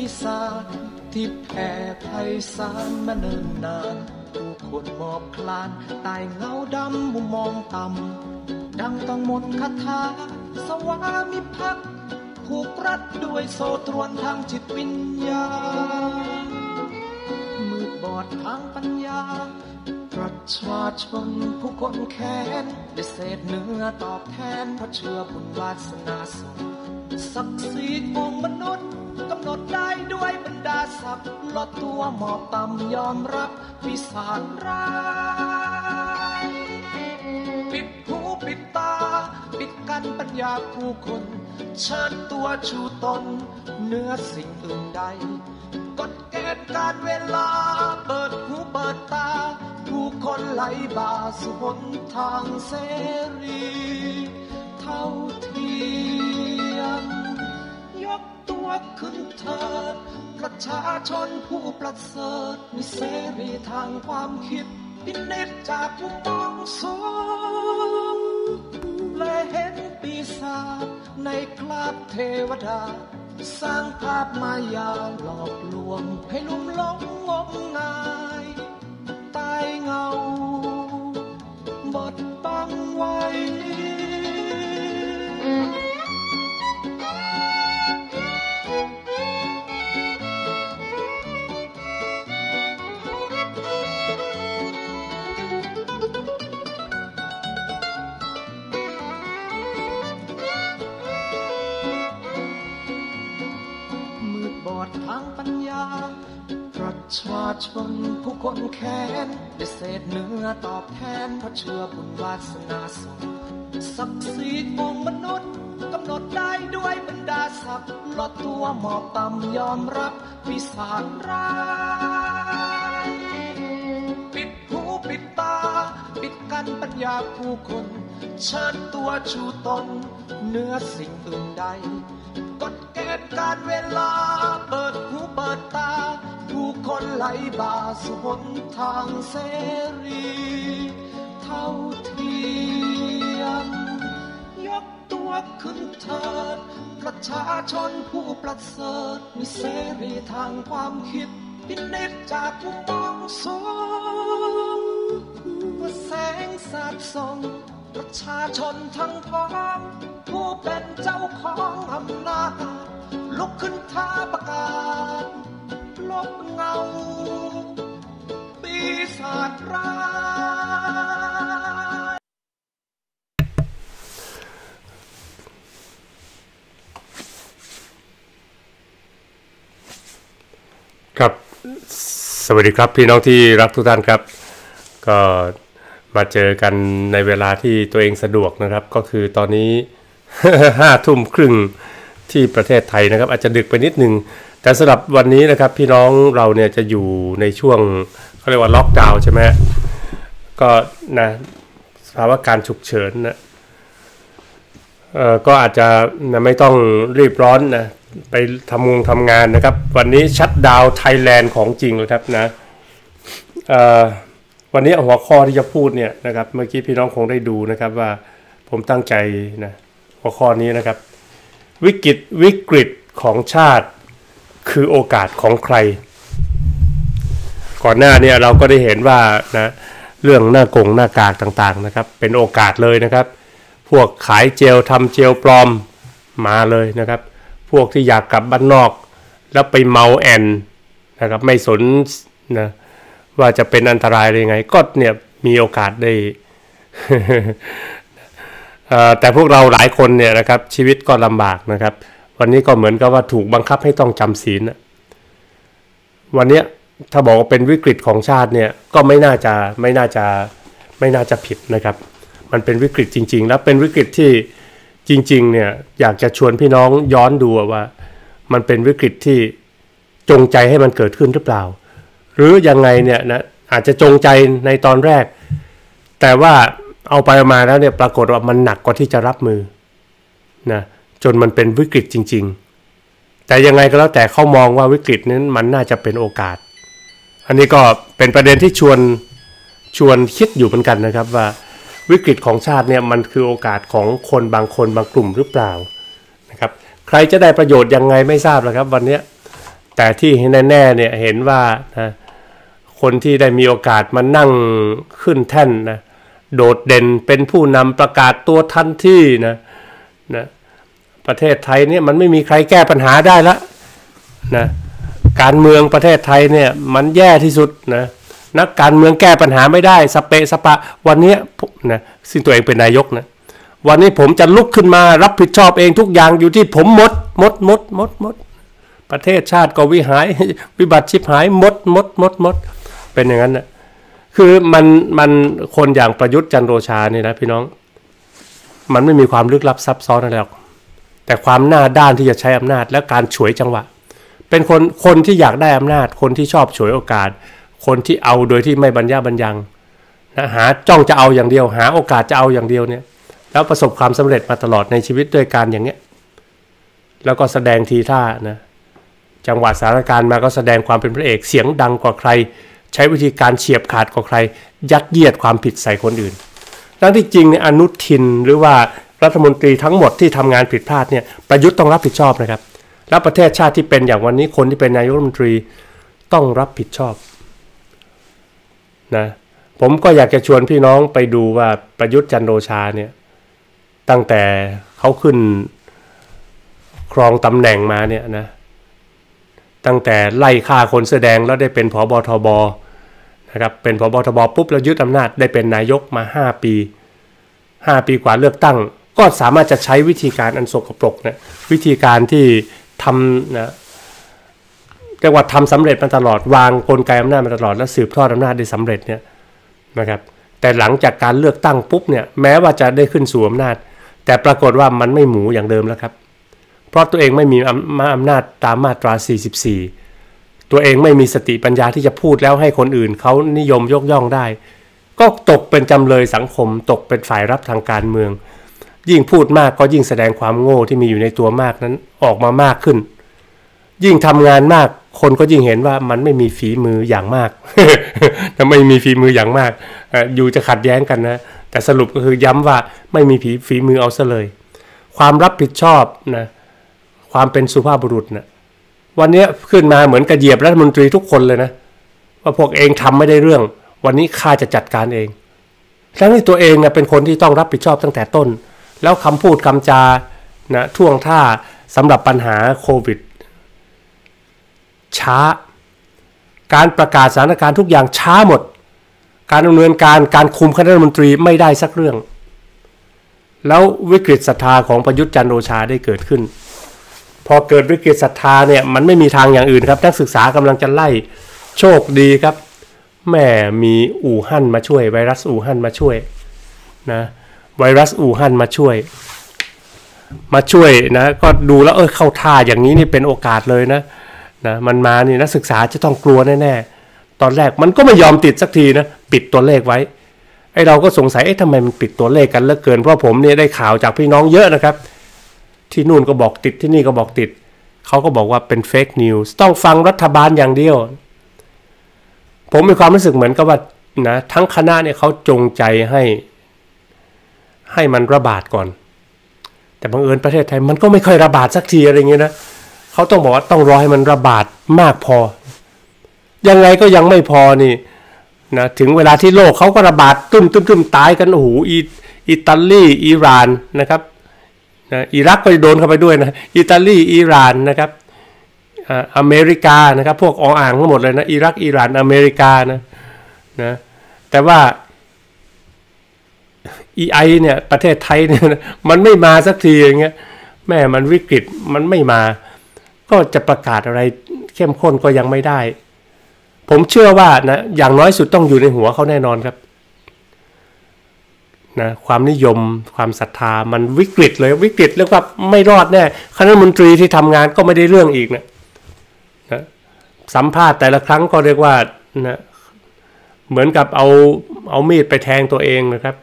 ศาจที่แผ่ไพศาลมาเนิ่นนานผู้คนหมอบคลานตายเงาดำมุมมองต่ำดังต้องมนต์คาถาสวามิภักดิ์ผูกรัดด้วยโซ่ตรวนทางจิตวิญญาณมืดบอดทางปัญญาประชาชนผู้คนแค้นได้เศษเนื้อตอบแทนเพราะเชื่อบุญวาสนาส่งศักดิ์ศรีของมนุษย์กำหนดได้ด้วยบรรดาศักดิ์ลดตัวหมอบต่ำยอมรับวิสาลร้ายปิดหูปิดตาปิดกั้นปัญญาผู้คนเชิญตัวชูตนเหนือสิ่งอื่นใดกฎเกณฑ์การเวลาเปิดหูเปิดตาผู้คนไหลบ่าสู่หนทางเสรีเท่าเทียมยกตัวขึ้นเถิดประชาชนผู้ประเสริฐมีเสรีทางความคิดพินิจจากมุมมองสูงและเห็นปีศาจในคราบเทวดาสร้างภาพมายาหลอกลวงให้ลุ่มหลงงมงายตายเงาบดบังไว้ทางปัญญาประชาชนผู้คนแค้นได้เศษเนื้อตอบแทนเพราะเชื่อบุญวาสนาส่งศักดิ์ศรีของมนุษย์กำหนดได้ด้วยบรรดาศักดิ์ลดตัวหมอบต่ำยอมรับวิสาลร้ายปิดหูปิดตาปิดกั้นปัญญาผู้คนเชิญตัวชูตนเหนือสิ่งอื่นใดกฎเกณฑ์การเวลาเปิดหูเปิดตาผู้คนไหลบ่าสู่หนทางเสรีเท่าเทียมยกตัวขึ้นเถิดประชาชนผู้ประเสริฐมีเสรีทางความคิดพินิจจากมุมมองสูงว่าแสงสาดส่องประชาชนทั้งพ้องผู้เป็นเจ้าของอำนาจลุกขึ้นท้าประกาศลบเงาปีศาจร้ายครับสวัสดีครับพี่น้องที่รักทุกท่านครับก็มาเจอกันในเวลาที่ตัวเองสะดวกนะครับก็คือตอนนี้ 5 ทุ่มครึ่งที่ประเทศไทยนะครับอาจจะดึกไปนิดนึงแต่สำหรับวันนี้นะครับพี่น้องเราเนี่ยจะอยู่ในช่วงเขาเรียกว่าล็อกดาวน์ใช่ไหมก็นะสภาวะการฉุกเฉินนะก็อาจจะนะไม่ต้องรีบร้อนนะไปทำงานนะครับวันนี้ชัตดาวน์ไทยแลนด์ของจริงเลยครับนะวันนี้หัวข้อที่จะพูดเนี่ยนะครับเมื่อกี้พี่น้องคงได้ดูนะครับว่าผมตั้งใจนะหัวข้อนี้นะครับวิกฤตของชาติคือโอกาสของใครก่อนหน้าเนี่ยเราก็ได้เห็นว่านะเรื่องหน้ากากต่างๆนะครับเป็นโอกาสเลยนะครับพวกขายเจลทำเจลปลอมมาเลยนะครับพวกที่อยากกลับบ้านนอกแล้วไปเมาแอนนะครับไม่สนนะว่าจะเป็นอันตรายอะไรยังไงก็เนี่ยมีโอกาสได้ แต่พวกเราหลายคนเนี่ยนะครับชีวิตก็ลำบากนะครับวันนี้ก็เหมือนกับว่าถูกบังคับให้ต้องจำศีลวันนี้ถ้าบอกว่าเป็นวิกฤตของชาติเนี่ยก็ไม่น่าจะผิดนะครับมันเป็นวิกฤตจริงๆแล้วเป็นวิกฤตที่จริงๆเนี่ยอยากจะชวนพี่น้องย้อนดูว่ามันเป็นวิกฤตที่จงใจให้มันเกิดขึ้นหรือเปล่าหรือยังไงเนี่ยนะอาจจะจงใจในตอนแรกแต่ว่าเอาไปมาแล้วเนี่ยปรากฏว่ามันหนักกว่าที่จะรับมือนะจนมันเป็นวิกฤตจริงๆแต่ยังไงก็แล้วแต่เขามองว่าวิกฤตนั้นมันน่าจะเป็นโอกาสอันนี้ก็เป็นประเด็นที่ชวนคิดอยู่เหมือนกันนะครับว่าวิกฤตของชาติเนี่ยมันคือโอกาสของคนบางคนบางกลุ่มหรือเปล่านะครับใครจะได้ประโยชน์ยังไงไม่ทราบหรอกครับวันนี้แต่ที่แน่ๆเนี่ยเห็นว่านะคนที่ได้มีโอกาสมานั่งขึ้นแท่นนะโดดเด่นเป็นผู้นำประกาศตัวทันทีนะประเทศไทยเนี่ยมันไม่มีใครแก้ปัญหาได้ละนะการเมืองประเทศไทยเนี่ยมันแย่ที่สุดนะนักการเมืองแก้ปัญหาไม่ได้สเปะสปะวันนี้นะซึ่งตัวเองเป็นนายกนะวันนี้ผมจะลุกขึ้นมารับผิดชอบเองทุกอย่างอยู่ที่ผมหมดประเทศชาติก็วิบัติชิบหายหมดเป็นอย่างนั้นนะคือมันคนอย่างประยุทธ์จันทร์โอชาเนี่ยนะพี่น้องมันไม่มีความลึกลับซับซ้อนอะไรหรอกแต่ความหน้าด้านที่จะใช้อำนาจและการฉวยจังหวะเป็นคนที่อยากได้อำนาจคนที่ชอบฉวยโอกาสคนที่เอาโดยที่ไม่บรรยะบรรยังนะหาจ้องจะเอาอย่างเดียวหาโอกาสจะเอาอย่างเดียวเนี่ยแล้วประสบความสำเร็จมาตลอดในชีวิตด้วยการอย่างเงี้ยแล้วก็แสดงทีท่านะจังหวะสถานการณ์มาก็แสดงความเป็นพระเอกเสียงดังกว่าใครใช้วิธีการเฉียบขาดกว่าใครยัดเยียดความผิดใส่คนอื่นทั้งที่จริงเนี่ยอนุทินหรือว่ารัฐมนตรีทั้งหมดที่ทำงานผิดพลาดเนี่ยประยุทธ์ต้องรับผิดชอบนะครับแล้วประเทศชาติที่เป็นอย่างวันนี้คนที่เป็นนายกรัฐมนตรีต้องรับผิดชอบนะผมก็อยากจะชวนพี่น้องไปดูว่าประยุทธ์จันทร์โอชาเนี่ยตั้งแต่เขาขึ้นครองตำแหน่งมาเนี่ยนะตั้งแต่ไล่ฆ่าคนเสื้อแดงแล้วได้เป็นผบ.ทบ.นะครับเป็นผบ.ทบ.ปุ๊บแล้วยึดอำนาจได้เป็นนายกมา5 ปีกว่าเลือกตั้งก็สามารถจะใช้วิธีการอันสกปรกนะวิธีการที่ทำนะเรียกว่าทำสำเร็จมาตลอดวางกลไกอำนาจมาตลอดและสืบทอดอำนาจได้สำเร็จเนี่ยนะครับแต่หลังจากการเลือกตั้งปุ๊บเนี่ยแม้ว่าจะได้ขึ้นสู่อำนาจแต่ปรากฏว่ามันไม่หมูอย่างเดิมแล้วครับเพราะตัวเองไม่มีอำนาจตามมาตรา44ตัวเองไม่มีสติปัญญาที่จะพูดแล้วให้คนอื่นเขานิยมยกย่องได้ก็ตกเป็นจำเลยสังคมตกเป็นฝ่ายรับทางการเมืองยิ่งพูดมากก็ยิ่งแสดงความโง่ที่มีอยู่ในตัวมากนั้นออกมามากขึ้นยิ่งทำงานมากคนก็ยิ่งเห็นว่ามันไม่มีฝีมืออย่างมาก ถ้าไม่มีฝีมืออย่างมากอยู่จะขัดแย้งกันนะแต่สรุปก็คือย้ำว่าไม่มีฝีมือเอาซะเลยความรับผิดชอบนะความเป็นสุภาพบุรุษนะวันนี้ขึ้นมาเหมือนกระเหยียบรัฐมนตรีทุกคนเลยนะว่าพวกเองทำไม่ได้เรื่องวันนี้ข้าจะจัดการเองทั้งที่ตัวเองนะเป็นคนที่ต้องรับผิดชอบตั้งแต่ต้นแล้วคำพูดคำจานะท่วงท่าสำหรับปัญหาโควิดช้าการประกาศสถานการณ์ทุกอย่างช้าหมดการดำเนินการคุมคณะรัฐมนตรีไม่ได้สักเรื่องแล้ววิกฤตศรัทธาของประยุทธ์จันทร์โอชาได้เกิดขึ้นพอเกิดวิกฤตศรัทธาเนี่ยมันไม่มีทางอย่างอื่นครับนักศึกษากำลังจะไล่โชคดีครับแม่มีอู่ฮั่นมาช่วยไวรัสอู่ฮั่นมาช่วยนะไวรัสอู่ฮั่นมาช่วยนะก็ดูแล้วเข้าท่าอย่างนี้นี่เป็นโอกาสเลยนะมันมานี่นักศึกษาจะต้องกลัวแน่ๆตอนแรกมันก็ไม่ยอมติดสักทีนะปิดตัวเลขไว้ไอ้เราก็สงสัยทำไมมันปิดตัวเลขกันเหลือเกินเพราะผมเนี่ยได้ข่าวจากพี่น้องเยอะนะครับที่นู่นก็บอกติดที่นี่ก็บอกติดเขาก็บอกว่าเป็นเฟกนิวส์ต้องฟังรัฐบาลอย่างเดียวผมมีความรู้สึกเหมือนกับว่านะทั้งคณะเนี่ยเขาจงใจให้มันระบาดก่อนแต่บังเอิญประเทศไทยมันก็ไม่ค่อยระบาดสักทีอะไรเงี้ยนะเขาต้องบอกว่าต้องรอให้มันระบาดมากพอยังไงก็ยังไม่พอนี่นะถึงเวลาที่โลกเขาก็ระบาดตุ้มตายกันโอ้โหอิตาลีอิหร่านนะครับนะอิรักก็โดนเข้าไปด้วยนะอิตาลีอิหร่านนะครับอเมริกานะครับพวกอ่างทั้งหมดเลยนะอิรักอิหร่านอเมริกานะแต่ว่าEI เนี่ยประเทศไทยเนี่ยมันไม่มาสักทีอย่างเงี้ยแม่มันวิกฤตมันไม่มาก็จะประกาศอะไรเข้มข้นก็ยังไม่ได้ผมเชื่อว่านะอย่างน้อยสุดต้องอยู่ในหัวเขาแน่นอนครับนะความนิยมความศรัทธามันวิกฤตเลยวิกฤตเรียกว่าไม่รอดแน่คณะมนตรีที่ทำงานก็ไม่ได้เรื่องอีกนะสัมภาษณ์แต่ละครั้งก็เรียกว่านะเหมือนกับเอามีดไปแทงตัวเองนะครับ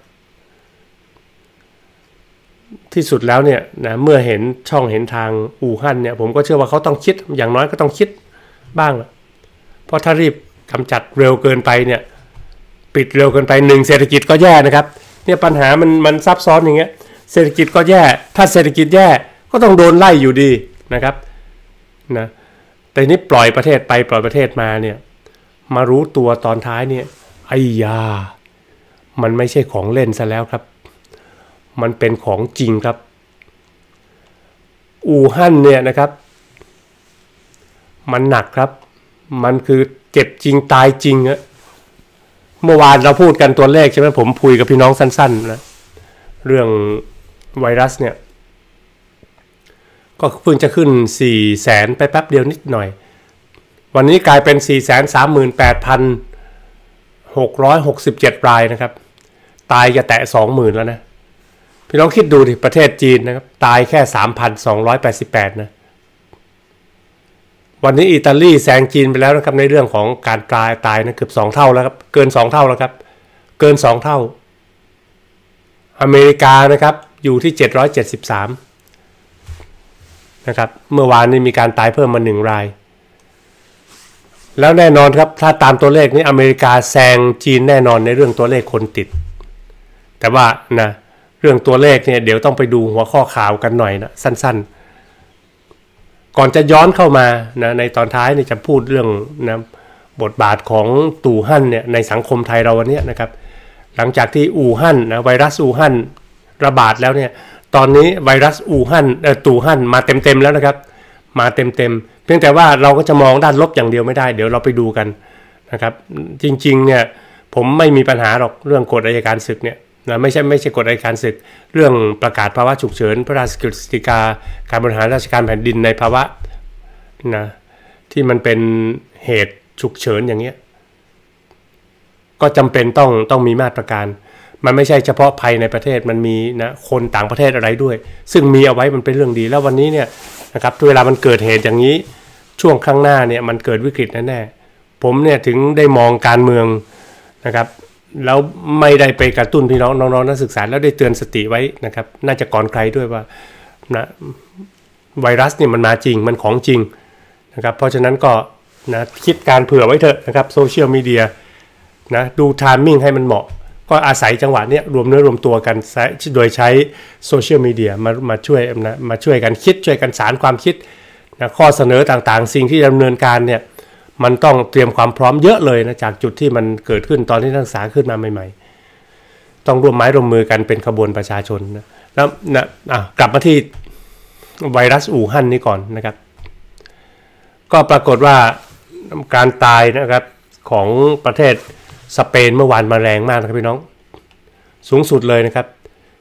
ที่สุดแล้วเนี่ยนะเมื่อเห็นช่องเห็นทางอู่ฮั่นเนี่ยผมก็เชื่อว่าเขาต้องคิดอย่างน้อยก็ต้องคิดบ้างเพราะถ้ารีบกำจัดเร็วเกินไปเนี่ยปิดเร็วเกินไปเศรษฐกิจก็แย่นะครับเนี่ยปัญหามันซับซ้อนอย่างเงี้ยเศรษฐกิจก็แย่ถ้าเศรษฐกิจแย่ก็ต้องโดนไล่อยู่ดีนะครับนะแต่นี้ปล่อยประเทศไปปล่อยประเทศมาเนี่ยมารู้ตัวตอนท้ายเนี่ยไอ้ยามันไม่ใช่ของเล่นซะแล้วครับมันเป็นของจริงครับอู่ฮั่นเนี่ยนะครับมันหนักครับมันคือเจ็บจริงตายจริงอะเมื่อวานเราพูดกันตัวเลขใช่ไหมผมคุยกับพี่น้องสั้นๆนะเรื่องไวรัสเนี่ยก็เพิ่งจะขึ้น 400,000 ไปแป๊บเดียวนิดหน่อยวันนี้กลายเป็น 438,667 รายนะครับตายจะแตะ 20,000 แล้วนะพี่น้องคิดดูดิประเทศจีนนะครับตายแค่ 3,288 นะวันนี้อิตาลีแซงจีนไปแล้วนะครับในเรื่องของการตายนะเกือบ2 เท่าแล้วครับเกิน2 เท่าแล้วครับเกิน2 เท่าอเมริกานะครับอยู่ที่773นะครับเมื่อวานนี้มีการตายเพิ่มมา1 รายแล้วแน่นอนครับถ้าตามตัวเลขนี้อเมริกาแซงจีนแน่นอนในเรื่องตัวเลขคนติดแต่ว่านะเรื่องตัวเลขเนี่ยเดี๋ยวต้องไปดูหัวข้อข่าวกันหน่อยนะสั้นๆก่อนจะย้อนเข้ามานะในตอนท้ายนี่จะพูดเรื่องนะบทบาทของตู่ฮั่นเนี่ยในสังคมไทยเราวันนี้นะครับหลังจากที่อู่ฮั่นนะไวรัสอู่ฮั่นระบาดแล้วเนี่ยตอนนี้ไวรัสอู่ฮั่นตู่ฮั่นมาเต็มแล้วนะครับมาเต็มเพียงแต่ว่าเราก็จะมองด้านลบอย่างเดียวไม่ได้เดี๋ยวเราไปดูกันนะครับจริงๆเนี่ยผมไม่มีปัญหาหรอกเรื่องกฎอัยการศึกเนี่ยนะไม่ใช่กฎอัยการศึกเรื่องประกาศภาวะฉุกเฉินพระราชกฤษฎีกาการบริหารราชการแผ่นดินในภาวะนะที่มันเป็นเหตุฉุกเฉินอย่างเงี้ยก็จำเป็นต้องมีมาตรการมันไม่ใช่เฉพาะภัยในประเทศมันมีนะคนต่างประเทศอะไรด้วยซึ่งมีเอาไว้มันเป็นเรื่องดีแล้ววันนี้เนี่ยนะครับเวลามันเกิดเหตุอย่างนี้ช่วงข้างหน้าเนี่ยมันเกิดวิกฤตแน่ๆผมเนี่ยถึงได้มองการเมืองนะครับแล้วไม่ได้ไปกระตุ้นพี่น้องนักศึกษาแล้วได้เตือนสติไว้นะครับน่าจะก่อนใครด้วยว่านะไวรัสเนี่ยมันมาจริงมันของจริงนะครับเพราะฉะนั้นก็นะคิดการเผื่อไว้เถอะนะครับโซเชียลมีเดียนะดูไทมิ่งให้มันเหมาะก็อาศัยจังหวะนี้รวมเนื้อรวมตัวกันโดยใช้โซเชียลมีเดียมาช่วยนะมาช่วยกันคิดช่วยกันสารความคิดนะข้อเสนอต่างๆสิ่งที่ดำเนินการเนี่ยมันต้องเตรียมความพร้อมเยอะเลยนะจากจุดที่มันเกิดขึ้นตอนที่นักศึกษาขึ้นมาใหม่ๆต้องร่วมไม้ร่วมมือกันเป็นขบวนประชาชนนะแล้วนะกลับมาที่ไวรัสอู่ฮั่นนี้ก่อนนะครับก็ปรากฏว่าการตายนะครับของประเทศสเปนเมื่อวานมาแรงมากนะครับพี่น้องสูงสุดเลยนะครับ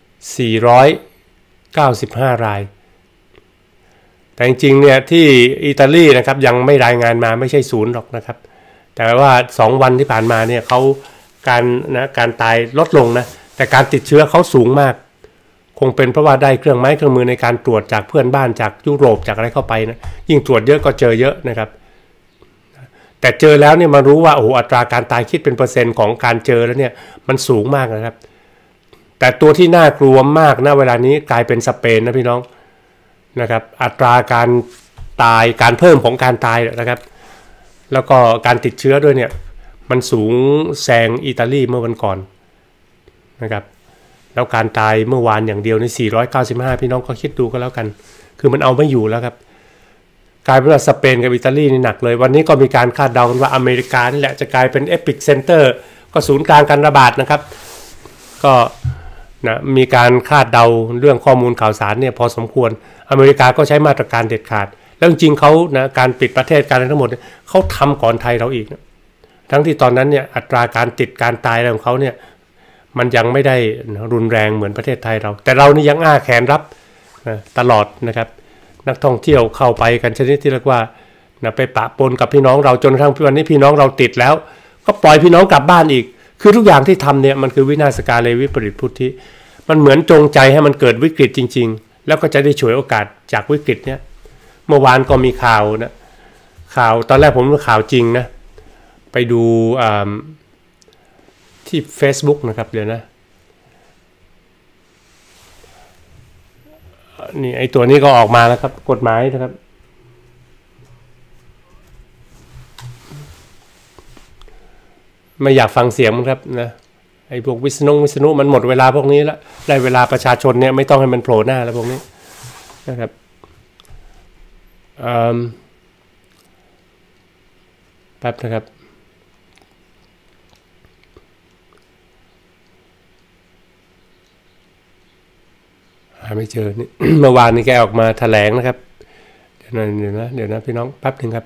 495 รายแต่จริงๆเนี่ยที่อิตาลีนะครับยังไม่รายงานมาไม่ใช่0หรอกนะครับแต่ว่า2 วันที่ผ่านมาเนี่ยเขาการตายลดลงนะแต่การติดเชื้อเขาสูงมากคงเป็นเพราะว่าได้เครื่องมือในการตรวจจากเพื่อนบ้านจากยุโรปจากอะไรเข้าไปนะยิ่งตรวจเยอะก็เจอเยอะนะครับแต่เจอแล้วเนี่ยมารู้ว่าโอ้โหอัตราการตายคิดเป็นเปอร์เซ็นต์ของการเจอแล้วเนี่ยมันสูงมากนะครับแต่ตัวที่น่ากลัวมากนะเวลานี้กลายเป็นสเปนนะพี่น้องนะครับอัตราการตายการเพิ่มของการตายนะครับแล้วก็การติดเชื้อด้วยเนี่ยมันสูงแซงอิตาลีเมื่อวันก่อนนะครับแล้วการตายเมื่อวานอย่างเดียวใน495พี่น้องก็คิดดูก็แล้วกันคือมันเอาไม่อยู่แล้วครับกลายเป็นว่าสเปนกับอิตาลีนี่หนักเลยวันนี้ก็มีการคาดเดากันว่าอเมริกานี่แหละจะกลายเป็นเอพิกเซนเตอร์ก็ศูนย์กลางการระบาดนะครับก็นะมีการคาดเดาเรื่องข้อมูลข่าวสารเนี่ยพอสมควรอเมริกาก็ใช้มาตรการเด็ดขาดแล้วจริงๆเขานะการปิดประเทศการอะไรทั้งหมดเขาทำก่อนไทยเราอีกนะทั้งที่ตอนนั้นเนี่ยอัตราการติดการตายของเขาเนี่ยมันยังไม่ได้รุนแรงเหมือนประเทศไทยเราแต่เรานี่ยังอ้าแขนรับนะตลอดนะครับนักท่องเที่ยวเข้าไปกันชนิดที่เรียกว่านะไปปะปนกับพี่น้องเราจนกระทั่งวันนี้พี่น้องเราติดแล้วก็ปล่อยพี่น้องกลับบ้านอีกคือทุกอย่างที่ทำเนี่ยมันคือวินาศกาลวิปริตพุทธิมันเหมือนจงใจให้มันเกิดวิกฤตจริงๆแล้วก็จะได้ฉวยโอกาสจากวิกฤตเนี่ยเมื่อวานก็มีข่าวนะข่าวตอนแรกผมว่าข่าวจริงนะไปดูที่ Facebook นะครับเดี๋ยวนะนี่ไอตัวนี้ก็ออกมาแล้วครับกฎหมายนะครับไม่อยากฟังเสียงมันครับนะไอพวกวิษณุมันหมดเวลาพวกนี้แล้วได้เวลาประชาชนเนี่ยไม่ต้องให้มันโผล่หน้าแล้วพวกนี้นะครับแป๊บนะครับหาไม่เจอนี่ เมื่อวานนี้แกออกมาแถลงนะครับเดี๋ยวนะพี่น้องแป๊บนึงครับ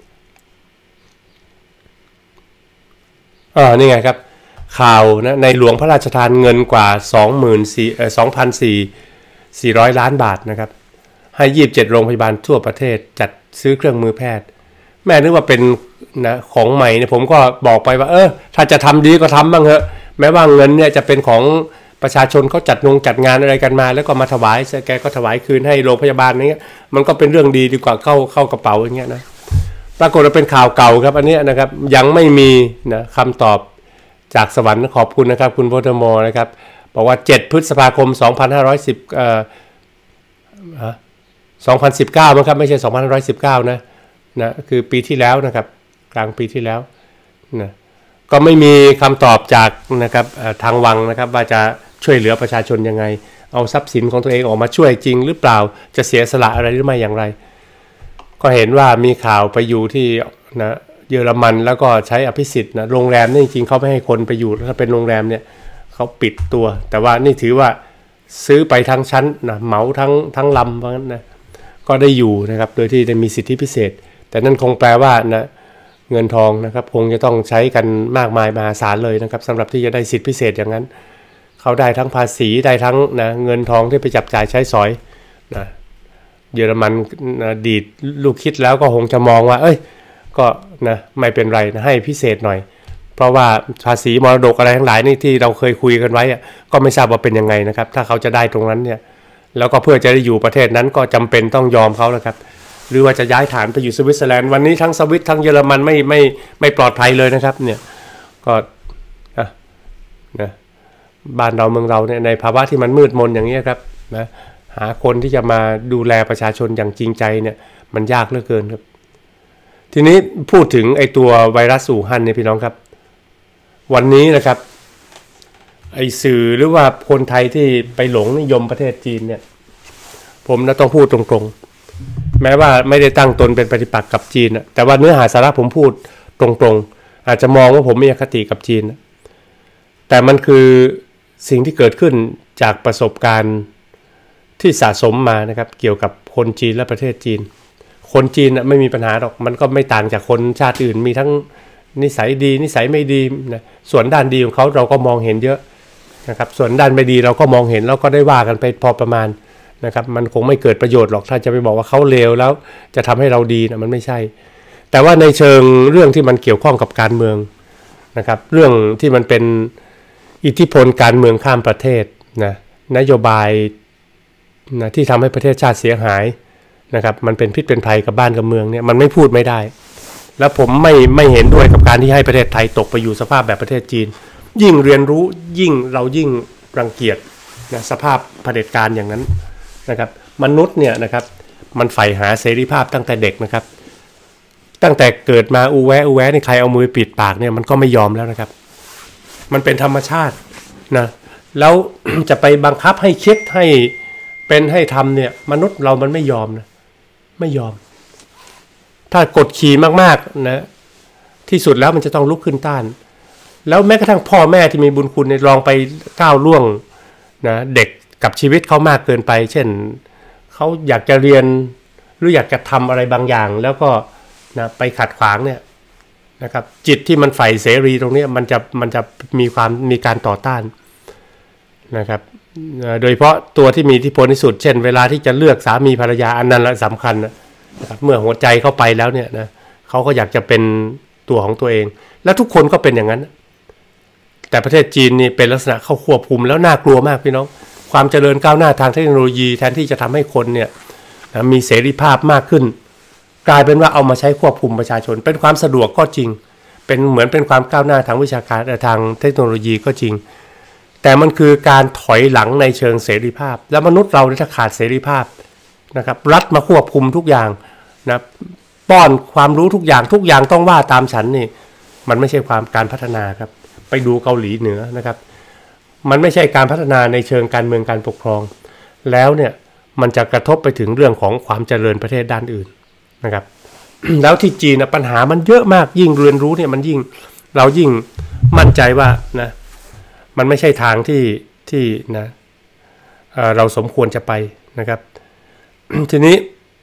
นี่ไงครับข่าวนะในหลวงพระราชทานเงินกว่า 2,400 ล้านบาทนะครับให้27โรงพยาบาลทั่วประเทศจัดซื้อเครื่องมือแพทย์แม่นึกว่าเป็นนะของใหม่เนี่ยผมก็บอกไปว่าถ้าจะทำดีก็ทำบ้างเถอะแม้ว่าเงินเนี่ยจะเป็นของประชาชนเขาจัดงานอะไรกันมาแล้วก็มาถวายแกก็ถวายคืนให้โรงพยาบาลนี้มันก็เป็นเรื่องดีกว่าเข้ากระเป๋าอย่างเงี้ยนะปรากฏว่าเป็นข่าวเก่าครับอันนี้นะครับยังไม่มีนะคำตอบจากสวรรค์ขอบคุณนะครับคุณโพธโมนะครับบอกว่า7พฤษภาคม2510 2019มั้งครับไม่ใช่2519นะคือปีที่แล้วนะครับกลางปีที่แล้วนะก็ไม่มีคำตอบจากนะครับทางวังนะครับว่าจะช่วยเหลือประชาชนยังไงเอาทรัพย์สินของตัวเองออกมาช่วยจริงหรือเปล่าจะเสียสละอะไรหรือไม่อย่างไรก็เห็นว่ามีข่าวไปอยู่ที่นะเยอรมันแล้วก็ใช้อภิสิทธิ์นะโรงแรมนี่จริงๆเขาไม่ให้คนไปอยู่ถ้าเป็นโรงแรมเนี่ยเขาปิดตัวแต่ว่านี่ถือว่าซื้อไปทั้งชั้นนะเหมาทั้งลำเพราะงั้นนะก็ได้อยู่นะครับโดยที่ได้มีสิทธิพิเศษแต่นั่นคงแปลว่านะเงินทองนะครับคงจะต้องใช้กันมากมายมหาศาลเลยนะครับสำหรับที่จะได้สิทธิพิเศษอย่างนั้นเขาได้ทั้งภาษีได้ทั้งนะเงินทองที่ไปจับจ่ายใช้สอยนะเยอรมันนะดีดลูกคิดแล้วก็คงจะมองว่าก็นะไม่เป็นไรนะให้พิเศษหน่อยเพราะว่าภาษีมรดกอะไรทั้งหลายนี่ที่เราเคยคุยกันไว้ก็ไม่ทราบว่าเป็นยังไงนะครับถ้าเขาจะได้ตรงนั้นเนี่ยแล้วก็เพื่อจะได้อยู่ประเทศนั้นก็จำเป็นต้องยอมเขาแล้วครับหรือว่าจะย้ายฐานไปอยู่สวิตเซอร์แลนด์วันนี้ทั้งสวิตทั้งเยอรมันไม่ปลอดภัยเลยนะครับเนี่ยก็นะบ้านเราเมืองเราเนี่ยในภาวะที่มันมืดมนอย่างนี้ครับนะหาคนที่จะมาดูแลประชาชนอย่างจริงใจเนี่ยมันยากเหลือเกินครับทีนี้พูดถึงไอตัวไวรัสอู่ฮั่นเนี่ยพี่น้องครับวันนี้นะครับไอสื่อหรือว่าคนไทยที่ไปหลงนิยมประเทศจีนเนี่ยผมต้องพูดตรงๆแม้ว่าไม่ได้ตั้งตนเป็นปฏิปักษ์กับจีนแต่ว่าเนื้อหาสาระผมพูดตรงๆอาจจะมองว่าผมมีอคติกับจีนแต่มันคือสิ่งที่เกิดขึ้นจากประสบการณ์ที่สะสมมานะครับเกี่ยวกับคนจีนและประเทศจีนคนจีนไม่มีปัญหาหรอกมันก็ไม่ต่างจากคนชาติอื่นมีทั้งนิสัยดีนิสัยไม่ดีนะส่วนด้านดีของเขาเราก็มองเห็นเยอะนะครับส่วนด้านไม่ดีเราก็มองเห็นแล้วก็ได้ว่ากันไปพอประมาณนะครับมันคงไม่เกิดประโยชน์หรอกถ้าจะไปบอกว่าเขาเลวแล้วจะทำให้เราดีนะมันไม่ใช่แต่ว่าในเชิงเรื่องที่มันเกี่ยวข้องกับการเมืองนะครับเรื่องที่มันเป็นอิทธิพลการเมืองข้ามประเทศนะนโยบายนะที่ทำให้ประเทศชาติเสียหายนะครับมันเป็นพิษเป็นภัยกับบ้านกับเมืองเนี่ยมันไม่พูดไม่ได้แล้วผมไม่เห็นด้วยกับการที่ให้ประเทศไทยตกไปอยู่สภาพแบบประเทศจีนยิ่งเรียนรู้เรายิ่งรังเกียจนะสภาพเผด็จการอย่างนั้นนะครับมนุษย์เนี่ยนะครับมันใฝ่หาเสรีภาพตั้งแต่เด็กนะครับตั้งแต่เกิดมาอูแวะนี่ใครเอามือปิดปากเนี่ยมันก็ไม่ยอมแล้วนะครับมันเป็นธรรมชาตินะแล้ว จะไปบังคับให้คิดให้เป็นให้ทำเนี่ยมนุษย์เรามันไม่ยอมนะไม่ยอมถ้ากดขี่มากๆนะที่สุดแล้วมันจะต้องลุกขึ้นต้านแล้วแม้กระทั่งพ่อแม่ที่มีบุญคุณเนี่ยลองไปก้าวล่วงนะเด็กกับชีวิตเขามากเกินไปเช่นเขาอยากจะเรียนหรืออยากจะทำอะไรบางอย่างแล้วก็นะไปขัดขวางเนี่ยนะครับจิตที่มันใฝ่เสรีตรงนี้มันจะมีการต่อต้านนะครับโดยเฉพาะตัวที่มีอิทธิพลที่สุดเช่นเวลาที่จะเลือกสามีภรรยาอันนั้นสำคัญนะครับเมื่อหัวใจเข้าไปแล้วเนี่ยนะเขาก็อยากจะเป็นตัวของตัวเองแล้วทุกคนก็เป็นอย่างนั้นแต่ประเทศจีนนี่เป็นลักษณะเข้าควบคุมแล้วน่ากลัวมากพี่น้องความเจริญก้าวหน้าทางเทคโนโลยีแทนที่จะทำให้คนเนี่ยนะมีเสรีภาพมากขึ้นกลายเป็นว่าเอามาใช้ควบคุมประชาชนเป็นความสะดวกก็จริงเป็นเหมือนเป็นความก้าวหน้าทางวิชาการทางเทคโนโลยีก็จริงแต่มันคือการถอยหลังในเชิงเสรีภาพแล้วมนุษย์เราถ้าขาดเสรีภาพนะครับรัฐมาควบคุมทุกอย่างนะป้อนความรู้ทุกอย่างต้องว่าตามฉันนี่มันไม่ใช่การพัฒนาครับไปดูเกาหลีเหนือนะครับมันไม่ใช่การพัฒนาในเชิงการเมืองการปกครองแล้วเนี่ยมันจะกระทบไปถึงเรื่องของความเจริญประเทศด้านอื่นนะครับแล้วที่จีนปัญหามันเยอะมากยิ่งเรียนรู้เนี่ยมันยิ่งเรายิ่งมั่นใจว่านะมันไม่ใช่ทางที่นะเราสมควรจะไปนะครับ ทีนี้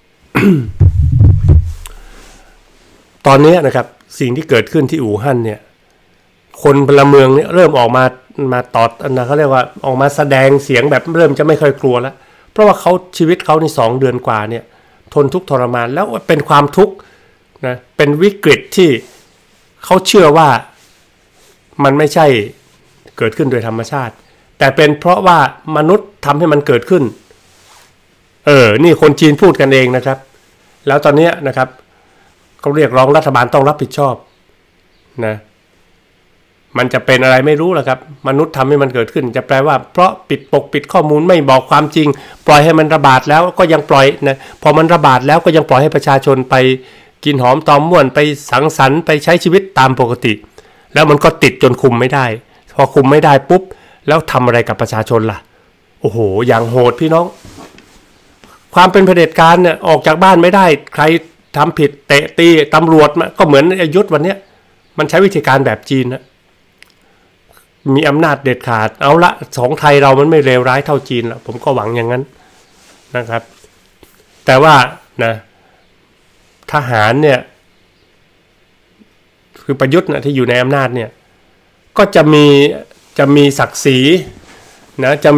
ตอนนี้นะครับสิ่งที่เกิดขึ้นที่อู่ฮั่นเนี่ยคนพลเมืองเนี่ยเริ่มออกมาตอดนะเขาเรียกว่าออกมาแสดงเสียงแบบเริ่มจะไม่ค่อยกลัวแล้วเพราะว่าเขาชีวิตเขาใน2 เดือนกว่าเนี่ยทนทุกข์ทรมานแล้วเป็นความทุกข์นะเป็นวิกฤตที่เขาเชื่อว่ามันไม่ใช่เกิดขึ้นโดยธรรมชาติแต่เป็นเพราะว่ามนุษย์ทำให้มันเกิดขึ้นนี่คนจีนพูดกันเองนะครับแล้วตอนนี้นะครับเขาเรียกร้องรัฐบาลต้องรับผิดชอบนะมันจะเป็นอะไรไม่รู้แหละครับมนุษย์ทำให้มันเกิดขึ้นจะแปลว่าเพราะปิดข้อมูลไม่บอกความจริงปล่อยให้มันระบาดแล้วก็ยังปล่อยนะพอมันระบาดแล้วก็ยังปล่อยให้ประชาชนไปกินหอมตอมม่วนไปสังสรรค์ไปใช้ชีวิตตามปกติแล้วมันก็ติดจนคุมไม่ได้พอคุมไม่ได้ปุ๊บแล้วทำอะไรกับประชาชนล่ะโอ้โหอย่างโหดพี่น้องความเป็นเผด็จการเนี่ยออกจากบ้านไม่ได้ใครทำผิดเตะตีตำรวจก็เหมือนยุทธวันนี้มันใช้วิธีการแบบจีนนะมีอำนาจเด็ดขาดเอาละของไทยเรามันไม่เลวร้ายเท่าจีนละผมก็หวังอย่างนั้นนะครับแต่ว่านะทหารเนี่ยคือประยุทธ์นะที่อยู่ในอำนาจเนี่ยก็จะมีศักดิ์ศรีนะจะ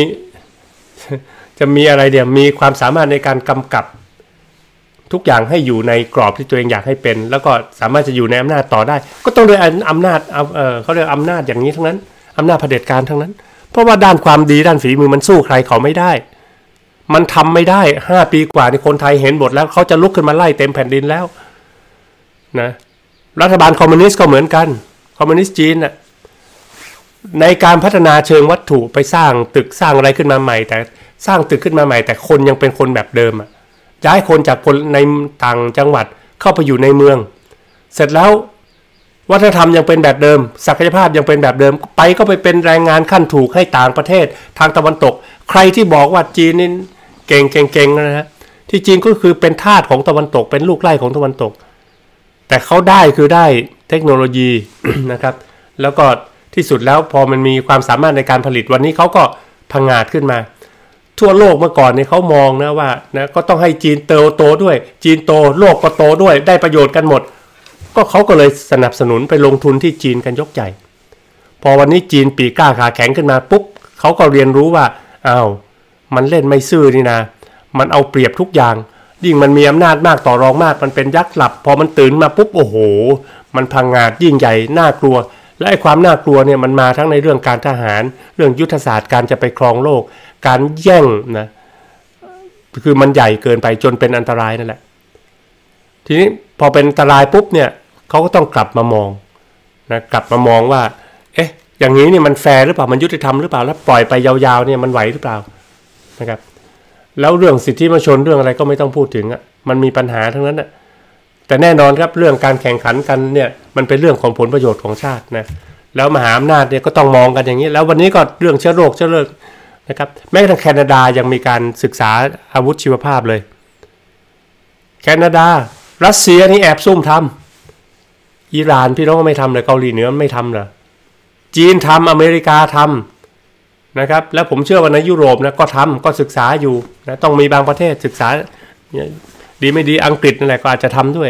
มีอะไรเดี๋ยวมีความสามารถในการกำกับทุกอย่างให้อยู่ในกรอบที่ตัวเองอยากให้เป็นแล้วก็สามารถจะอยู่ในอำนาจต่อได้ก็ต้องด้วยอำนาจเขาเรียกอำนาจอย่างนี้ทั้งนั้นอำนาจเผด็จการทั้งนั้นเพราะว่าด้านความดีด้านฝีมือมันสู้ใครเขาไม่ได้มันทำไม่ได้5 ปีกว่านี่คนไทยเห็นหมดแล้วเขาจะลุกขึ้นมาไล่เต็มแผ่นดินแล้วนะรัฐบาลคอมมิวนิสต์ก็เหมือนกันคอมมิวนิสต์จีนน่ะในการพัฒนาเชิงวัตถุไปสร้างตึกสร้างอะไรขึ้นมาใหม่แต่สร้างตึกขึ้นมาใหม่แต่คนยังเป็นคนแบบเดิมย้ายคนจากคนในต่างจังหวัดเข้าไปอยู่ในเมืองเสร็จแล้ววัฒนธรรมยังเป็นแบบเดิมศักยภาพยังเป็นแบบเดิมก็ไปเป็นแรงงานขั้นถูกให้ต่างประเทศทางตะวันตกใครที่บอกว่าจีนนี่เก่งนะฮะที่จริงก็คือเป็นทาสของตะวันตกเป็นลูกไล่ของตะวันตกแต่เขาได้คือได้เทคโนโลยี นะครับแล้วก็ที่สุดแล้วพอมันมีความสามารถในการผลิตวันนี้เขาก็พังงาดขึ้นมาทั่วโลกเมื่อก่อนเนี่ยเขามองนะว่านะก็ต้องให้จีนโตด้วยจีนโตโลกก็โตด้วยได้ประโยชน์กันหมดก็เขาก็เลยสนับสนุนไปลงทุนที่จีนกันยกใหญ่พอวันนี้จีนปีกล้าขาแข็งขึ้นมาปุ๊บเขาก็เรียนรู้ว่าอ้าวมันเล่นไม่ซื่อนี่นะมันเอาเปรียบทุกอย่างยิ่งมันมีอำนาจมากต่อรองมากมันเป็นยักษ์หลับพอมันตื่นมาปุ๊บโอ้โหมันพังงาดยิ่งใหญ่น่ากลัวและไอ้ความน่ากลัวเนี่ยมันมาทั้งในเรื่องการทหารเรื่องยุทธศาสตร์การจะไปครองโลกการแย่งนะคือมันใหญ่เกินไปจนเป็นอันตรายนั่นแหละทีนี้พอเป็นอันตรายปุ๊บเนี่ยเขาก็ต้องกลับมามองนะกลับมามองว่าเอ๊ะอย่างนี้นี่มันแฟร์หรือเปล่ามันยุติธรรมหรือเปล่าแล้วปล่อยไปยาวๆเนี่ยมันไหวหรือเปล่านะครับแล้วเรื่องสิทธิมนุษยชนเรื่องอะไรก็ไม่ต้องพูดถึงมันมีปัญหาทั้งนั้นแต่แน่นอนครับเรื่องการแข่งขันกันเนี่ยมันเป็นเรื่องของผลประโยชน์ของชาตินะแล้วมหาอำนาจเนี่ยก็ต้องมองกันอย่างนี้แล้ววันนี้ก็เรื่องเชื้อโรคนะครับแม้กระทั่งแคนาดายังมีการศึกษาอาวุธชีวภาพเลยแคนาดารัสเซียนี่แอบซุ่มทำอิหร่านพี่น้องก็ไม่ทำเลยเกาหลีเหนือไม่ทำเหรอจีนทำอเมริกาทำนะครับแล้วผมเชื่อว่าในยุโรปนะก็ทำก็ศึกษาอยู่นะต้องมีบางประเทศศึกษาดีไม่ดีอังกฤษนั่นแหละก็อาจจะทำด้วย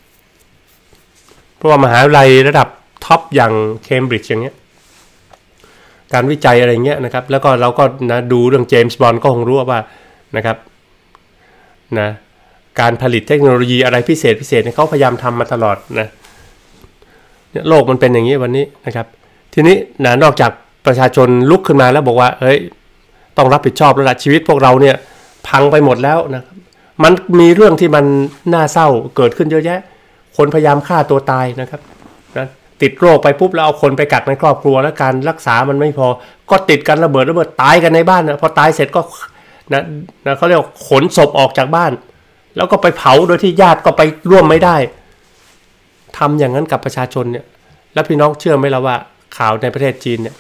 เพราะว่ามหาวิทยาลัยระดับท็อปอย่างเคมบริดจ์อย่างเงี้ยการวิจัยอะไรเงี้ยนะครับแล้วก็เราก็นะดูเรื่องเจมส์บอนด์ก็คงรู้ว่านะครับนะการผลิตเทคโนโลยีอะไรพิเศษเนี่ยเขาพยายามทำมาตลอดนะโลกมันเป็นอย่างนี้วันนี้นะครับทีนี้นะนอกจากประชาชนลุกขึ้นมาแล้วบอกว่าเฮ้ยต้องรับผิดชอบแล้วล่ะชีวิตพวกเราเนี่ยพังไปหมดแล้วนะครับมันมีเรื่องที่มันน่าเศร้าเกิดขึ้นเยอะแยะคนพยายามฆ่าตัวตายนะครับนะติดโรคไปปุ๊บแล้วเอาคนไปกัดในครอบครัวแล้วการรักษามันไม่พอก็ติดกันระเบิดตายกันในบ้านนะพอตายเสร็จก็นะเขาเรียกขนศพออกจากบ้านแล้วก็ไปเผาโดยที่ญาติก็ไปร่วมไม่ได้ทำอย่างนั้นกับประชาชนเนี่ยแล้วพี่น้องเชื่อไหมล่ะว่าข่าวในประเทศจีนเนี่ย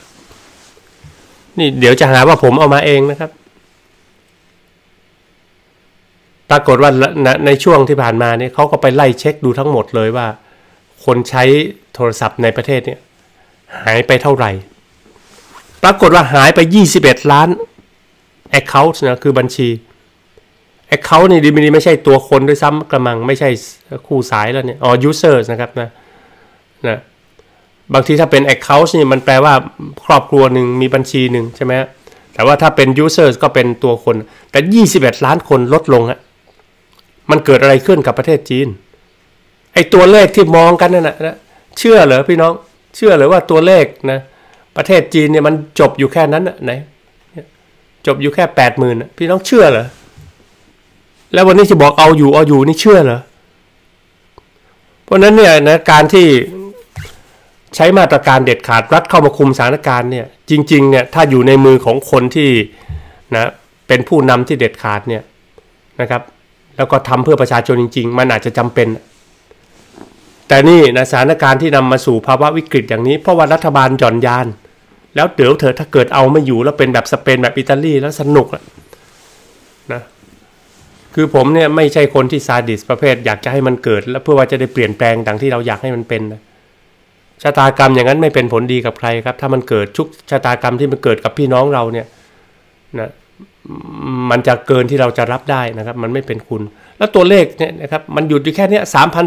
นี่เดี๋ยวจะหาว่าผมเอามาเองนะครับปรากฏว่าในช่วงที่ผ่านมาเนี่ยเขาก็ไปไล่เช็คดูทั้งหมดเลยว่าคนใช้โทรศัพท์ในประเทศเนี่ยหายไปเท่าไหร่ปรากฏว่าหายไป21ล้าน account นะคือบัญชี account นี่ดีไม่ใช่ตัวคนด้วยซ้ำกระมังไม่ใช่คู่สายแล้วเนี่ยusers นะครับนะบางทีถ้าเป็น account นี่มันแปลว่าครอบครัวหนึ่งมีบัญชีหนึ่งใช่ไหมแต่ว่าถ้าเป็น users ก็เป็นตัวคนแต่21ล้านคนลดลงฮะมันเกิดอะไรขึ้นกับประเทศจีนไอ้ตัวเลขที่มองกันนั่นนะเชื่อเหรอพี่น้องเชื่อเหรอว่าตัวเลขนะประเทศจีนเนี่ยมันจบอยู่แค่นั้นนะไหนจบอยู่แค่80,000พี่น้องเชื่อเหรอแล้ววันนี้จะบอกเอาอยู่นี่เชื่อเหรอเพราะนั้นเนี่ยนะการที่ใช้มาตรการเด็ดขาดรัฐเข้ามาคุมสถานการณ์เนี่ยจริงๆเนี่ยถ้าอยู่ในมือของคนที่นะเป็นผู้นำที่เด็ดขาดเนี่ยนะครับแล้วก็ทำเพื่อประชาชนจริงๆมันอาจจะจำเป็นแต่นี่นะสถานการณ์ที่นำมาสู่ภาวะวิกฤตอย่างนี้เพราะว่ารัฐบาลหย่อนยานแล้วเดี๋ยวเธอถ้าเกิดเอาไม่อยู่แล้วเป็นแบบสเปนแบบอิตาลีแล้วสนุกนะคือผมเนี่ยไม่ใช่คนที่ซาดิสประเภทอยากจะให้มันเกิดแล้วเพื่อว่าจะได้เปลี่ยนแปลงดังที่เราอยากให้มันเป็นนะชะตากรรมอย่างนั้นไม่เป็นผลดีกับใครครับถ้ามันเกิดชุกชะตากรรมที่มันเกิดกับพี่น้องเราเนี่ยนะมันจะเกินที่เราจะรับได้นะครับมันไม่เป็นคุณแล้วตัวเลขเนี่ยนะครับมันหยุดอยู่แค่นี้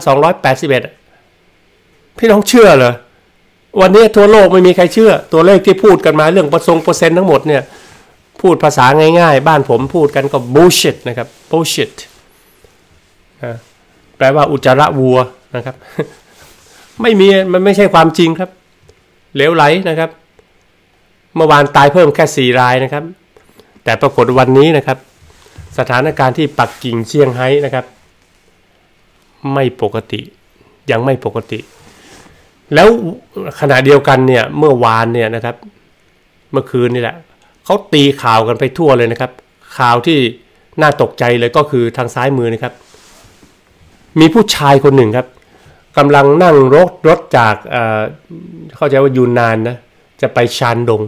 3,281พี่น้องเชื่อเหรอวันนี้ทั่วโลกไม่มีใครเชื่อตัวเลขที่พูดกันมาเรื่องเปอร์เซ็นต์ทั้งหมดเนี่ยพูดภาษาง่ายๆบ้านผมพูดกันก็ bullshit นะครับ bullshit นะแปลว่าอุจจาระวัวนะครับไม่มีมันไม่ใช่ความจริงครับเหลวไหลนะครับเมื่อวานตายเพิ่มแค่4รายนะครับแต่ปรากฏวันนี้นะครับสถานการณ์ที่ปักกิ่งเซี่ยงไฮ้นะครับไม่ปกติยังไม่ปกติแล้วขณะเดียวกันเนี่ยเมื่อวานเนี่ยนะครับเมื่อคืนนี่แหละเขาตีข่าวกันไปทั่วเลยนะครับข่าวที่น่าตกใจเลยก็คือทางซ้ายมือนะครับมีผู้ชายคนหนึ่งครับกำลังนั่งรถจากเข้าใจว่ายูนนานนะจะไปชานดง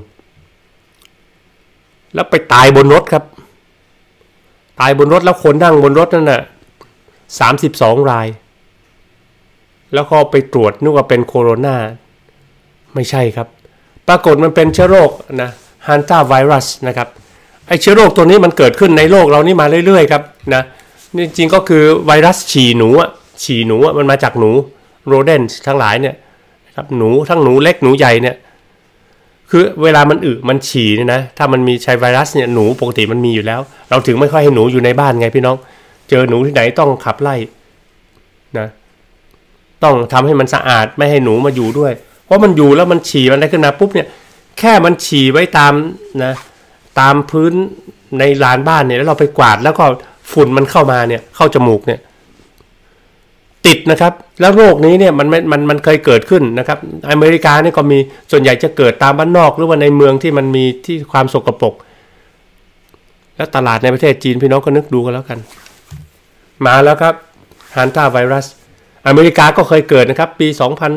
แล้วไปตายบนรถครับตายบนรถแล้วคนนั่งบนรถนั่นน่ะ32รายแล้วก็ไปตรวจนึกว่าเป็นโคโรนาไม่ใช่ครับปรากฏมันเป็นเชื้อโรคนะฮันต้าไวรัสนะครับไอเชื้อโรคตัวนี้มันเกิดขึ้นในโลกเรานี่มาเรื่อยๆครับนะนี่จริงก็คือไวรัสฉี่หนูมันมาจากหนูโรเดนต์ทั้งหลายเนี่ยครับหนูทั้งหนูเล็กหนูใหญ่เนี่ยคือเวลามันมันฉี่เนี่ยนะถ้ามันมีใช้ไวรัสเนี่ยหนูปกติมันมีอยู่แล้วเราถึงไม่ค่อยให้หนูอยู่ในบ้านไงพี่น้องเจอหนูที่ไหนต้องขับไล่นะต้องทำให้มันสะอาดไม่ให้หนูมาอยู่ด้วยเพราะมันอยู่แล้วมันฉี่มันได้ขึ้นมาปุ๊บเนี่ยแค่มันฉี่ไว้ตามนะตามพื้นในลานบ้านเนี่ยแล้วเราไปกวาดแล้วก็ฝุ่นมันเข้ามาเนี่ยเข้าจมูกเนี่ยติดนะครับแล้วโรคนี้เนี่ยมันเคยเกิดขึ้นนะครับอเมริกาเนี่ยก็มีส่วนใหญ่จะเกิดตามบ้านนอกหรือว่าในเมืองที่มันมีที่ความสกปรกแล้วตลาดในประเทศจีนพี่น้องก็นึกดูกันแล้วกันมาแล้วครับฮันต้าไวรัสอเมริกาก็เคยเกิดนะครับปี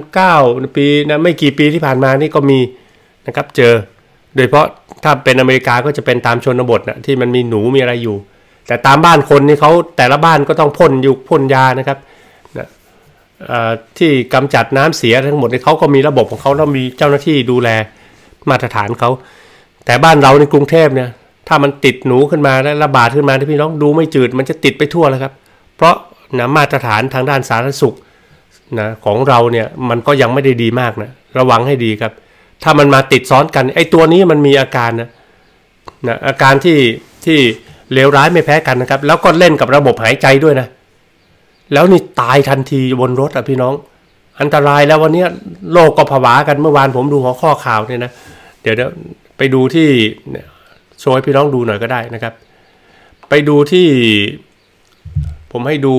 2009ปีนะไม่กี่ปีที่ผ่านมานี่ก็มีนะครับเจอโดยเฉพาะถ้าเป็นอเมริกาก็จะเป็นตามชนบทนะที่มันมีหนูมีอะไรอยู่แต่ตามบ้านคนนี่เขาแต่ละบ้านก็ต้องพ่นยานะครับนะที่กำจัดน้ำเสียทั้งหมดเขาก็มีระบบของเขาแล้วมีเจ้าหน้าที่ดูแลมาตรฐานเขาแต่บ้านเราในกรุงเทพเนี่ยถ้ามันติดหนูขึ้นมาแล้วระบาดขึ้นมาที่พี่น้องดูไม่จืดมันจะติดไปทั่วแล้วครับเพราะนะมาตรฐานทางด้านสาธารณสุขนะของเราเนี่ยมันก็ยังไม่ได้ดีมากนะระวังให้ดีครับถ้ามันมาติดซ้อนกันไอ้ตัวนี้มันมีอาการนะอาการที่เลวร้ายไม่แพ้กันนะครับแล้วก็เล่นกับระบบหายใจด้วยนะแล้วนี่ตายทันทีบนรถอ่ะพี่น้องอันตรายแล้ววันนี้โลกก็ผวากันเมื่อวานผมดูหัวข้อข่าวเนี่ยนะเดี๋ยวไปดูที่โชว์ให้พี่น้องดูหน่อยก็ได้นะครับไปดูที่ผมให้ดู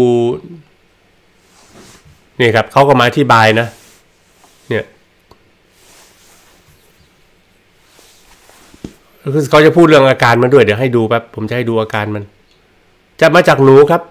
นี่ครับเขาก็มาอธิบายนะเนี่ยคือเขาจะพูดเรื่องอาการมันด้วยเดี๋ยวให้ดูแป๊บผมจะให้ดูอาการมันจะมาจากหนูครับ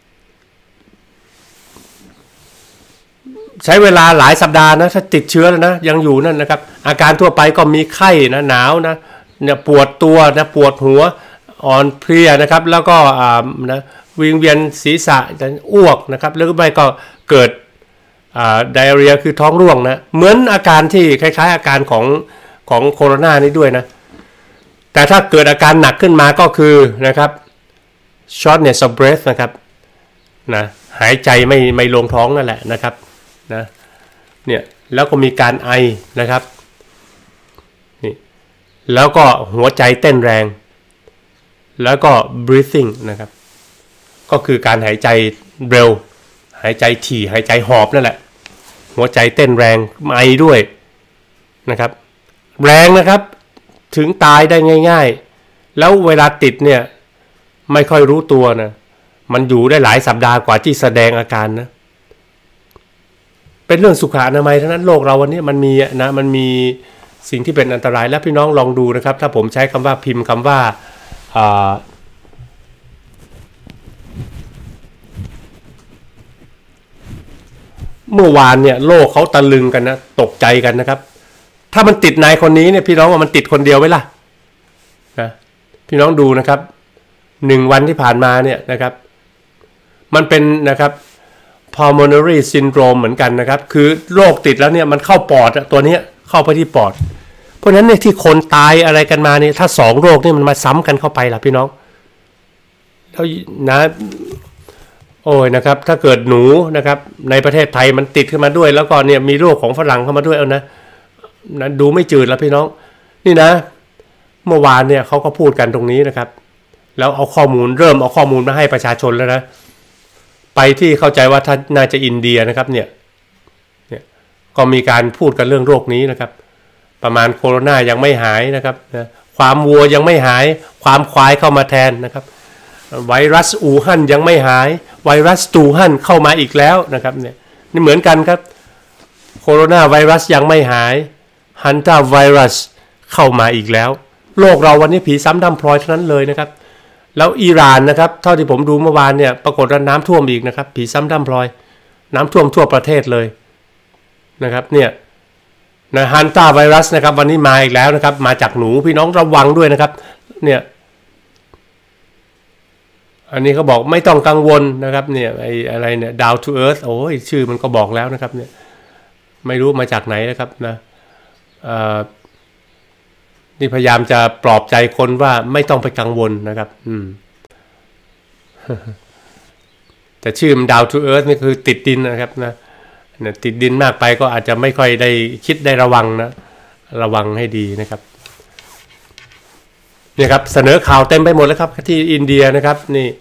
ใช้เวลาหลายสัปดาห์นะถ้าติดเชื้อแล้วนะยังอยู่นั่นนะครับอาการทั่วไปก็มีไข้นะหนาวนะเนี่ยปวดตัวนะปวดหัวอ่อนเพลียนะครับแล้วก็นะวิงเวียนศีรษะจะอ้วกนะครับหรือไม่ก็เกิดไดอาเรียคือท้องร่วงนะเหมือนอาการที่คล้ายๆอาการของโคโรนานี้ด้วยนะแต่ถ้าเกิดอาการหนักขึ้นมาก็คือนะครับ shortness of breath นะครับนะหายใจไม่ลงท้องนั่นแหละนะครับนะเนี่ยแล้วก็มีการไอนะครับนี่แล้วก็หัวใจเต้นแรงแล้วก็ breathing นะครับก็คือการหายใจเร็วหายใจถี่หายใจหอบนั่นแหละหัวใจเต้นแรงไอด้วยนะครับแรงนะครับถึงตายได้ง่ายๆแล้วเวลาติดเนี่ยไม่ค่อยรู้ตัวนะมันอยู่ได้หลายสัปดาห์กว่าที่แสดงอาการนะเป็นเรื่องสุขอนามัยทั้งนั้นโลกเราวันนี้มันมีนะมันมีสิ่งที่เป็นอันตรายแล้วพี่น้องลองดูนะครับถ้าผมใช้คำว่าพิมพ์คำว่าเมื่อวานเนี่ยโลกเขาตะลึงกันนะตกใจกันนะครับถ้ามันติดนายคนนี้เนี่ยพี่น้องว่ามันติดคนเดียวไว้ล่ะนะพี่น้องดูนะครับ1 วันที่ผ่านมาเนี่ยนะครับมันเป็นนะครับ pulmonary syndrome เหมือนกันนะครับคือโรคติดแล้วเนี่ยมันเข้าปอดตัวนี้เข้าไปที่ปอดเพราะฉะนั้นเนี่ยที่คนตายอะไรกันมาเนี่ยถ้า2โรคนี่มันมาซ้ำกันเข้าไปล่ะพี่น้องแล้วนะโอ้ยนะครับถ้าเกิดหนูนะครับในประเทศไทยมันติดขึ้นมาด้วยแล้วก็เนี่ยมีโรคของฝรั่งเข้ามาด้วยเอานะดูไม่จืดแล้วพี่น้องนี่นะเมื่อวานเนี่ยเขาก็พูดกันตรงนี้นะครับแล้วเอาข้อมูลเริ่มเอาข้อมูลมาให้ประชาชนแล้วนะไปที่เข้าใจว่าถ้าน่าจะอินเดียนะครับเนี่ยก็มีการพูดกันเรื่องโรคนี้นะครับประมาณโคโรนายังไม่หายนะครับนะความวัวยังไม่หายความควายเข้ามาแทนนะครับไวรัสอู่ฮั่นยังไม่หายไวรัสตูฮั่นเข้ามาอีกแล้วนะครับเนี่ยนี่เหมือนกันครับโคโรนาไวรัสยังไม่หายฮันตาไวรัสเข้ามาอีกแล้วโลกเราวันนี้ผีซ้ำดำพลอยเท่านั้นเลยนะครับแล้วอิหร่านนะครับเท่าที่ผมดูเมื่อวานเนี่ยปรากฏว่าน้ำท่วมอีกนะครับผีซ้ำดำพลอยน้ำท่วมทั่วประเทศเลยนะครับเนี่ยนะฮันตาไวรัสนะครับวันนี้มาอีกแล้วนะครับมาจากหนูพี่น้องระวังด้วยนะครับเนี่ยอันนี้เขาบอกไม่ต้องกังวลนะครับเนี่ยไอ้อะไรเนี่ย down to earth โอ้ยชื่อมันก็บอกแล้วนะครับเนี่ยไม่รู้มาจากไหนนะครับนะนี่พยายามจะปลอบใจคนว่าไม่ต้องไปกังวลนะครับแต่ชื่อมัน down to earth นี่คือติดดินนะครับนะติดดินมากไปก็อาจจะไม่ค่อยได้คิดได้ระวังนะระวังให้ดีนะครับนี่ครับเสนอข่าวเต็มไปหมดแล้วครับที่อินเดียนะครับ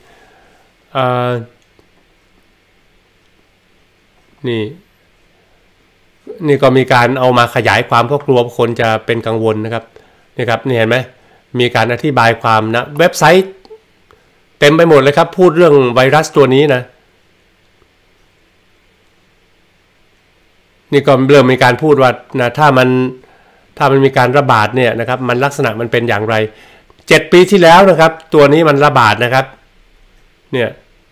นี่ก็มีการเอามาขยายความเพราะกลัวคนจะเป็นกังวลนะครับนี่ครับนี่เห็นไหมมีการอธิบายความนะเว็บไซต์เต็มไปหมดเลยครับพูดเรื่องไวรัสตัวนี้นะนี่ก็เริ่มมีการพูดว่านะถ้ามันมีการระบาดเนี่ยนะครับมันลักษณะมันเป็นอย่างไร7 ปีที่แล้วนะครับตัวนี้มันระบาดนะครับเนี่ย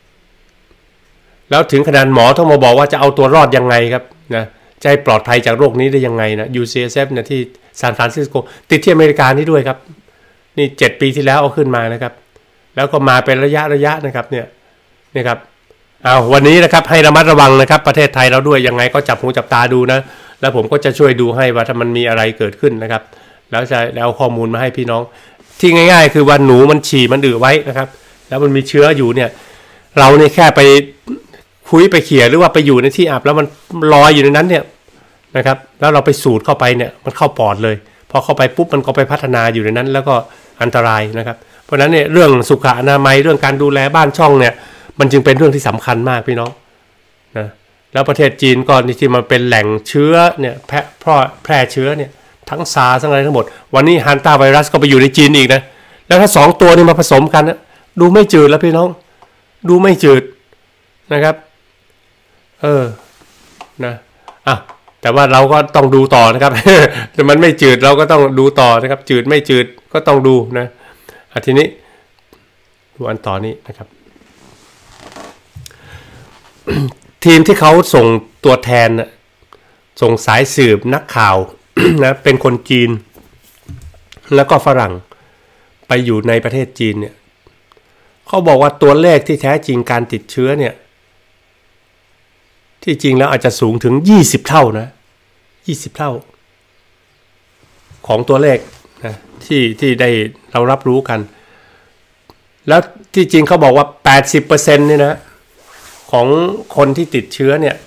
แล้วถึงขนาดหมอต้องมาบอกว่าจะเอาตัวรอดยังไงครับนะจะให้ปลอดภัยจากโรคนี้ได้ยังไงนะ UCSF เนี่ยที่ซานฟรานซิสโกติดที่อเมริกานี่ด้วยครับนี่7 ปีที่แล้วเอาขึ้นมานะครับแล้วก็มาเป็นระยะนะครับเนี่ยครับวันนี้นะครับให้ระมัดระวังนะครับประเทศไทยเราด้วยยังไงก็จับหูจับตาดูนะแล้วผมก็จะช่วยดูให้ว่าถ้ามันมีอะไรเกิดขึ้นนะครับแล้วจะเอาข้อมูลมาให้พี่น้องที่ง่ายๆคือว่าหนูมันฉี่มันอืดไว้นะครับแล้วมันมีเชื้ออยู่เนี่ยเราเนี่ยแค่ไปคุยไปเขี่ยหรือว่าไปอยู่ในที่อับแล้วมันลอยอยู่ในนั้นเนี่ยนะครับแล้วเราไปสูดเข้าไปเนี่ยมันเข้าปอดเลยพอเข้าไปปุ๊บมันก็ไปพัฒนาอยู่ในนั้นแล้วก็อันตรายนะครับเพราะฉะนั้นเนี่ยเรื่องสุขอนามัยเรื่องการดูแลบ้านช่องเนี่ยมันจึงเป็นเรื่องที่สำคัญมากพี่น้องนะแล้วประเทศจีนก็ที่มันเป็นแหล่งเชื้อเนี่ยแพร่เชื้อเนี่ยทั้งซาร์ทั้งอะไรทั้งหมดวันนี้ฮันตาไวรัสก็ไปอยู่ในจีนอีกนะแล้วถ้า2 ตัวนี้มาผสมกันนะดูไม่จืดแล้วพี่น้องดูไม่จืดนะครับนะแต่ว่าเราก็ต้องดูต่อนะครับ แต่มันไม่จืดเราก็ต้องดูต่อนะครับจืดไม่จืดก็ต้องดูนะทีนี้ดูอันต่อนี้นะครับ ทีมที่เขาส่งตัวแทนส่งสายสืบนักข่าว นะเป็นคนจีนแล้วก็ฝรั่งไปอยู่ในประเทศจีนเนี่ยเขาบอกว่าตัวเลขที่แท้จริงการติดเชื้อเนี่ยที่จริงแล้วอาจจะสูงถึง20เท่านะ20เท่าของตัวเลขนะที่ได้เรารับรู้กันแล้วที่จริงเขาบอกว่า 80% เนี่ยนะของคนที่ติดเชื้อเนี่ย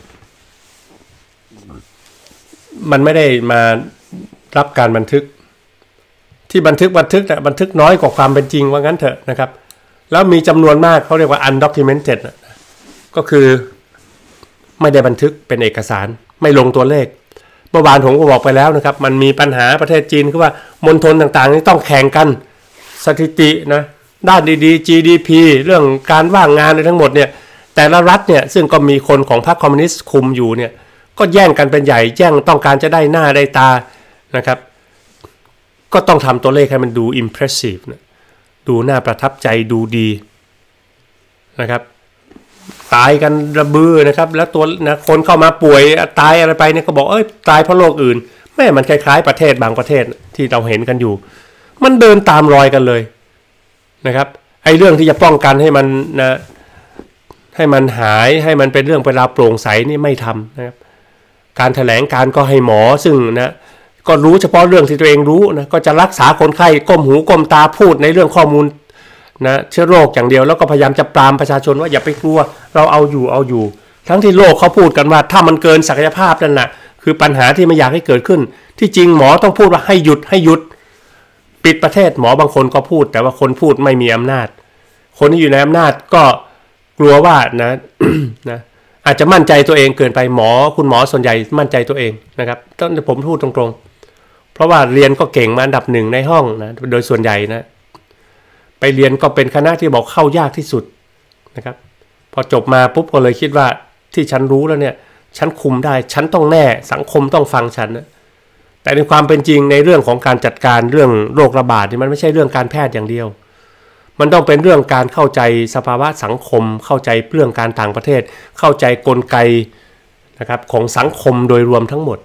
มันไม่ได้มารับการบันทึกที่บันทึกแต่บันทึกน้อยกว่าความเป็นจริงว่างั้นเถอะนะครับแล้วมีจำนวนมากเขาเรียกว่า undocumented ก็คือไม่ได้บันทึกเป็นเอกสารไม่ลงตัวเลขเมื่อวานผมก็บอกไปแล้วนะครับมันมีปัญหาประเทศจีนคือว่ามณฑลต่างๆนี่ต้องแข่งกันสถิตินะด้านดีๆ GDP เรื่องการว่างงานในทั้งหมดเนี่ยแต่ละรัฐเนี่ยซึ่งก็มีคนของพรรคคอมมิวนิสต์คุมอยู่เนี่ยก็แย่งกันเป็นใหญ่แย่งต้องการจะได้หน้าได้ตานะครับก็ต้องทำตัวเลขให้มันดู impressive นะดูน่าประทับใจดูดีนะครับตายกันระบือนะครับแล้วตัวนะคนเข้ามาป่วยตายอะไรไปเนี่ยก็บอกตายเพราะโรคอื่นแม่มันคล้ายๆประเทศบางประเทศที่เราเห็นกันอยู่มันเดินตามรอยกันเลยนะครับไอ้เรื่องที่จะป้องกันให้มันนะให้มันหายให้มันเป็นเรื่องเวลาโปร่งใสนี่ไม่ทำนะครับการแถลงการก็ให้หมอซึ่งนะก็รู้เฉพาะเรื่องที่ตัวเองรู้นะก็จะรักษาคนไข้ก้มหูก้มตาพูดในเรื่องข้อมูลนะเชื้อโรคอย่างเดียวแล้วก็พยายามจะปรามประชาชนว่าอย่าไปกลัวเราเอาอยู่ทั้งที่โลกเขาพูดกันว่าถ้ามันเกินศักยภาพนั่นแหละคือปัญหาที่ไม่อยากให้เกิดขึ้นที่จริงหมอต้องพูดว่าให้หยุดปิดประเทศหมอบางคนก็พูดแต่ว่าคนพูดไม่มีอำนาจคนที่อยู่ในอำนาจก็กลัวว่านะ นะอาจจะมั่นใจตัวเองเกินไปคุณหมอส่วนใหญ่มั่นใจตัวเองนะครับต้องผมพูดตรงๆเพราะว่าเรียนก็เก่งมาอันดับ1ในห้องนะโดยส่วนใหญ่นะไปเรียนก็เป็นคณะที่บอกเข้ายากที่สุดนะครับพอจบมาปุ๊บก็เลยคิดว่าที่ฉันรู้แล้วเนี่ยฉันคุมได้ฉันต้องแน่สังคมต้องฟังฉันนะแต่ในความเป็นจริงในเรื่องของการจัดการเรื่องโรคระบาดนี่มันไม่ใช่เรื่องการแพทย์อย่างเดียวมันต้องเป็นเรื่องการเข้าใจสภาวะสังคมเข้าใจเรื่องการต่างประเทศเข้าใจกลไกนะครับของสังคมโดยรวมทั้งหมด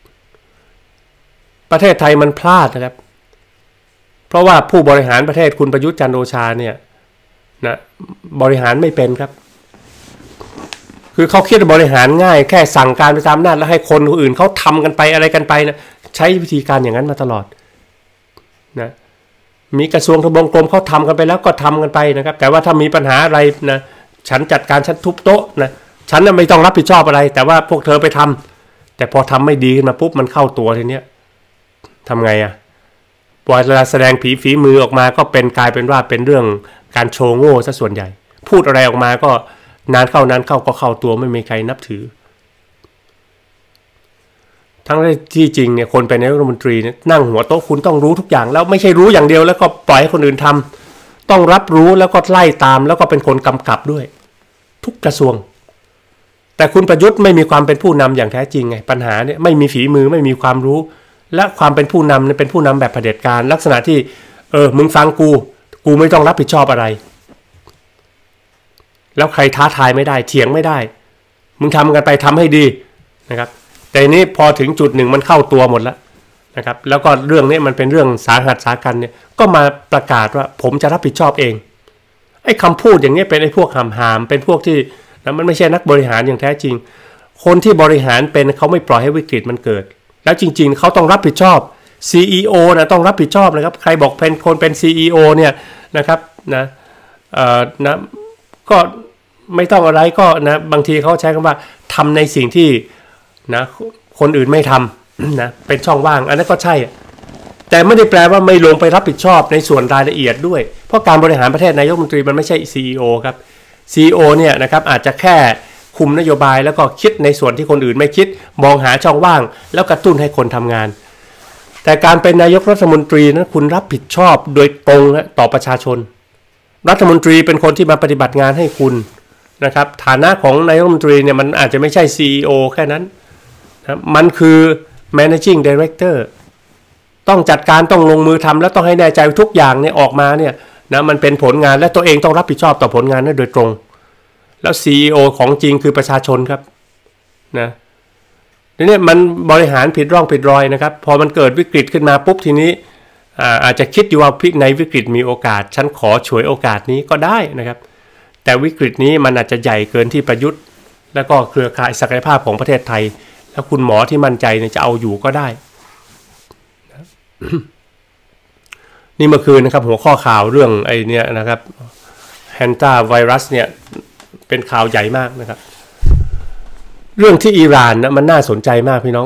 ประเทศไทยมันพลาดนะครับเพราะว่าผู้บริหารประเทศคุณประยุทธ์จันทร์โอชาเนี่ยนะบริหารไม่เป็นครับคือเขาคิดว่าบริหารง่ายแค่สั่งการไปตามอำนาจแล้วให้คนอื่นเขาทำกันไปอะไรกันไปนะใช้วิธีการอย่างนั้นมาตลอดนะมีกระทรวงทบวงกรมเขาทำกันไปแล้วก็ทำกันไปนะครับแต่ว่าถ้ามีปัญหาอะไรนะฉันจัดการฉันทุบโต๊ะนะฉันไม่ต้องรับผิดชอบอะไรแต่ว่าพวกเธอไปทำแต่พอทำไม่ดีขึ้นมาปุ๊บมันเข้าตัวทีเนี้ยทำไงอะพอเวลาแสดงฝีมือออกมาก็กลายเป็นว่าเป็นเรื่องการโชว์โง่ซะส่วนใหญ่พูดอะไรออกมาก็นานเข้าก็เข้าตัวไม่มีใครนับถือทั้งที่จริงเนี่ยคนเป็นนายกรัฐมนตรีเนี่ยนั่งหัวโต๊ะคุณต้องรู้ทุกอย่างแล้วไม่ใช่รู้อย่างเดียวแล้วก็ปล่อยให้คนอื่นทำต้องรับรู้แล้วก็ไล่ตามแล้วก็เป็นคนกำกับด้วยทุกกระทรวงแต่คุณประยุทธ์ไม่มีความเป็นผู้นำอย่างแท้จริงไงปัญหาเนี่ยไม่มีฝีมือไม่มีความรู้และความเป็นผู้นำเนี่ยเป็นผู้นำแบบเผด็จการลักษณะที่มึงฟังกูไม่ต้องรับผิดชอบอะไรแล้วใครท้าทายไม่ได้เถียงไม่ได้มึงทำกันไปทำให้ดีนะครับแต่นี้พอถึงจุดหนึ่งมันเข้าตัวหมดแล้วนะครับแล้วก็เรื่องนี้มันเป็นเรื่องสาหัสสากันเนี่ยก็มาประกาศว่าผมจะรับผิดชอบเองไอ้คำพูดอย่างนี้เป็นไอ้พวกหามเป็นพวกที่นะมันไม่ใช่นักบริหารอย่างแท้จริงคนที่บริหารเป็นเขาไม่ปล่อยให้วิกฤตมันเกิดแล้วจริงๆเขาต้องรับผิดชอบ CEO นะต้องรับผิดชอบนะครับใครบอกเป็นคนเป็น CEO เนี่ยนะครับนะก็ไม่ต้องอะไรก็นะบางทีเขาใช้คำว่าทำในสิ่งที่นะคนอื่นไม่ทำนะเป็นช่องว่างอันนั้นก็ใช่แต่ไม่ได้แปลว่าไม่ลงไปรับผิดชอบในส่วนรายละเอียดด้วยเพราะการบริหารประเทศนายกรัฐมนตรีมันไม่ใช่ CEO ครับ CEO เนี่ยนะครับอาจจะแค่คุมนโยบายแล้วก็คิดในส่วนที่คนอื่นไม่คิดมองหาช่องว่างแล้วกระตุ้นให้คนทำงานแต่การเป็นนายกรัฐมนตรีนั้นคุณรับผิดชอบโดยตรงต่อประชาชนรัฐมนตรีเป็นคนที่มาปฏิบัติงานให้คุณนะครับฐานะของนายกรัฐมนตรีเนี่ยมันอาจจะไม่ใช่ CEO แค่นั้นนะมันคือ Managing Director ต้องจัดการต้องลงมือทำแล้วต้องให้แน่ใจทุกอย่างเนี่ยออกมาเนี่ยนะมันเป็นผลงานและตัวเองต้องรับผิดชอบต่อผลงานนั้นโดยตรงแล้ว CEO ของจริงคือประชาชนครับนะทีนี้มันบริหารผิดร่องผิดรอยนะครับพอมันเกิดวิกฤตขึ้นมาปุ๊บทีนี้อาจจะคิดอยู่ว่าในวิกฤตมีโอกาสฉันขอฉวยโอกาสนี้ก็ได้นะครับแต่วิกฤตนี้มันอาจจะใหญ่เกินที่ประยุทธ์แล้วก็เครือข่ายศักยภาพของประเทศไทยแล้วคุณหมอที่มั่นใจเนี่ยจะเอาอยู่ก็ได้ นี่เมื่อคืนนะครับหัวข้อข่าวเรื่องไอ้นี่นะครับแฮนตาไวรัสเนี่ยเป็นข่าวใหญ่มากนะครับเรื่องที่อิหร่านนะมันน่าสนใจมากพี่น้อง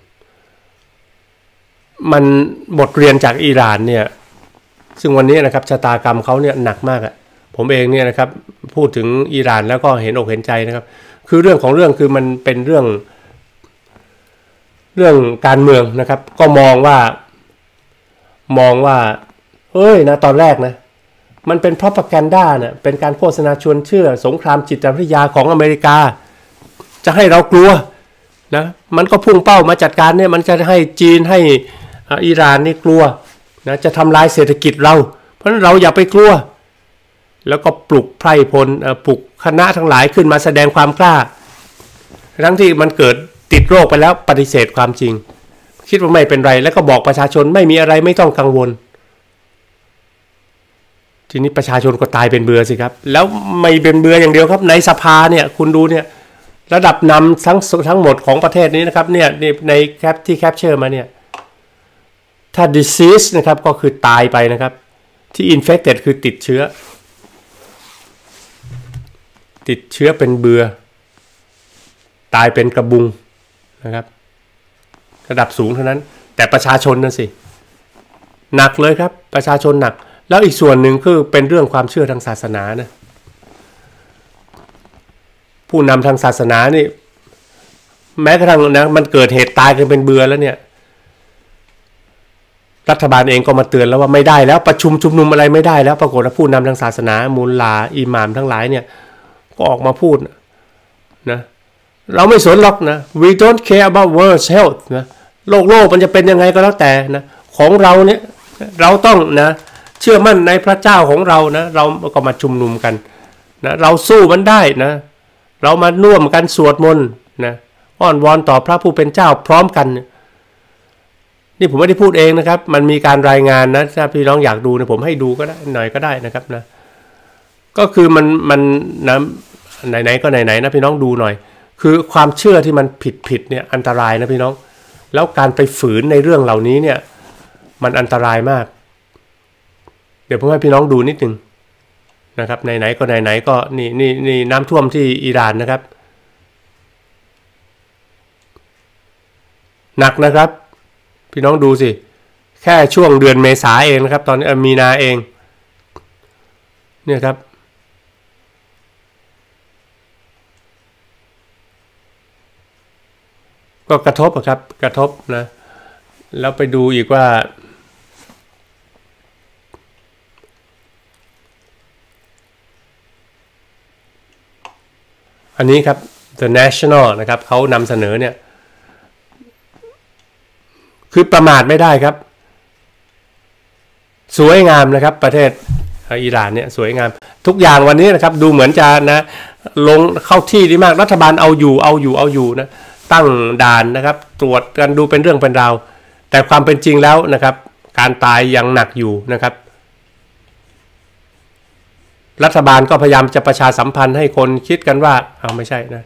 มันบทเรียนจากอิหร่านเนี่ยซึ่งวันนี้นะครับชะตากรรมเขาเนี่ยหนักมากอ่ะผมเองเนี่ยนะครับพูดถึงอิหร่านแล้วก็เห็นอกเห็นใจนะครับคือเรื่องของเรื่องคือมันเป็นเรื่องการเมืองนะครับก็มองว่าเอ้ยนะตอนแรกนะมันเป็น propaganda เนี่ยเป็นการโฆษณาชวนเชื่อสงครามจิตวิทยาของอเมริกาจะให้เรากลัวนะมันก็พุ่งเป้ามาจัดการเนี่ยมันจะให้จีนให้อิหร่านนี่กลัวนะจะทำลายเศรษฐกิจเราเพราะฉะนั้นเราอย่าไปกลัวแล้วก็ปลุกไพร่พลปลุกคณะทั้งหลายขึ้นมาแสดงความกล้าทั้งที่มันเกิดติดโรคไปแล้วปฏิเสธความจริงคิดว่าไม่เป็นไรแล้วก็บอกประชาชนไม่มีอะไรไม่ต้องกังวลทีนี้ประชาชนก็ตายเป็นเบื่อสิครับแล้วไม่เป็นเบื่ออย่างเดียวครับในสภาเนี่ยคุณดูเนี่ยระดับนำทั้งหมดของประเทศนี้นะครับเนี่ยในแคปที่แคปเจอร์มาเนี่ยถ้า disease นะครับก็คือตายไปนะครับที่ infected คือติดเชื้อเป็นเบื่อตายเป็นกระบุงนะครับระดับสูงเท่านั้นแต่ประชาชนนั่นสิหนักเลยครับประชาชนหนักแล้วอีกส่วนหนึ่งคือเป็นเรื่องความเชื่อทางศาสนานะผู้นำทางศาสนานี่แม้กระทั่งนะมันเกิดเหตุตายกันเป็นเบื่อแล้วเนี่ยรัฐบาลเองก็มาเตือนแล้วว่าไม่ได้แล้วประชุมชุมนุมอะไรไม่ได้แล้วปรากฏว่าผู้นำทางศาสนามูลลาอิหม่ามทั้งหลายเนี่ยก็ออกมาพูดนะเราไม่สนหรอกนะ we don't care about world health นะโลกมันจะเป็นยังไงก็แล้วแต่นะของเราเนี่ยเราต้องนะเชื่อมั่นในพระเจ้าของเรานะเราก็มาชุมนุมกันนะเราสู้มันได้นะเรามาร่วมกันสวดมนต์นะอ้อนวอนต่อพระผู้เป็นเจ้าพร้อมกันนี่ผมไม่ได้พูดเองนะครับมันมีการรายงานนะถ้าพี่น้องอยากดูนะผมให้ดูก็ได้หน่อยก็ได้นะครับนะก็คือมันนะไหนๆก็ไหนๆนะพี่น้องดูหน่อยคือความเชื่อที่มันผิดเนี่ยอันตรายนะพี่น้องแล้วการไปฝืนในเรื่องเหล่านี้เนี่ยมันอันตรายมากเดี๋ยวผมให้พี่น้องดูนิดนึงนะครับไหนๆก็ไหนๆก็นี่น้ำท่วมที่อิหร่านนะครับหนักนะครับพี่น้องดูสิแค่ช่วงเดือนเมษาเองนะครับตอนนี้มีนาเองเนี่ยครับก็กระทบครับกระทบนะแล้วไปดูอีกว่าอันนี้ครับ The National นะครับเขานำเสนอเนี่ยคือประมาทไม่ได้ครับสวยงามนะครับประเทศอิหร่านเนี่ยสวยงามทุกอย่างวันนี้นะครับดูเหมือนจะนะลงเข้าที่ดีมากรัฐบาลเอาอยู่นะตั้งด่านนะครับตรวจกันดูเป็นเรื่องเป็นราวแต่ความเป็นจริงแล้วนะครับการตายยังหนักอยู่นะครับรัฐบาลก็พยายามจะประชาสัมพันธ์ให้คนคิดกันว่าไม่ใช่นะ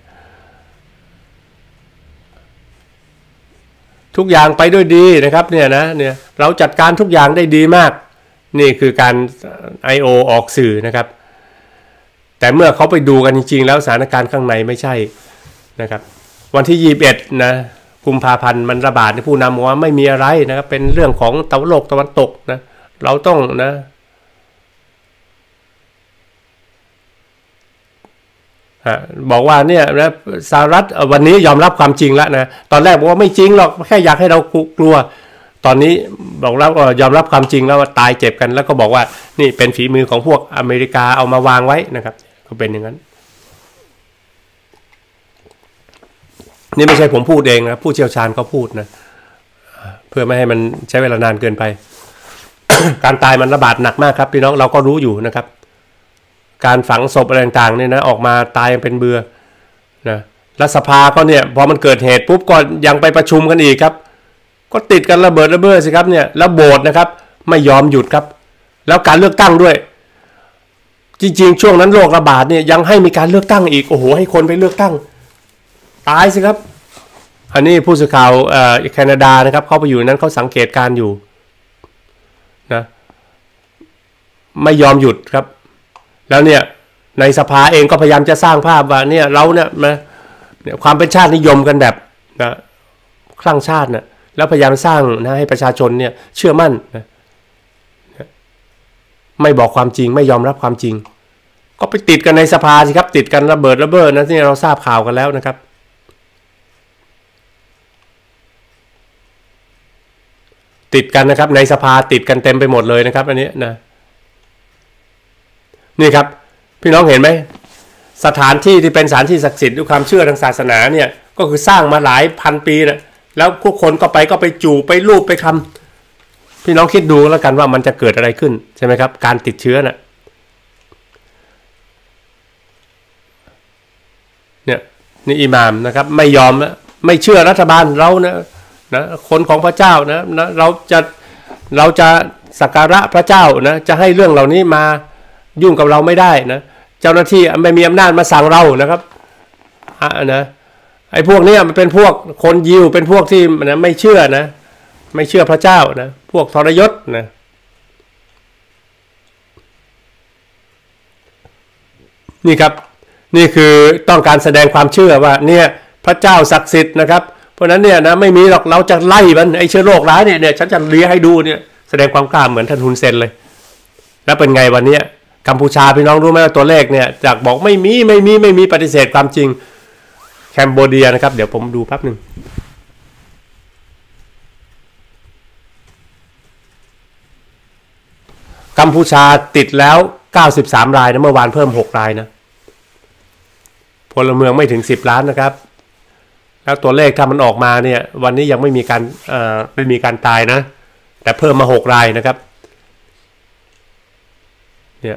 ทุกอย่างไปด้วยดีนะครับเนี่ยเราจัดการทุกอย่างได้ดีมากนี่คือการ I.O. ออกสื่อนะครับแต่เมื่อเขาไปดูกันจริงๆแล้วสถานการณ์ข้างในไม่ใช่นะครับวันที่21นะกุมภาพันธ์มันระบาดผู้นำบอกว่าไม่มีอะไรนะครับเป็นเรื่องของโลกตะวันตกนะเราต้องนะบอกว่าเนี่ยนะสหรัฐวันนี้ยอมรับความจริงแล้วนะตอนแรกบอกว่าไม่จริงหรอกแค่อยากให้เรากลัวตอนนี้บอกแล้วก็ยอมรับความจริงแล้วว่าตายเจ็บกันแล้วก็บอกว่านี่เป็นฝีมือของพวกอเมริกาเอามาวางไว้นะครับก็เป็นอย่างนั้นนี่ไม่ใช่ผมพูดเองนะผู้เชี่ยวชาญเขาพูดนะเพื่อไม่ให้มันใช้เวลานานเกินไป การตายมันระบาดหนักมากครับพี่น้องเราก็รู้อยู่นะครับการฝังศพอะไรต่างๆเนี่ยนะออกมาตายเป็นเบื่อนะรัฐสภาก็เนี่ยพอมันเกิดเหตุปุ๊บก็ยังไปประชุมกันอีกครับก็ติดกันระเบิดสิครับเนี่ยแล้วโบสถ์นะครับไม่ยอมหยุดครับแล้วการเลือกตั้งด้วยจริงๆช่วงนั้นโรคระบาดเนี่ยยังให้มีการเลือกตั้งอีกโอ้โหให้คนไปเลือกตั้งตายสิครับอันนี้ผู้สื่อข่าวแคนาดานะครับเขาไปอยู่นั้นเขาสังเกตการอยู่นะไม่ยอมหยุดครับแล้วเนี่ยในสภาเองก็พยายามจะสร้างภาพว่าเนี่ยเราเนี่ยความเป็นชาตินิยมกันแบบนะคลั่งชาตินะแล้วพยายามสร้างนะให้ประชาชนเนี่ยเชื่อมั่นนะไม่บอกความจริงไม่ยอมรับความจริงก็ไปติดกันในสภาสิครับติดกันระเบิดระเบ้อนะที่เราทราบข่าวกันแล้วนะครับติดกันนะครับในสภาติดกันเต็มไปหมดเลยนะครับอันนี้นะนี่ครับพี่น้องเห็นไหมสถานที่ที่เป็นสถานที่ศักดิ์สิทธิ์ด้วยความเชื่อทางศาสนาเนี่ยก็คือสร้างมาหลายพันปีนะแล้วผู้คนก็ไปจูบไปรูปไปคำพี่น้องคิดดูแล้วกันว่ามันจะเกิดอะไรขึ้นใช่ไหมครับการติดเชื้อน่ะเนี่ยนี่อิหม่ามนะครับไม่ยอมนะไม่เชื่อรัฐบาลเรานะคนของพระเจ้านะเราจะสักการะพระเจ้านะจะให้เรื่องเหล่านี้มายุ่งกับเราไม่ได้นะเจ้าหน้าที่ไม่มีอำนาจมาสั่งเรานะครับนะไอ้พวกนี้มันเป็นพวกคนยิวเป็นพวกที่นะไม่เชื่อนะไม่เชื่อพระเจ้านะพวกทรยศนะนี่ครับนี่คือต้องการแสดงความเชื่อว่าเนี่ยพระเจ้าศักดิ์สิทธิ์นะครับเพราะนั้นเนี่ยนะไม่มีหรอกเราจะไล่มันไอ้เชื้อโรคร้ายเนี่ยฉันจะเลี้ยให้ดูเนี่ยแสดงความกล้าเหมือนท่านฮุนเซนเลยแล้วเป็นไงวันนี้กัมพูชาพี่น้องรู้ไหมว่าตัวเลขเนี่ยจากบอกไม่มีปฏิเสธความจริงแคนเบเดียนะครับเดี๋ยวผมดูแป๊บหนึ่งกัมพูชาติดแล้ว93รายนะเมื่อวานเพิ่ม6รายนะพลเมืองไม่ถึง10ล้านนะครับแล้วตัวเลขถ้ามันออกมาเนี่ยวันนี้ยังไม่มีการตายนะแต่เพิ่มมา6รายนะครับเนี่ย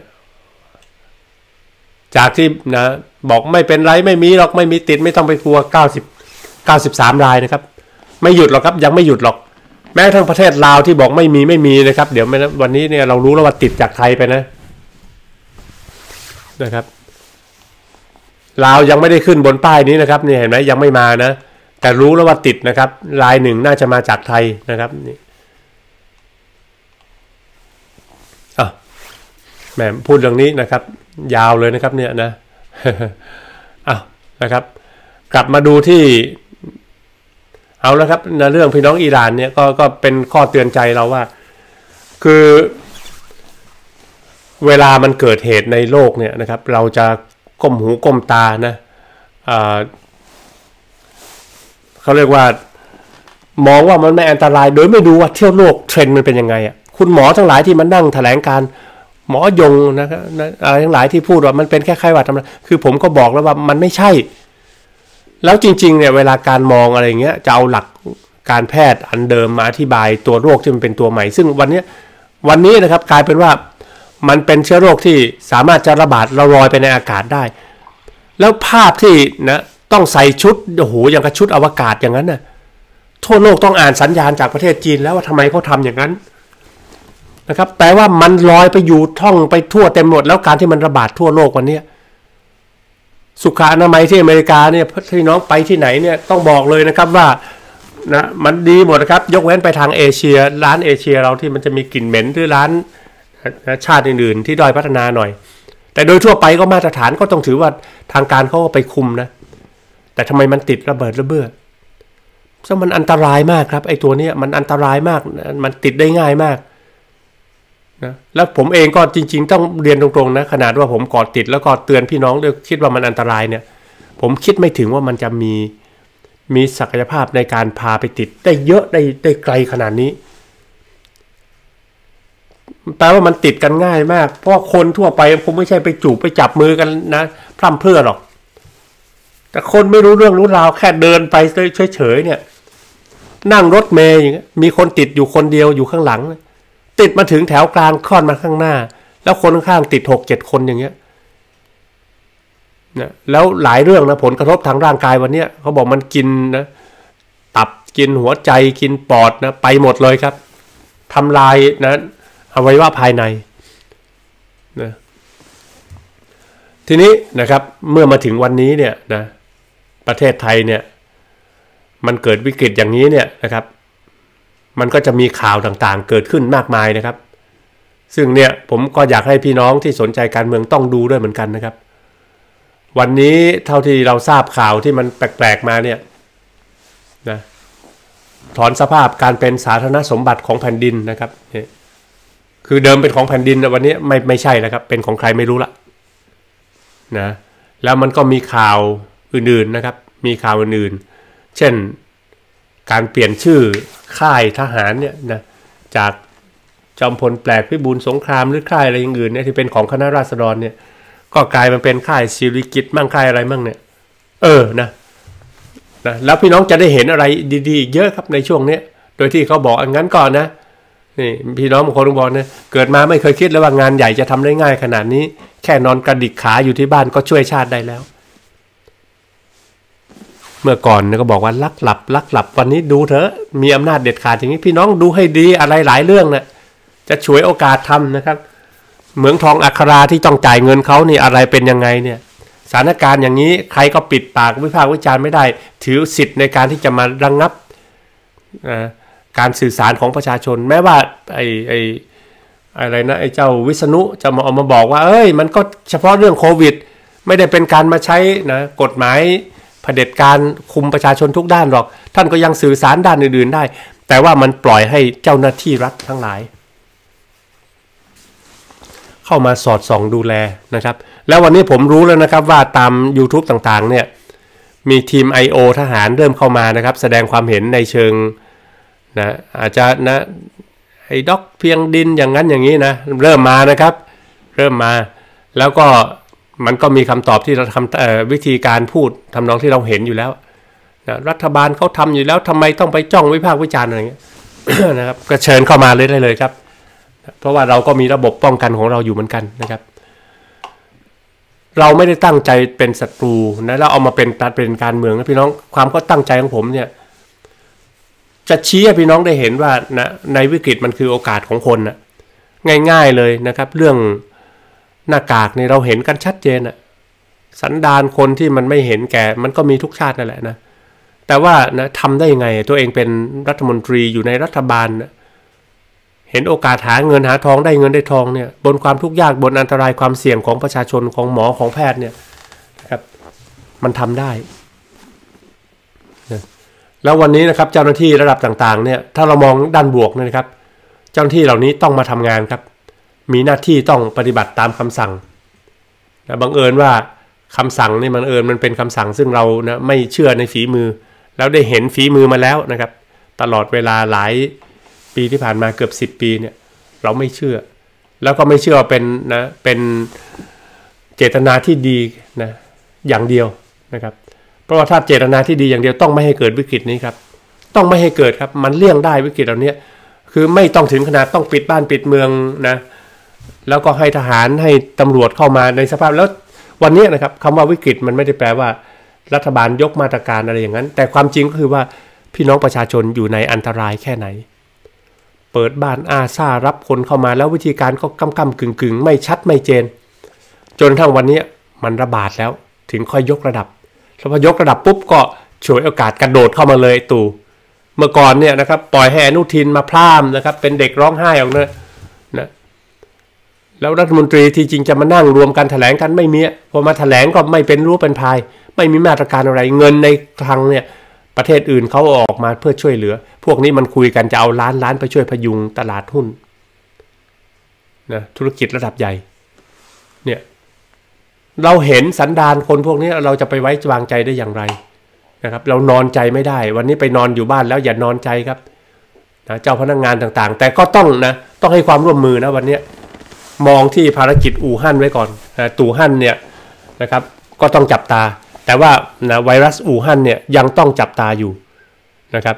จากที่นะบอกไม่เป็นไรไม่มีหรอกไม่มีติดไม่ต้องไปกลัว93รายนะครับไม่หยุดหรอกครับยังไม่หยุดหรอกแม้ทั้งประเทศลาวที่บอกไม่มีนะครับเดี๋ยววันนี้เนี่ยเรารู้แล้วว่าติดจากใครไปนะครับลาวยังไม่ได้ขึ้นบนป้ายนี้นะครับนี่เห็นไหมยังไม่มานะแต่รู้แล้วว่าติดนะครับรายหนึ่งน่าจะมาจากไทยนะครับนี่แหมพูดเรื่องนี้นะครับยาวเลยนะครับเนี่ยนะนะครับกลับมาดูที่เอาแล้วครับในเรื่องพี่น้องอิหร่านเนี่ยก็เป็นข้อเตือนใจเราว่าคือเวลามันเกิดเหตุในโลกเนี่ยนะครับเราจะก้มหูก้มตานะเขาเรียกว่ามองว่ามันไม่อันตรายโดยไม่ดูว่าเที่ยวโลกเทรนด์มันเป็นยังไงอ่ะคุณหมอทั้งหลายที่มานั่งแถลงการหมอยงนะครับอะไรทั้งหลายที่พูดว่ามันเป็นแค่ไข้หวัดธรรมดาคือผมก็บอกแล้วว่ามันไม่ใช่แล้วจริงๆเนี่ยเวลาการมองอะไรเงี้ยจะเอาหลักการแพทย์อันเดิมมาอธิบายตัวโรคที่มันเป็นตัวใหม่ซึ่งวันนี้นะครับกลายเป็นว่ามันเป็นเชื้อโรคที่สามารถจะระบาดลอยไปในอากาศได้แล้วภาพที่นะต้องใส่ชุดโอ้โหอย่างกับชุดอวกาศอย่างนั้นน่ะทั่วโลกต้องอ่านสัญญาณจากประเทศจีนแล้วว่าทำไมเขาทำอย่างนั้นนะครับแปลว่ามันลอยไปอยู่ท่องไปทั่วเต็มหมดแล้วการที่มันระบาดทั่วโลกวันนี้สุขอนามัยที่อเมริกาเนี่ยพี่น้องไปที่ไหนเนี่ยต้องบอกเลยนะครับว่านะมันดีหมดนะครับยกเว้นไปทางเอเชียร้านเอเชียเราที่มันจะมีกลิ่นเหม็นหรือร้านชาติอื่นๆที่ด้อยพัฒนาหน่อยแต่โดยทั่วไปก็มาตรฐานก็ต้องถือว่าทางการเขาก็ไปคุมนะแต่ทำไมมันติดระเบิดระเบ้อซึ่งมันอันตรายมากครับไอ้ตัวนี้มันอันตรายมากมันติดได้ง่ายมากนะแล้วผมเองก็จริงๆต้องเรียนตรงๆนะขนาดว่าผมกอดติดแล้วก็เตือนพี่น้องด้วยคิดว่ามันอันตรายเนี่ยผมคิดไม่ถึงว่ามันจะมีศักยภาพในการพาไปติดได้เยอะได้ไกลขนาดนี้แปลว่ามันติดกันง่ายมากเพราะคนทั่วไปคงไม่ใช่ไปจูบไปจับมือกันนะพร่ำเพรื่อหรอกแต่คนไม่รู้เรื่องรู้ราวแค่เดินไปเฉยๆเนี่ยนั่งรถเมล์อย่างเงี้ยมีคนติดอยู่คนเดียวอยู่ข้างหลังติดมาถึงแถวกลางค่อนมาข้างหน้าแล้วคนข้างๆติด 6-7 คนอย่างเงี้ยนะแล้วหลายเรื่องนะผลกระทบทางร่างกายวันนี้เขาบอกมันกินนะตับกินหัวใจกินปอดนะไปหมดเลยครับทำลายนะอวัยวะภายในนะทีนี้นะครับเมื่อมาถึงวันนี้เนี่ยนะประเทศไทยเนี่ยมันเกิดวิกฤตอย่างนี้เนี่ยนะครับมันก็จะมีข่าวต่างๆเกิดขึ้นมากมายนะครับซึ่งเนี่ยผมก็อยากให้พี่น้องที่สนใจการเมืองต้องดูด้วยเหมือนกันนะครับวันนี้เท่าที่เราทราบข่าวที่มันแปลกๆมาเนี่ยนะถอนสภาพการเป็นสาธารณสมบัติของแผ่นดินนะครับคือเดิมเป็นของแผ่นดินวันนี้ไม่ใช่แล้วครับเป็นของใครไม่รู้ละนะแล้วมันก็มีข่าวอื่นๆนะครับมีข่าวอื่นๆเช่นการเปลี่ยนชื่อค่ายทหารเนี่ยนะจากจอมพลแปลกพิบูลสงครามหรือค่ายอะไรอย่างอื่นเนี่ยที่เป็นของคณะราษฎรเนี่ยก็กลายมาเป็นค่ายศิริกิติ์มั่งค่ายอะไรมั่งเนี่ยนะแล้วพี่น้องจะได้เห็นอะไรดีๆเยอะครับในช่วงนี้โดยที่เขาบอกงั้นก่อนนะนี่พี่น้องบางคนบอกเนี่ยเกิดมาไม่เคยคิดเลยว่างานใหญ่จะทำได้ง่ายขนาดนี้แค่นอนกระดิกขาอยู่ที่บ้านก็ช่วยชาติได้แล้วเมื่อก่อนก็บอกว่าลักหลับวันนี้ดูเถอะมีอำนาจเด็ดขาดอย่างนี้พี่น้องดูให้ดีอะไรหลายเรื่องนะจะฉวยโอกาสทำนะครับเหมืองทองอัคราที่ต้องจ่ายเงินเขานี่อะไรเป็นยังไงเนี่ยสถานการณ์อย่างนี้ใครก็ปิดปากวิพากษ์วิจารณ์ไม่ได้ถือสิทธิ์ในการที่จะมาระงับการสื่อสารของประชาชนแม้ว่าอะไรนะไอ้เจ้าวิษณุจะมาออกมาบอกว่ามันก็เฉพาะเรื่องโควิดไม่ได้เป็นการมาใช้นะกฎหมายเผด็จการคุมประชาชนทุกด้านหรอกท่านก็ยังสื่อสารด้านอื่นๆได้แต่ว่ามันปล่อยให้เจ้าหน้าที่รัฐทั้งหลายเข้ามาสอดส่องดูแลนะครับแล้ววันนี้ผมรู้แล้วนะครับว่าตาม YouTube ต่างๆเนี่ยมีทีม I.O. ทหารเริ่มเข้ามานะครับแสดงความเห็นในเชิงนะอาจจะนะไอ้ด็อกเพียงดินอย่างนั้นอย่างนี้นะเริ่มมานะครับเริ่มมาแล้วก็มันก็มีคำตอบที่เราทำวิธีการพูดทำนองที่เราเห็นอยู่แล้วนะรัฐบาลเขาทำอยู่แล้วทำไมต้องไปจ้องวิพากษ์วิจารณ์อะไรอย่างเงี้ย นะครับก็เชิญเข้ามาเลยได้เลยครับเพราะว่าเราก็มีระบบป้องกันของเราอยู่เหมือนกันนะครับเราไม่ได้ตั้งใจเป็นศัตรูนะแล้วเอามาเป็นการเมืองนะพี่น้องความก็ตั้งใจของผมเนี่ยจะชี้ให้พี่น้องได้เห็นว่านะในวิกฤตมันคือโอกาสของคนนะง่ายๆเลยนะครับเรื่องหน้ากากนี่เราเห็นกันชัดเจนอะสันดานคนที่มันไม่เห็นแก่มันก็มีทุกชาตินั่นแหละนะแต่ว่านะทำได้ยังไงตัวเองเป็นรัฐมนตรีอยู่ในรัฐบาลนะเห็นโอกาสหาเงินหาทองได้เงินได้ทองเนี่ยบนความทุกข์ยากบนอันตรายความเสี่ยงของประชาชนของหมอของแพทย์เนี่ยนะครับมันทำได้นะแล้ววันนี้นะครับเจ้าหน้าที่ระดับต่างๆเนี่ยถ้าเรามองด้านบวกนะครับเจ้าหน้าที่เหล่านี้ต้องมาทำงานครับมีหน้าที่ต้องปฏิบัติตามคำสั่งนะบังเอิญว่าคำสั่งนี่มันเป็นคำสั่งซึ่งเรานะไม่เชื่อในฝีมือแล้วได้เห็นฝีมือมาแล้วนะครับตลอดเวลาหลายปีที่ผ่านมาเกือบ10 ปีเนี่ยเราไม่เชื่อแล้วก็ไม่เชื่อเป็นเจตนาที่ดีนะอย่างเดียวนะครับเพราะว่าถ้าเจตนาที่ดีอย่างเดียวต้องไม่ให้เกิดวิกฤตนี้ครับต้องไม่ให้เกิดครับมันเลี่ยงได้วิกฤตเหล่านี้คือไม่ต้องถึงขนาดต้องปิดบ้านปิดเมืองนะแล้วก็ให้ทหารให้ตำรวจเข้ามาในสภาพแล้ววันนี้นะครับคำว่าวิกฤตมันไม่ได้แปลว่ารัฐบาลยกมาตรการอะไรอย่างนั้นแต่ความจริงก็คือว่าพี่น้องประชาชนอยู่ในอันตรายแค่ไหนเปิดบ้านอาซ่ารับคนเข้ามาแล้ววิธีการก็ก้ำกึ่งไม่ชัดไม่เจนจนทั้งวันนี้มันระบาดแล้วถึงค่อยยกระดับแล้วพอยกระดับปุ๊บก็ฉวยโอกาสกระโดดเข้ามาเลยตู่เมื่อก่อนเนี่ยนะครับปล่อยให้อนุทินมาพร่ำนะครับเป็นเด็กร้องไห้ออกนะแล้วรัฐมนตรีที่จริงจะมานั่งรวมกันแถลงกันไม่มีพอมาแถลงก็ไม่เป็นรู้เป็นพายไม่มีมาตรการอะไรเงินในทางเนี่ยประเทศอื่นเขาออกมาเพื่อช่วยเหลือพวกนี้มันคุยกันจะเอาล้านไปช่วยพยุงตลาดหุ้นนะธุรกิจระดับใหญ่เนี่ยเราเห็นสันดานคนพวกนี้เราจะไปไว้วางใจได้อย่างไรนะครับเรานอนใจไม่ได้วันนี้ไปนอนอยู่บ้านแล้วอย่านอนใจครับนะเจ้าพนักงานต่างๆแต่ก็ต้องให้ความร่วมมือนะวันนี้มองที่ภารกิจอู่ฮั่นไว้ก่อนตู่ฮั่นเนี่ยนะครับก็ต้องจับตาแต่ว่านะไวรัสอู่ฮั่นเนี่ยยังต้องจับตาอยู่นะครับ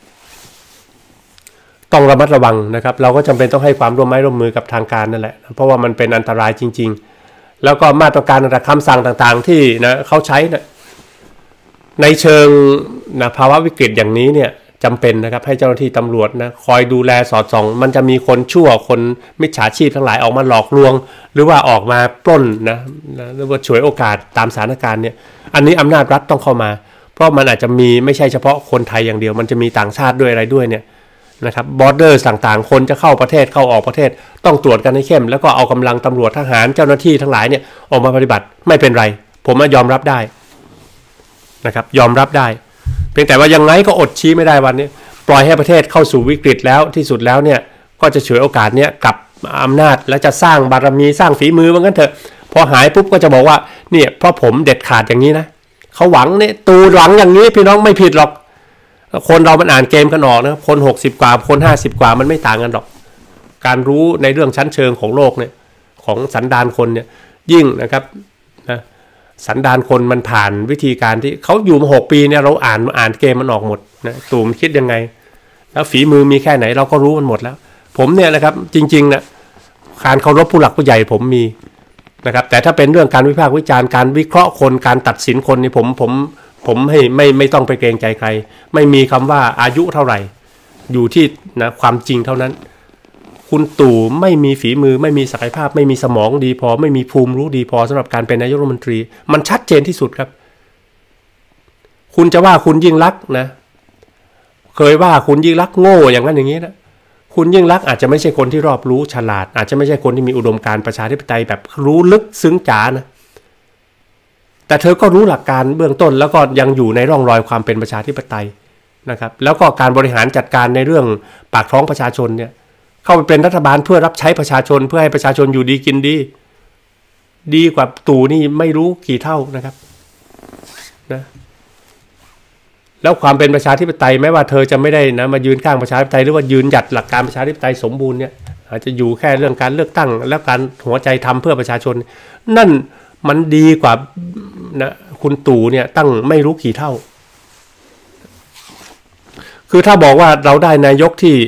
ต้องระมัดระวังนะครับเราก็จำเป็นต้องให้ความร่วมมือกับทางการนั่นแหละเพราะว่ามันเป็นอันตรายจริงๆแล้วก็มาตรการต่างๆคำสั่งต่างๆที่นะเขาใช้นะในเชิงนะภาวะวิกฤตอย่างนี้เนี่ยจำเป็นนะครับให้เจ้าหน้าที่ตำรวจนะคอยดูแลสอดส่องมันจะมีคนชั่วคนมิจฉาชีพทั้งหลายออกมาหลอกลวงหรือว่าออกมาปล้นนะหรือว่าฉวยโอกาสตามสถานการณ์เนี่ยอันนี้อำนาจรัฐต้องเข้ามาเพราะมันอาจจะมีไม่ใช่เฉพาะคนไทยอย่างเดียวมันจะมีต่างชาติด้วยอะไรด้วยเนี่ยนะครับบอร์เดอร์ต่างๆคนจะเข้าประเทศเข้าออกประเทศต้องตรวจกันให้เข้มแล้วก็เอากำลังตำรวจทหารเจ้าหน้าที่ทั้งหลายเนี่ยออกมาปฏิบัติไม่เป็นไรผมยอมรับได้นะครับยอมรับได้เพียงแต่ว่ายังไงก็อดชี้ไม่ได้วันนี้ปล่อยให้ประเทศเข้าสู่วิกฤตแล้วที่สุดแล้วเนี่ยก็จะฉวยโอกาสเนี้ยกลับอำนาจและจะสร้างบารมีสร้างฝีมือว่างั้นเถอะพอหายปุ๊บก็จะบอกว่าเนี่ยเพราะผมเด็ดขาดอย่างนี้นะเขาหวังเนี่ยตูหลังอย่างนี้พี่น้องไม่ผิดหรอกคนเรามันอ่านเกมกันออกนะคน60กว่าคน50กว่ามันไม่ต่างกันหรอกการรู้ในเรื่องชั้นเชิงของโลกเนี่ยของสันดานคนเนี่ยยิ่งนะครับนะสันดานคนมันผ่านวิธีการที่เขาอยู่มา6 ปีเนี่ยเราอ่านเกมมันออกหมดนะตู่มันคิดยังไงแล้วฝีมือมีแค่ไหนเราก็รู้มันหมดแล้วผมเนี่ยนะครับจริงๆนะการเคารพผู้หลักผู้ใหญ่ผมมีนะครับแต่ถ้าเป็นเรื่องการวิพากษ์วิจารณ์การวิเคราะห์คนการตัดสินคนนี่ผมให้ไม่ต้องไปเกรงใจใครไม่มีคำว่าอายุเท่าไหร่อยู่ที่นะความจริงเท่านั้นคุณตู่ไม่มีฝีมือไม่มีศักยภาพไม่มีสมองดีพอไม่มีภูมิรู้ดีพอสำหรับการเป็นนายกรัฐมนตรีมันชัดเจนที่สุดครับคุณจะว่าคุณยิ่งลักษณ์นะเคยว่าคุณยิ่งลักษณ์โง่อย่างนั้นอย่างนี้นะคุณยิ่งลักษณ์อาจจะไม่ใช่คนที่รอบรู้ฉลาดอาจจะไม่ใช่คนที่มีอุดมการณ์ประชาธิปไตยแบบรู้ลึกซึ้งจ๋านะแต่เธอก็รู้หลักการเบื้องต้นแล้วก็ยังอยู่ในร่องรอยความเป็นประชาธิปไตยนะครับแล้วก็การบริหารจัดการในเรื่องปากท้องประชาชนเนี่ยเข้าไปเป็นรัฐบาลเพื่อรับใช้ประชาชนเพื่อให้ประชาชนอยู่ดีกินดีกว่าตู่นี่ไม่รู้กี่เท่านะครับนะแล้วความเป็นประชาธิปไตยแม้ว่าเธอจะไม่ได้นะมายืนข้างประชาธิปไตยหรือว่ายืนหยัดหลักการประชาธิปไตยสมบูรณ์เนี่ยอาจจะอยู่แค่เรื่องการเลือกตั้งแล้วการหัวใจทำเพื่อประชาชนนั่นมันดีกว่านะคุณตู่เนี่ยตั้งไม่รู้กี่เท่าคือถ้าบอกว่าเราได้นายกที่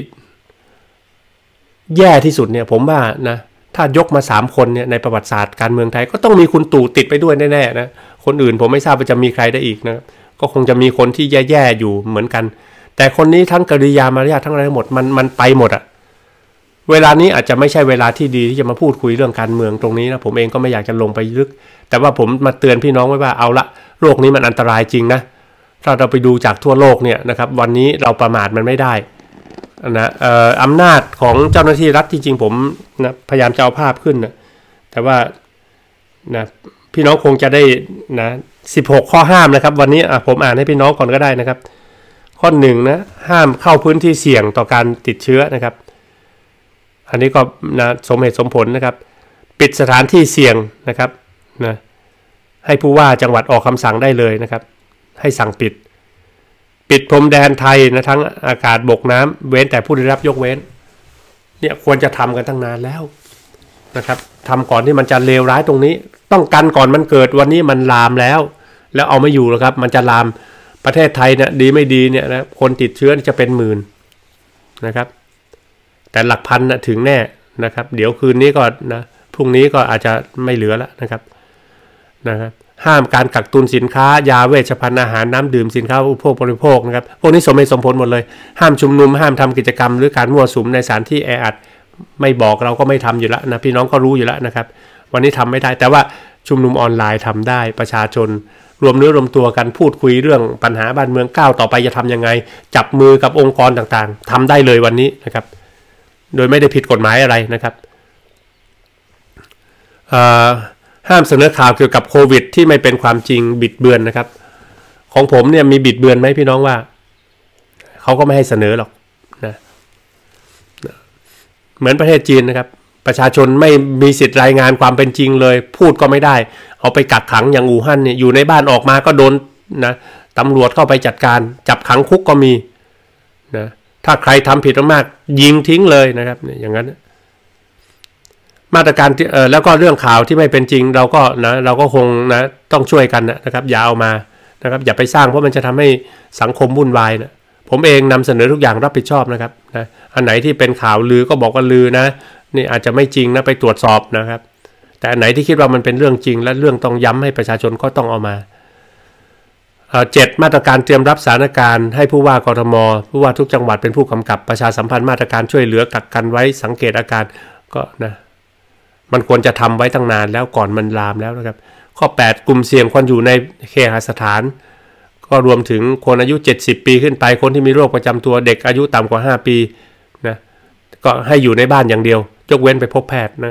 แย่ที่สุดเนี่ยผมว่านะถ้ายกมา3 คนเนี่ยในประวัติศาสตร์การเมืองไทยก็ต้องมีคุณตู่ติดไปด้วยแน่ๆนะคนอื่นผมไม่ทราบว่าจะมีใครได้อีกนะก็คงจะมีคนที่แย่ๆอยู่เหมือนกันแต่คนนี้ทั้งกริยามารยาททั้งอะไรทั้งหมดมันไปหมดอะเวลานี้อาจจะไม่ใช่เวลาที่ดีที่จะมาพูดคุยเรื่องการเมืองตรงนี้นะผมเองก็ไม่อยากจะลงไปลึกแต่ว่าผมมาเตือนพี่น้องไว้ว่าเอาละโรคนี้มันอันตรายจริงนะถ้าเราไปดูจากทั่วโลกเนี่ยนะครับวันนี้เราประมาทมันไม่ได้นะอำนาจของเจ้าหน้าที่รัฐจริงๆผมนะพยายามจะเอาภาพขึ้นนะแต่ว่านะพี่น้องคงจะได้นะ16 ข้อห้ามนะครับวันนี้ผมอ่านให้พี่น้องก่อนก็ได้นะครับข้อ1นะห้ามเข้าพื้นที่เสี่ยงต่อการติดเชื้อนะครับอันนี้ก็นะสมเหตุสมผลนะครับปิดสถานที่เสี่ยงนะครับนะให้ผู้ว่าจังหวัดออกคำสั่งได้เลยนะครับให้สั่งปิดพรมแดนไทยนะทั้งอากาศบกน้ำเว้นแต่ผู้ได้รับยกเว้นเนี่ยควรจะทำกันตั้งนานแล้วนะครับทำก่อนที่มันจะเลวร้ายตรงนี้ต้องกันก่อนมันเกิดวันนี้มันลามแล้วเอาไม่อยู่แล้วครับมันจะลามประเทศไทยเนี่ยดีไม่ดีเนี่ยนะคนติดเชื้อจะเป็นหมื่นนะครับแต่หลักพันนะถึงแน่นะครับเดี๋ยวคืนนี้ก็นะพรุ่งนี้ก็อาจจะไม่เหลือแล้วนะครับห้ามการกักตุนสินค้ายาเวชภัณฑ์อาหารน้ำดื่มสินค้าอุปโภคบริโภคนะครับพวกนี้สมเหตุสมผลหมดเลยห้ามชุมนุมห้ามทำกิจกรรมหรือการมั่วสุมในสถานที่แออัดไม่บอกเราก็ไม่ทำอยู่แล้วนะพี่น้องก็รู้อยู่แล้วนะครับวันนี้ทำไม่ได้แต่ว่าชุมนุมออนไลน์ทำได้ประชาชนรวมเนื้อรวมตัวกันพูดคุยเรื่องปัญหาบ้านเมืองก้าวต่อไปจะทำยังไงจับมือกับองค์กรต่างๆทำได้เลยวันนี้นะครับโดยไม่ได้ผิดกฎหมายอะไรนะครับห้ามเสนอข่าวเกี่ยวกับโควิดที่ไม่เป็นความจริงบิดเบือนนะครับของผมเนี่ยมีบิดเบือนไหมพี่น้องว่าเขาก็ไม่ให้เสนอหรอกนะเหมือนประเทศจีนนะครับประชาชนไม่มีสิทธิ์รายงานความเป็นจริงเลยพูดก็ไม่ได้เอาไปกักขังอย่างอู่ฮั่นเนี่ยอยู่ในบ้านออกมาก็โดนนะตำรวจเข้าไปจัดการจับขังคุกก็มีนะถ้าใครทำผิดมากๆยิงทิ้งเลยนะครับอย่างนั้นมาตรการแล้วก็เรื่องข่าวที่ไม่เป็นจริงเราก็คงนะต้องช่วยกันนะครับอย่าเอามานะครับอย่าไปสร้างเพราะมันจะทำให้สังคมวุ่นวายนะผมเองนำเสนอทุกอย่างรับผิดชอบนะครับนะอันไหนที่เป็นข่าวลือก็บอกว่าลือนะนี่อาจจะไม่จริงนะไปตรวจสอบนะครับแต่อันไหนที่คิดว่ามันเป็นเรื่องจริงและเรื่องต้องย้ำให้ประชาชนก็ต้องเอามา 7มาตรการเตรียมรับสถานการณ์ให้ผู้ว่ากทมผู้ว่าทุกจังหวัดเป็นผู้กำกับประชาสัมพันธ์มาตรการช่วยเหลือกักกันไว้สังเกตอาการก็นะมันควรจะทำไว้ตั้งนานแล้วก่อนมันลามแล้วนะครับข้อ8กลุ่มเสี่ยงควรอยู่ในเคหสถานก็รวมถึงคนอายุ70ปีขึ้นไปคนที่มีโรคประจำตัวเด็กอายุต่ำกว่า5ปีนะก็ให้อยู่ในบ้านอย่างเดียวยกเว้นไปพบแพทย์นะ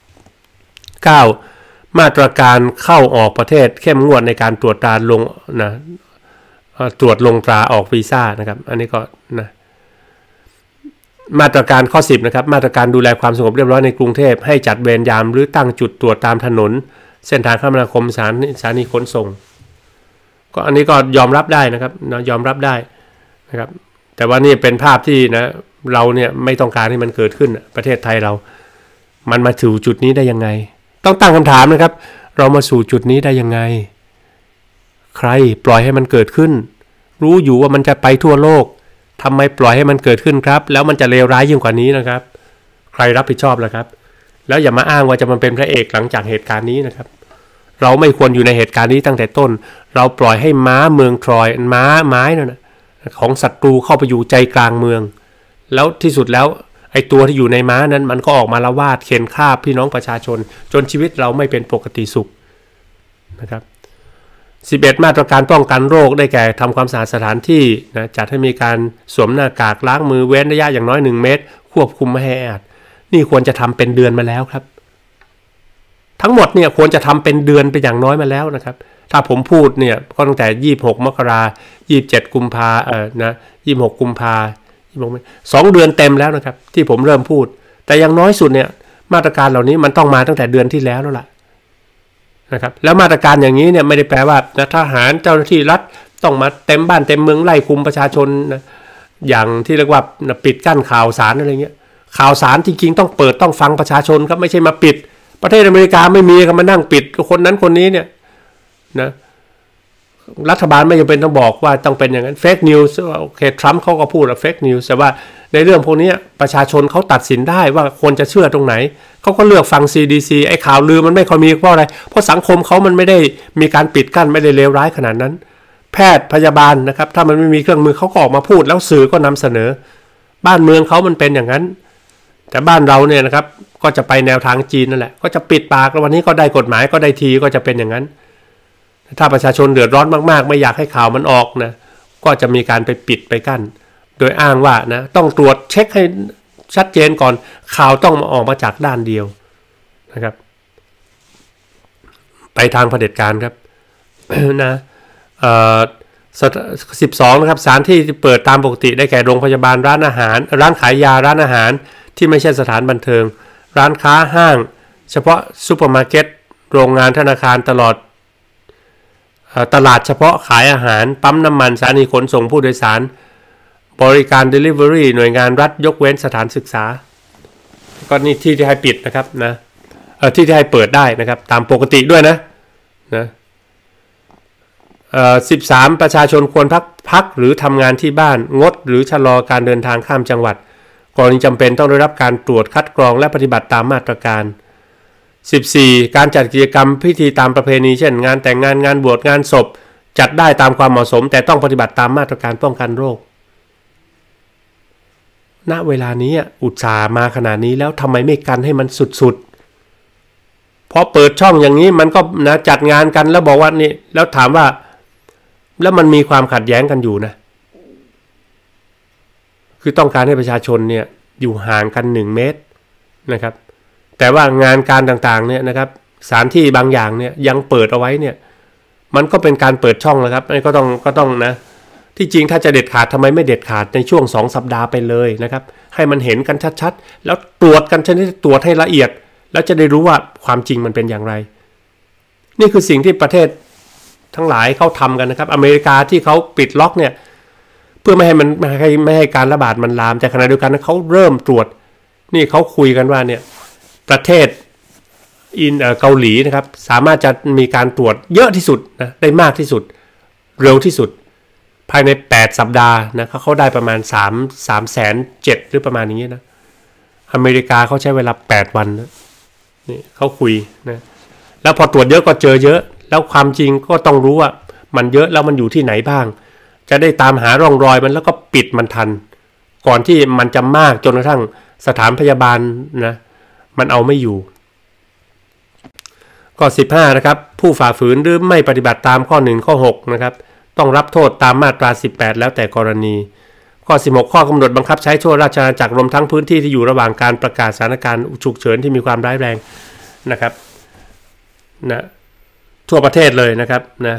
9มาตรการเข้าออกประเทศเข้มงวดในการตรวจตราลงนะตรวจลงตราออกวีซ่านะครับอันนี้ก็นะมาตรการข้อ10นะครับมาตรการดูแลความสงบเรียบร้อยในกรุงเทพให้จัดเวรยามหรือตั้งจุดตรวจตามถนนเส้นทางคมนาคมสถานีขนส่งก็อันนี้ก็ยอมรับได้นะครับยอมรับได้นะครับแต่ว่านี่เป็นภาพที่นะเราเนี่ยไม่ต้องการให้มันเกิดขึ้นประเทศไทยเรามันมาสู่จุดนี้ได้ยังไงต้องตั้งคำถามนะครับเรามาสู่จุดนี้ได้ยังไงใครปล่อยให้มันเกิดขึ้นรู้อยู่ว่ามันจะไปทั่วโลกทำไมปล่อยให้มันเกิดขึ้นครับแล้วมันจะเลวร้ายยิ่งกว่านี้นะครับใครรับผิดชอบล่ะครับแล้วอย่ามาอ้างว่าจะมันเป็นพระเอกหลังจากเหตุการณ์นี้นะครับเราไม่ควรอยู่ในเหตุการณ์นี้ตั้งแต่ต้นเราปล่อยให้ม้าเมืองทรอยม้าไม้นั่นนะของศัตรูเข้าไปอยู่ใจกลางเมืองแล้วที่สุดแล้วไอ้ตัวที่อยู่ในม้านั้นมันก็ออกมาละวาดเข็นฆ่าพี่น้องประชาชนจนชีวิตเราไม่เป็นปกติสุขนะครับ11มาตรการป้องกันโรคได้แก่ทำความสะอาดสถานที่นะจัดให้มีการสวมหน้ากากล้างมือเว้นระยะอย่างน้อย1เมตรควบคุมไม่ให้แออัดนี่ควรจะทำเป็นเดือนมาแล้วครับทั้งหมดเนี่ยควรจะทำเป็นเดือนไปอย่างน้อยมาแล้วนะครับถ้าผมพูดเนี่ยก็ตั้งแต่26มกรา27กุมภานะ26กุมภา2เดือนเต็มแล้วนะครับที่ผมเริ่มพูดแต่อย่างน้อยสุดเนี่ยมาตรการเหล่านี้มันต้องมาตั้งแต่เดือนที่แล้วล่ะนะครับแล้วมาตรการอย่างนี้เนี่ยไม่ได้แปลว่าทหารเจ้าหน้าที่รัฐต้องมาเต็มบ้านเต็มเมืองไล่คุมประชาชนนะอย่างที่เรียกว่าปิดกั้นข่าวสารอะไรเงี้ยข่าวสารจริงๆต้องเปิดต้องฟังประชาชนครับไม่ใช่มาปิดประเทศอเมริกาไม่มีครับมานั่งปิดคนนั้นคนนี้เนี่ยนะรัฐบาลไม่จำเป็นต้องบอกว่าต้องเป็นอย่างนั้นเฟกนิวส์โอเคทรัมป์เขาก็พูดว่าเฟกนิวส์แต่ว่าในเรื่องพวกนี้ประชาชนเขาตัดสินได้ว่าควรจะเชื่อตรงไหนเขาก็เลือกฟัง CDC ไอ้ข่าวลือมันไม่ค่อยมีเพราะอะไรเพราะสังคมเขามันไม่ได้มีการปิดกั้นไม่ได้เลวร้ายขนาดนั้นแพทย์พยาบาลนะครับถ้ามันไม่มีเครื่องมือเขาก็ออกมาพูดแล้วสื่อก็นำเสนอบ้านเมืองเขามันเป็นอย่างนั้นแต่บ้านเราเนี่ยนะครับก็จะไปแนวทางจีนนั่นแหละก็จะปิดปากแล้ววันนี้ก็ได้กฎหมายก็ได้ทีก็จะเป็นอย่างนั้นถ้าประชาชนเดือดร้อนมากๆไม่อยากให้ข่าวมันออกนะก็จะมีการไปปิดไปกั้นโดยอ้างว่านะต้องตรวจเช็คให้ชัดเจนก่อนข่าวต้องออกมาจากด้านเดียวนะครับไปทางเผด็จการครับ นะ12นะครับสถานที่เปิดตามปกติได้แก่โรงพยาบาลร้านอาหารร้านขายยาร้านอาหารที่ไม่ใช่สถานบันเทิงร้านค้าห้างเฉพาะซูเปอร์มาร์เก็ตโรงงานธนาคารตลาดเฉพาะขายอาหารปั๊มน้ำมันสถานีขนส่งผู้โดยสารบริการ Delivery หน่วยงานรัฐยกเว้นสถานศึกษาก็นี่ที่ให้ปิดนะครับนะที่ให้เปิดได้นะครับตามปกติด้วยนะ13ประชาชนควรพักหรือทำงานที่บ้านงดหรือชะลอการเดินทางข้ามจังหวัดกรณีจำเป็นต้องได้รับการตรวจคัดกรองและปฏิบัติตามมาตรการ14การจัดกิจกรรมพิธีตามประเพณีเช่นงานแต่งงานงานบวชงานศพจัดได้ตามความเหมาะสมแต่ต้องปฏิบัติตามมาตรการป้องกันโรคณเวลานี้อุตส่าห์มาขนาดนี้แล้วทำไมไม่กันให้มันสุดๆพอเปิดช่องอย่างนี้มันก็นะจัดงานกันแล้วบอกว่านี่แล้วถามว่าแล้วมันมีความขัดแย้งกันอยู่นะคือต้องการให้ประชาชนเนี่ยอยู่ห่างกัน1เมตรนะครับแต่ว่างานการต่างๆเนี่ยนะครับสถานที่บางอย่างเนี่ยยังเปิดเอาไว้เนี่ยมันก็เป็นการเปิดช่องนะครับก็ต้องนะที่จริงถ้าจะเด็ดขาดทำไมไม่เด็ดขาดในช่วง2สัปดาห์ไปเลยนะครับให้มันเห็นกันชัดๆแล้วตรวจกันชนิดตรวจให้ละเอียดแล้วจะได้รู้ว่าความจริงมันเป็นอย่างไรนี่คือสิ่งที่ประเทศทั้งหลายเขาทำกันนะครับอเมริกาที่เขาปิดล็อกเนี่ยเพื่อไม่ให้การระบาดมันลามแต่ขณะเดียวกันเขาเริ่มตรวจนี่เขาคุยกันว่าเนี่ยประเทศเกาหลีนะครับสามารถจะมีการตรวจเยอะที่สุดนะได้มากที่สุดเร็วที่สุดภายใน8สัปดาห์นะเขาได้ประมาณ3,700,000หรือประมาณอย่างนี้นะอเมริกาเขาใช้เวลา8วันนะนี่เขาคุยนะแล้วพอตรวจเยอะก็เจอเยอะแล้วความจริงก็ต้องรู้ว่ามันเยอะแล้วมันอยู่ที่ไหนบ้างจะได้ตามหาร่องรอยมันแล้วก็ปิดมันทันก่อนที่มันจะมากจนกระทั่งสถานพยาบาลนะมันเอาไม่อยู่ข้อ15นะครับผู้ฝ่าฝืนหรือไม่ปฏิบัติตามข้อ1ข้อ6นะครับต้องรับโทษตามมาตรา18แล้วแต่กรณีข้อ16ข้อกำหนดบังคับใช้ทั่วราชอาณาจักรรวมทั้งพื้นที่ที่อยู่ระหว่างการประกาศสถานการณ์ฉุกเฉินที่มีความร้ายแรงนะครับนะทั่วประเทศเลยนะครับนะ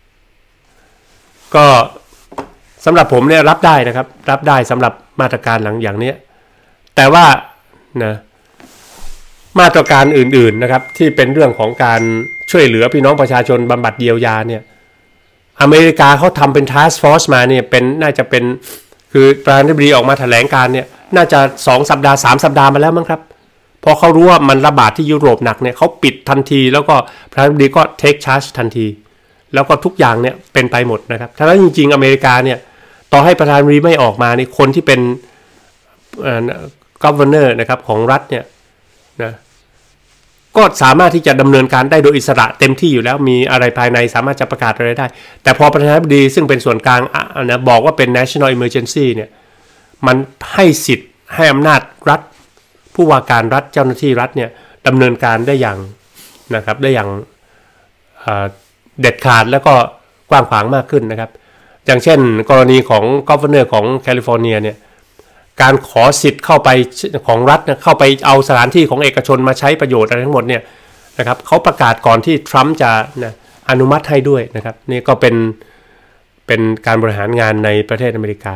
ก็สำหรับผมเนี่ยรับได้นะครับรับได้สำหรับมาตรการหลังอย่างนี้แต่ว่านะมาตรการอื่นๆนะครับที่เป็นเรื่องของการช่วยเหลือพี่น้องประชาชนบำบัดเยียวยาเนี่ยอเมริกาเขาทำเป็น Task Force มาเนี่ยเป็นน่าจะเป็นคือประธานาธิบดีออกมาแถลงการเนี่ยน่าจะ2 สัปดาห์3 สัปดาห์มาแล้วมั้งครับพอเขารู้ว่ามันระบาดที่ยุโรปหนักเนี่ยเขาปิดทันทีแล้วก็ประธานาธิบดีก็ take charge ทันทีแล้วก็ทุกอย่างเนี่ยเป็นไปหมดนะครับทั้งนั้นจริงๆอเมริกาเนี่ยต่อให้ประธานาธิบดีไม่ออกมานี่คนที่เป็นgovernor นะครับของรัฐเนี่ยนะก็สามารถที่จะดำเนินการได้โดยอิสระเต็มที่อยู่แล้วมีอะไรภายในสามารถจะประกาศอะไรได้แต่พอประธานาธิบดีซึ่งเป็นส่วนกลางนะบอกว่าเป็น national emergency เนี่ยมันให้สิทธิ์ให้อำนาจรัฐผู้ว่าการรัฐเจ้าหน้าที่รัฐเนี่ยดำเนินการได้อย่างนะครับได้อย่างเด็ดขาดแล้วก็กว้างขวางมากขึ้นนะครับอย่างเช่นกรณีของgovernorของแคลิฟอร์เนียเนี่ยการขอสิทธิ์เข้าไปของรัฐเข้าไปเอาสถานที่ของเอกชนมาใช้ประโยชน์อะไรทั้งหมดเนี่ยนะครับเขาประกาศก่อนที่ทรัมป์จะอนุมัติให้ด้วยนะครับนี่ก็เป็นการบริหารงานในประเทศอเมริกา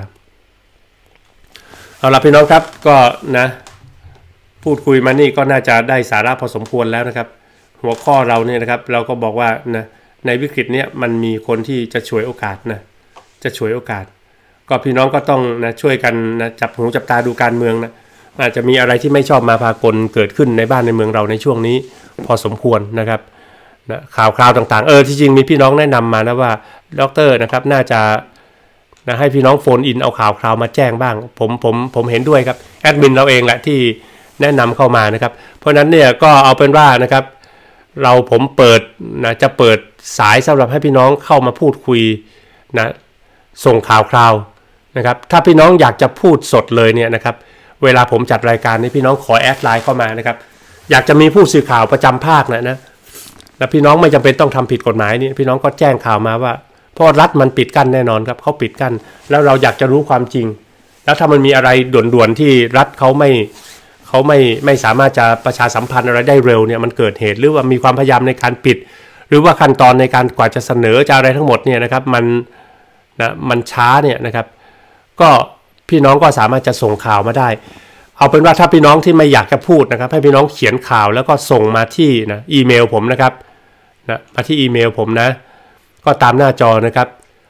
เอาล่ะพี่น้องครับก็นะพูดคุยมานี่ก็น่าจะได้สาระพอสมควรแล้วนะครับหัวข้อเราเนี่ยนะครับเราก็บอกว่านะในวิกฤตเนี้ยมันมีคนที่จะฉวยโอกาสนะจะฉวยโอกาสก็พี่น้องก็ต้องนะช่วยกันนะจับหูจับตาดูการเมืองนะอาจจะมีอะไรที่ไม่ชอบมาพากลเกิดขึ้นในบ้านในเมืองเราในช่วงนี้พอสมควรนะครับนะข่าวต่างๆที่จริงมีพี่น้องแนะนำมานะว่าดร.นะครับน่าจะนะให้พี่น้องโฟนอินเอาข่าวมาแจ้งบ้างผมเห็นด้วยครับแอดมินเราเองแหละที่แนะนำเข้ามานะครับเพราะนั้นเนี่ยก็เอาเป็นว่านะครับผมเปิดนะจะเปิดสายสำหรับให้พี่น้องเข้ามาพูดคุยนะส่งข่าวนะครับถ้าพี่น้องอยากจะพูดสดเลยเนี่ยนะครับเวลาผมจัดรายการนี้พี่น้องขอแอดไลน์เข้ามานะครับอยากจะมีผู้สื่อข่าวประจำภาคนะแล้วพี่น้องไม่จำเป็นต้องทำผิดกฎหมายนี่พี่น้องก็แจ้งข่าวมาว่าเพราะรัฐมันปิดกั้นแน่นอนครับเขาปิดกั้นแล้วเราอยากจะรู้ความจริงแล้วถ้ามันมีอะไรด่วนๆที่รัฐเขาไม่สามารถจะประชาสัมพันธ์อะไรได้เร็วเนี่ยมันเกิดเหตุหรือว่ามีความพยายามในการปิดหรือว่าขั้นตอนในการกว่าจะเสนอจะอะไรทั้งหมดเนี่ยนะครับมันช้าเนี่ยนะครับก็พี่น้องก็สามารถจะส่งข่าวมาได้เอาเป็นว่าถ้าพี่น้องที่ไม่อยากจะพูดนะครับให้พี่น้องเขียนข่าวแล้วก็ส่งมาที่อีเมลผมนะครับมาที่อีเมลผมนะก็ตามหน้าจอนะครับ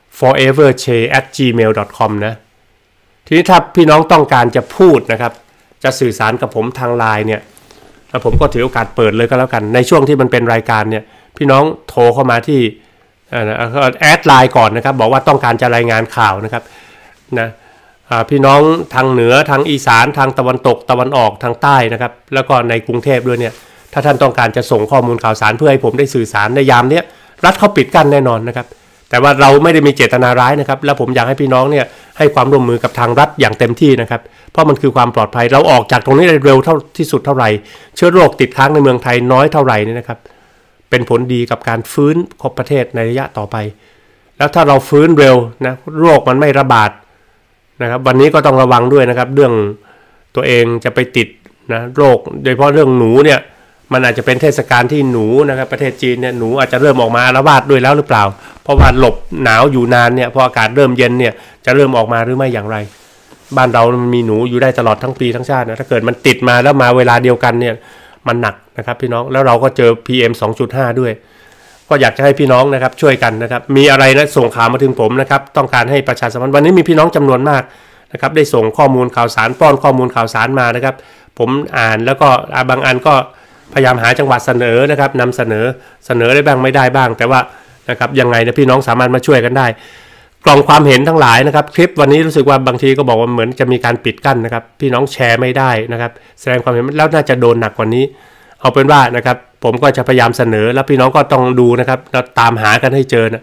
foreverche@gmail.com นะทีนี้ถ้าพี่น้องต้องการจะพูดนะครับจะสื่อสารกับผมทางไลน์เนี่ยแล้วผมก็ถือโอกาสเปิดเลยก็แล้วกันในช่วงที่มันเป็นรายการเนี่ยพี่น้องโทรเข้ามาที่แอดไลน์ก่อนนะครับบอกว่าต้องการจะรายงานข่าวนะครับนะพี่น้องทางเหนือทางอีสานทางตะวันตกตะวันออกทางใต้นะครับแล้วก็ในกรุงเทพด้วยเนี่ยถ้าท่านต้องการจะส่งข้อมูลข่าวสารเพื่อให้ผมได้สื่อสารในยามนี้รัฐเขาปิดกั้นแน่นอนนะครับแต่ว่าเราไม่ได้มีเจตนาร้ายนะครับแล้วผมอยากให้พี่น้องเนี่ยให้ความร่วมมือกับทางรัฐอย่างเต็มที่นะครับเพราะมันคือความปลอดภัยเราออกจากตรงนี้เร็วเท่าที่สุดเท่าไหร่เชื้อโรคติดค้างในเมืองไทยน้อยเท่าไหร่นี่นะครับเป็นผลดีกับการฟื้นของประเทศในระยะต่อไปแล้วถ้าเราฟื้นเร็วนะโรคมันไม่ระบาดนะครับวันนี้ก็ต้องระวังด้วยนะครับเรื่องตัวเองจะไปติดนะโรคโดยเฉพาะเรื่องหนูเนี่ยมันอาจจะเป็นเทศกาลที่หนูนะครับประเทศจีนเนี่ยหนูอาจจะเริ่มออกมาอาละวาดด้วยแล้วหรือเปล่าเพราะว่าหลบหนาวอยู่นานเนี่ยพออากาศเริ่มเย็นเนี่ยจะเริ่มออกมาหรือไม่อย่างไรบ้านเรามันมีหนูอยู่ได้ตลอดทั้งปีทั้งชาตินะถ้าเกิดมันติดมาแล้วมาเวลาเดียวกันเนี่ยมันหนักนะครับพี่น้องแล้วเราก็เจอ PM 2.5 ด้วยก็อยากจะให้พี่น้องนะครับช่วยกันนะครับมีอะไรนะส่งข่าวมาถึงผมนะครับต้องการให้ประชาสัมพันธ์วันนี้มีพี่น้องจำนวนมากนะครับได้ส่งข้อมูลข่าวสารป้อนข้อมูลข่าวสารมานะครับผมอ่านแล้วก็บางอันก็พยายามหาจังหวะเสนอนะครับนำเสนอได้บ้างไม่ได้บ้างแต่ว่านะครับยังไงนะพี่น้องสามารถมาช่วยกันได้กล่องความเห็นทั้งหลายนะครับคลิปวันนี้รู้สึกว่าบางทีก็บอกว่าเหมือนจะมีการปิดกั้นนะครับพี่น้องแชร์ไม่ได้นะครับแสดงความเห็นแล้วน่าจะโดนหนักกว่านี้เอาเป็นว่านะครับผมก็จะพยายามเสนอแล้วพี่น้องก็ต้องดูนะครับเราตามหากันให้เจอนะ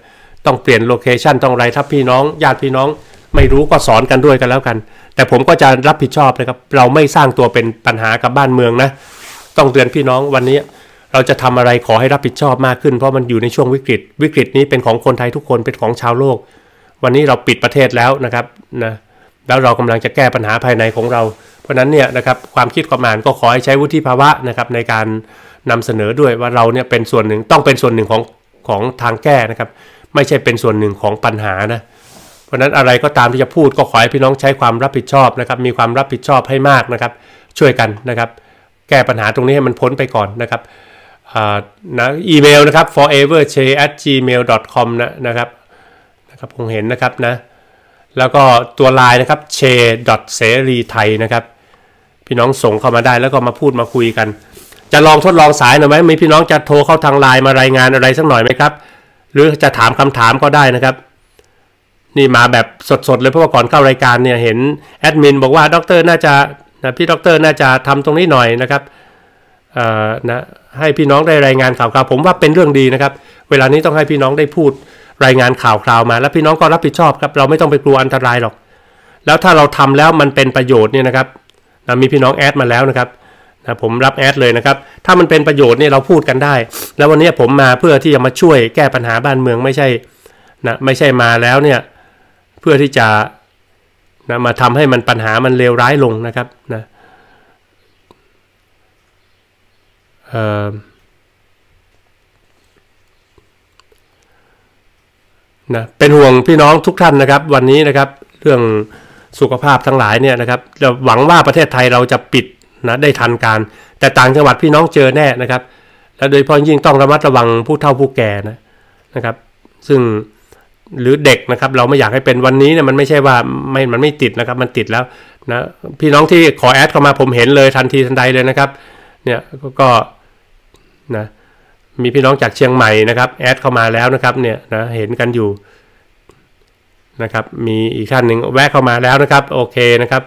ต้องเปลี่ยนโลเคชันต้องอะไรถ้าพี่น้องญาติพี่น้องไม่รู้ก็สอนกันด้วยกันแล้วกันแต่ผมก็จะรับผิดชอบนะครับเราไม่สร้างตัวเป็นปัญหากับบ้านเมืองนะต้องเตือนพี่น้องวันนี้เราจะทำอะไรขอให้รับผิดชอบมากขึ้นเพราะมันอยู่ในช่วงวิกฤตนี้เป็นของคนไทยทุกคนเป็นของชาวโลกวันนี้เราปิดประเทศแล้วนะครับนะแล้วเรากำลังจะแก้ปัญหาภายในของเราเพราะนั้นเนี่ยนะครับความคิดความอ่านก็ขอให้ใช้วุฒิภาวะนะครับในการนำเสนอด้วยว่าเราเนี่ยเป็นส่วนหนึ่งต้องเป็นส่วนหนึ่งของทางแก้นะครับไม่ใช่เป็นส่วนหนึ่งของปัญหานะเพราะนั้นอะไรก็ตามที่จะพูดก็ขอให้พี่น้องใช้ความรับผิดชอบนะครับมีความรับผิดชอบให้มากนะครับช่วยกันนะครับแก้ปัญหาตรงนี้ให้มันพ้นไปก่อนนะครับนะอีเมลนะครับ foreverche@gmail.com นะครับคงเห็นนะครับนะแล้วก็ตัวไลน์นะครับ che.serithai นะครับพี่น้องส่งเข้ามาได้แล้วก็มาพูดมาคุยกันจะลองทดลองสายหน่อยไหมมีพี่น้องจะโทรเข้าทางไลน์มารายงานอะไรสักหน่อยไหมครับหรือจะถามคำถามก็ได้นะครับนี่มาแบบสดๆเลยเพราะว่าก่อนเข้ารายการเนี่ยเห็นแอดมินบอกว่าดร.น่าจะพี่ดร.น่าจะทำตรงนี้หน่อยนะครับนะให้พี่น้องได้รายงานข่าวผมว่าเป็นเรื่องดีนะครับเวลานี้ต้องให้พี่น้องได้พูดรายงานข่าวมาแล้วพี่น้องก็รับผิดชอบครับเราไม่ต้องไปกลัวอันตรายหรอกแล้วถ้าเราทำแล้วมันเป็นประโยชน์เนี่ยนะครับมีพี่น้องแอดมาแล้วนะครับผมรับแอดเลยนะครับถ้ามันเป็นประโยชน์เนี่ยเราพูดกันได้แล้ววันนี้ผมมาเพื่อที่จะมาช่วยแก้ปัญหาบ้านเมืองไม่ใช่มาแล้วเนี่ยเพื่อที่จะมาทำให้มันปัญหามันเลวร้ายลงนะครับเป็นห่วงพี่น้องทุกท่านนะครับวันนี้นะครับเรื่องสุขภาพทั้งหลายเนี่ยนะครับเราหวังว่าประเทศไทยเราจะปิดได้ทันการแต่ต่างจังหวัดพี่น้องเจอแน่นะครับและโดยเฉพาะยิ่งต้องระมัดระวังผู้เฒ่าผู้แก่นะครับซึ่งหรือเด็กนะครับเราไม่อยากให้เป็นวันนี้เนี่ยมันไม่ใช่ว่ามันไม่ติดนะครับมันติดแล้วนะพี่น้องที่ขอแอดเข้ามาผมเห็นเลยทันทีทันใดเลยนะครับเนี่ยก็นะมีพี่น้องจากเชียงใหม่นะครับแอดเข้ามาแล้วนะครับเนี่ยนะเห็นกันอยู่นะครับมีอีกท่านหนึ่งแวะเข้ามาแล้วนะครับโอเคนะครับ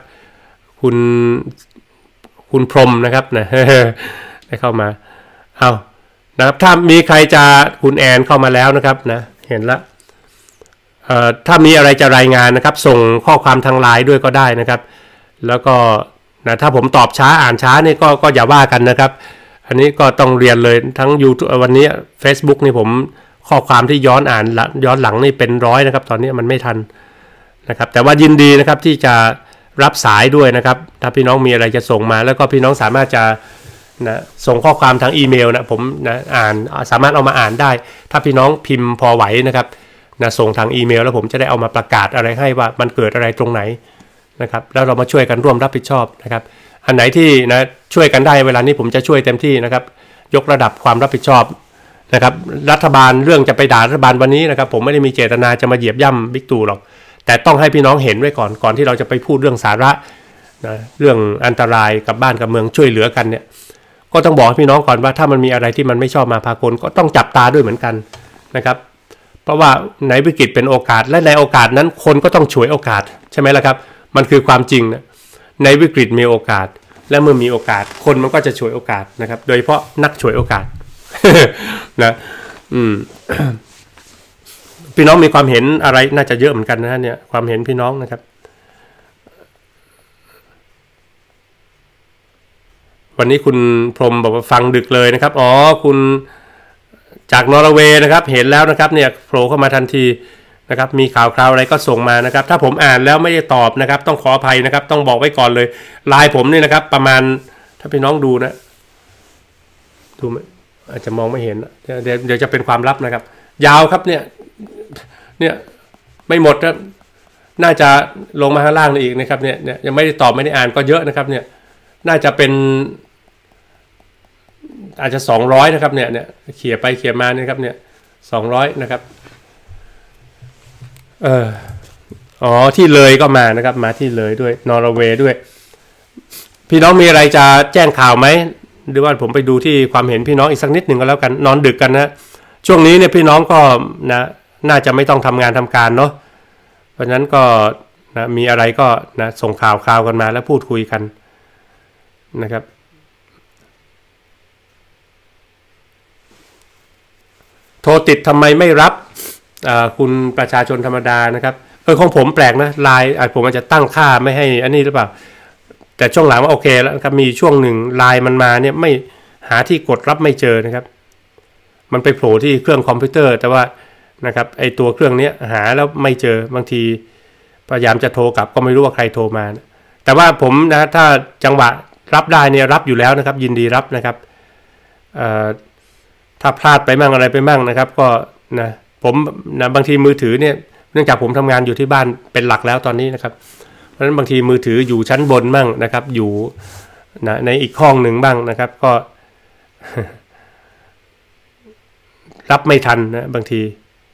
คุณพรหมนะครับนะได้เข้ามาเอานะครับถ้ามีใครจะคุณแอนเข้ามาแล้วนะครับนะเห็นละถ้ามีอะไรจะรายงานนะครับส่งข้อความทางไลน์ด้วยก็ได้นะครับแล้วก็นะถ้าผมตอบช้าอ่านช้านี่ก็อย่าว่ากันนะครับอันนี้ก็ต้องเรียนเลยทั้ง YouTube วันนี้ Facebook นี่ผมข้อความที่ย้อนหลังนี่เป็นร้อยนะครับตอนนี้มันไม่ทันนะครับแต่ว่ายินดีนะครับที่จะรับสายด้วยนะครับถ้าพี่น้องมีอะไรจะส่งมาแล้วก็พี่น้องสามารถจะส่งข้อความทางอีเมลผมอ่านสามารถเอามาอ่านได้ถ้าพี่น้องพิมพ์พอไหวนะครับส่งทางอีเมลแล้วผมจะได้เอามาประกาศอะไรให้ว่ามันเกิดอะไรตรงไหนนะครับแล้วเรามาช่วยกันร่วมรับผิดชอบนะครับอันไหนที่ช่วยกันได้เวลานี้ผมจะช่วยเต็มที่นะครับยกระดับความรับผิดชอบนะครับรัฐบาลเรื่องจะไปด่ารัฐบาลวันนี้นะครับผมไม่ได้มีเจตนาจะมาเหยียบย่ำบิ๊กตู่หรอกแต่ต้องให้พี่น้องเห็นไว้ก่อนที่เราจะไปพูดเรื่องสาระเรื่องอันตรายกับบ้านกับเมืองช่วยเหลือกันเนี่ยก็ต้องบอกให้พี่น้องก่อนว่าถ้ามันมีอะไรที่มันไม่ชอบมาพากลก็ต้องจับตาด้วยเหมือนกันนะครับเพราะว่าในวิกฤตเป็นโอกาสและในโอกาสนั้นคนก็ต้องฉวยโอกาสใช่ไหมล่ะครับมันคือความจริงนะในวิกฤตมีโอกาสและเมื่อมีโอกาสคนมันก็จะฉวยโอกาสนะครับโดยเฉพาะนักฉวยโอกาส นะพี่น้องมีความเห็นอะไรน่าจะเยอะเหมือนกันนะเนี่ยความเห็นพี่น้องนะครับวันนี้คุณพรหมบอกว่าฟังดึกเลยนะครับอ๋อคุณจากนอร์เวย์นะครับเห็นแล้วนะครับเนี่ยโผล่เข้ามาทันทีนะครับมีข่าวคราวอะไรก็ส่งมานะครับถ้าผมอ่านแล้วไม่ได้ตอบนะครับต้องขออภัยนะครับต้องบอกไว้ก่อนเลยไลน์ผมนี่นะครับประมาณถ้าพี่น้องดูนะดูอาจจะมองไม่เห็นเดี๋ยวจะเป็นความลับนะครับยาวครับเนี่ยไม่หมดนะน่าจะลงมาข้างล่างอีกนะครับเนี่ยยังไม่ได้ตอบไม่ได้อ่านก็เยอะนะครับเนี่ยน่าจะเป็นอาจจะ200นะครับเนี่ยเขี่ยไปเขี่ยมาเนี่ยครับเนี่ย200นะครับที่เลยก็มานะครับมาที่เลยด้วยนอร์เวย์ด้วยพี่น้องมีอะไรจะแจ้งข่าวไหมหรือว่าผมไปดูที่ความเห็นพี่น้องอีกสักนิดหนึ่งก็แล้วกันนอนดึกกันนะช่วงนี้เนี่ยพี่น้องก็น่าจะไม่ต้องทำงานทำการเนาะเพราะฉะนั้นก็มีอะไรก็ส่งข่าวกันมาแล้วพูดคุยกันนะครับโทรติดทำไมไม่รับคุณประชาชนธรรมดานะครับของผมแปลกนะไลน์ผมอาจจะตั้งค่าไม่ให้อันนี้หรือเปล่าแต่ช่วงหลังว่าโอเคแล้วครับมีช่วงหนึ่งไลน์มันมาเนี่ยไม่หาที่กดรับไม่เจอนะครับมันไปโผล่ที่เครื่องคอมพิวเตอร์แต่ว่านะครับไอตัวเครื่องนี้หาแล้วไม่เจอบางทีพยายามจะโทรกลับก็ไม่รู้ว่าใครโทรมานะแต่ว่าผมนะถ้าจังหวะรับได้เนี่ยรับอยู่แล้วนะครับยินดีรับนะครับถ้าพลาดไปมั่งอะไรไปมั่งนะครับก็นะผมนะบางทีมือถือเนี่ยเนื่องจากผมทำงานอยู่ที่บ้านเป็นหลักแล้วตอนนี้นะครับเพราะฉะนั้นบางทีมือถืออยู่ชั้นบนบ้างนะครับอยู่นะในอีกห้องหนึ่งบ้างนะครับก็ รับไม่ทันนะบางที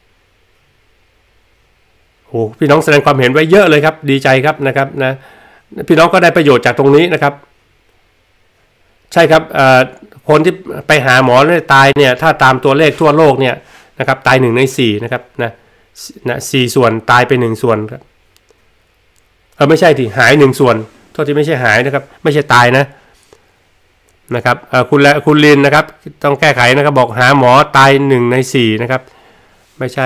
โอ้พี่น้องแสดงความเห็นไว้เยอะเลยครับดีใจครับนะครับนะพี่น้องก็ได้ประโยชน์จากตรงนี้นะครับใช่ครับคนที่ไปหาหมอแล้วตายเนี่ยถ้าตามตัวเลขทั่วโลกเนี่ยนะครับตาย1 ใน 4นะครับนะ4 ส่วนตายไป1 ส่วนครับไม่ใช่ที่หาย1 ส่วนโทษที่ไม่ใช่หายนะครับไม่ใช่ตายนะครับคุณลินนะครับต้องแก้ไขนะครับบอกหาหมอตาย1 ใน 4นะครับไม่ใช่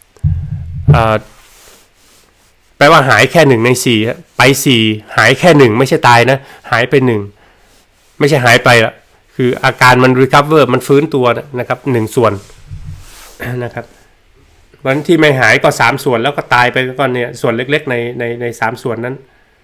แปลว่าหายแค่1 ใน 4ไป4หายแค่1ไม่ใช่ตายนะหายไป1ไม่ใช่หายไปละคืออาการมัน recover มันฟื้นตัวนะครับ1 ส่วนนะครับวันที่ไม่หายก็3 ส่วนแล้วก็ตายไปก็เนี่ยส่วนเล็กๆใน3 ส่วนนั้น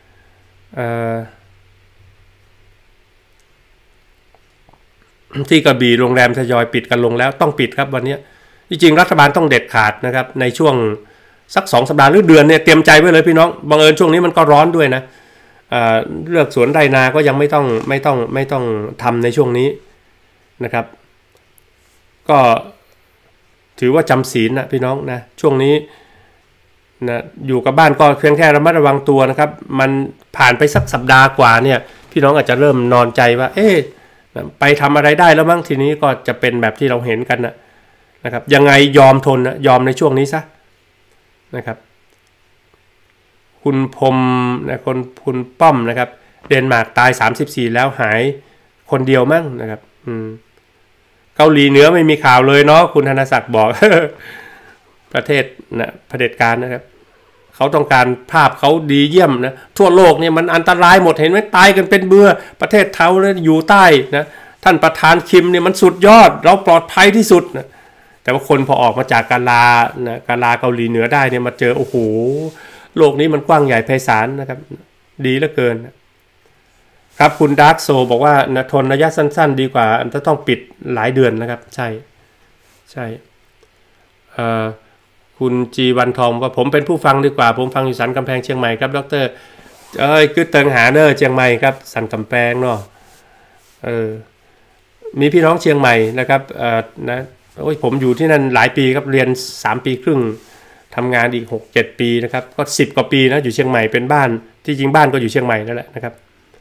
ที่กระบี่โรงแรมทยอยปิดกันลงแล้วต้องปิดครับวันนี้จริงๆรัฐบาลต้องเด็ดขาดนะครับในช่วงสัก2 สัปดาห์หรือเดือนเนี่ยเตรียมใจไว้เลยพี่น้องบังเอิญช่วงนี้มันก็ร้อนด้วยนะเลือกสวนไรนาก็ยังไม่ต้องทำในช่วงนี้นะครับก็ถือว่าจำศีลนะพี่น้องนะช่วงนี้นะอยู่กับบ้านก็เพียงแค่ระมัดระวังตัวนะครับมันผ่านไปสักสัปดาห์กว่าเนี่ยพี่น้องอาจจะเริ่มนอนใจว่าไปทำอะไรได้แล้วมั้งทีนี้ก็จะเป็นแบบที่เราเห็นกันนะครับยังไงยอมทนนะยอมในช่วงนี้ซะนะครับคุณพรมนะคุณป้อมนะครับเดนมาร์กตาย34แล้วหายคนเดียวมั้งนะครับเกาหลีเหนือไม่มีข่าวเลยเนาะคุณธนศักดิ์บอก ประเทศนะเผด็จการนะครับเขาต้องการภาพเขาดีเยี่ยมนะทั่วโลกเนี่ยมันอันตรายหมดเห็นไหมตายกันเป็นเบื่อประเทศเทาเนี่ยอยู่ใต้นะท่านประธานคิมเนี่ยมันสุดยอดเราปลอดภัยที่สุดนะแต่ว่าคนพอออกมาจากกาลเกาหลีเหนือได้เนี่ยมาเจอโอ้โหโลกนี้มันกว้างใหญ่ไพศาลนะครับดีเหลือเกินครับคุณดาร์กโซบอกว่านะทนระยะสั้นๆดีกว่าอันจะต้องปิดหลายเดือนนะครับใช่คุณจีวันทองว่าผมเป็นผู้ฟังดีกว่าผมฟังอยู่สันกำแพงเชียงใหม่ครับดร.คือเติงหาเนอเชียงใหม่ครับสันกำแพงเนาะมีพี่น้องเชียงใหม่นะครับนะผมอยู่ที่นั่นหลายปีครับเรียน3 ปีครึ่งทำงานอีก6-7 ปีนะครับก็10 กว่าปีนะอยู่เชียงใหม่เป็นบ้านที่จริงบ้านก็อยู่เชียงใหม่นั่นแหละนะครับ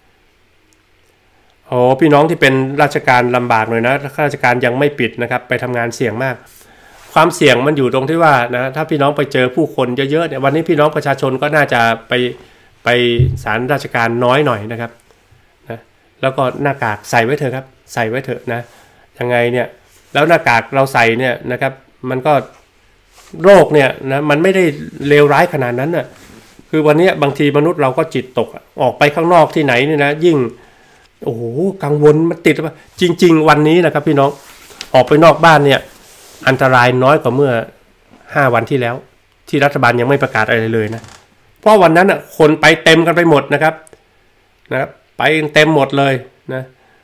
พี่น้องที่เป็นราชการลำบากเลยนะราชการยังไม่ปิดนะครับไปทำงานเสี่ยงมากความเสี่ยงมันอยู่ตรงที่ว่านะถ้าพี่น้องไปเจอผู้คนเยอะๆเนี่ยวันนี้พี่น้องประชาชนก็น่าจะไปศาลราชการน้อยหน่อยนะครับนะแล้วก็หน้ากากใส่ไว้เถอะครับใส่ไว้เถอะนะยังไงเนี่ยแล้วหน้ากากเราใส่เนี่ยนะครับมันก็โรคเนี่ยนะมันไม่ได้เลวร้ายขนาดนั้นน่ะคือวันนี้บางทีมนุษย์เราก็จิตตกออกไปข้างนอกที่ไหนเนี่ยนะยิ่งโอ้โหกังวลมันติดว่าจริงๆวันนี้นะครับพี่น้องออกไปนอกบ้านเนี่ยอันตรายน้อยกว่าเมื่อ5 วันที่แล้วที่รัฐบาลยังไม่ประกาศอะไรเลยนะเพราะวันนั้นอ่ะคนไปเต็มกันไปหมดนะครับไปเต็มหมดเลยนะ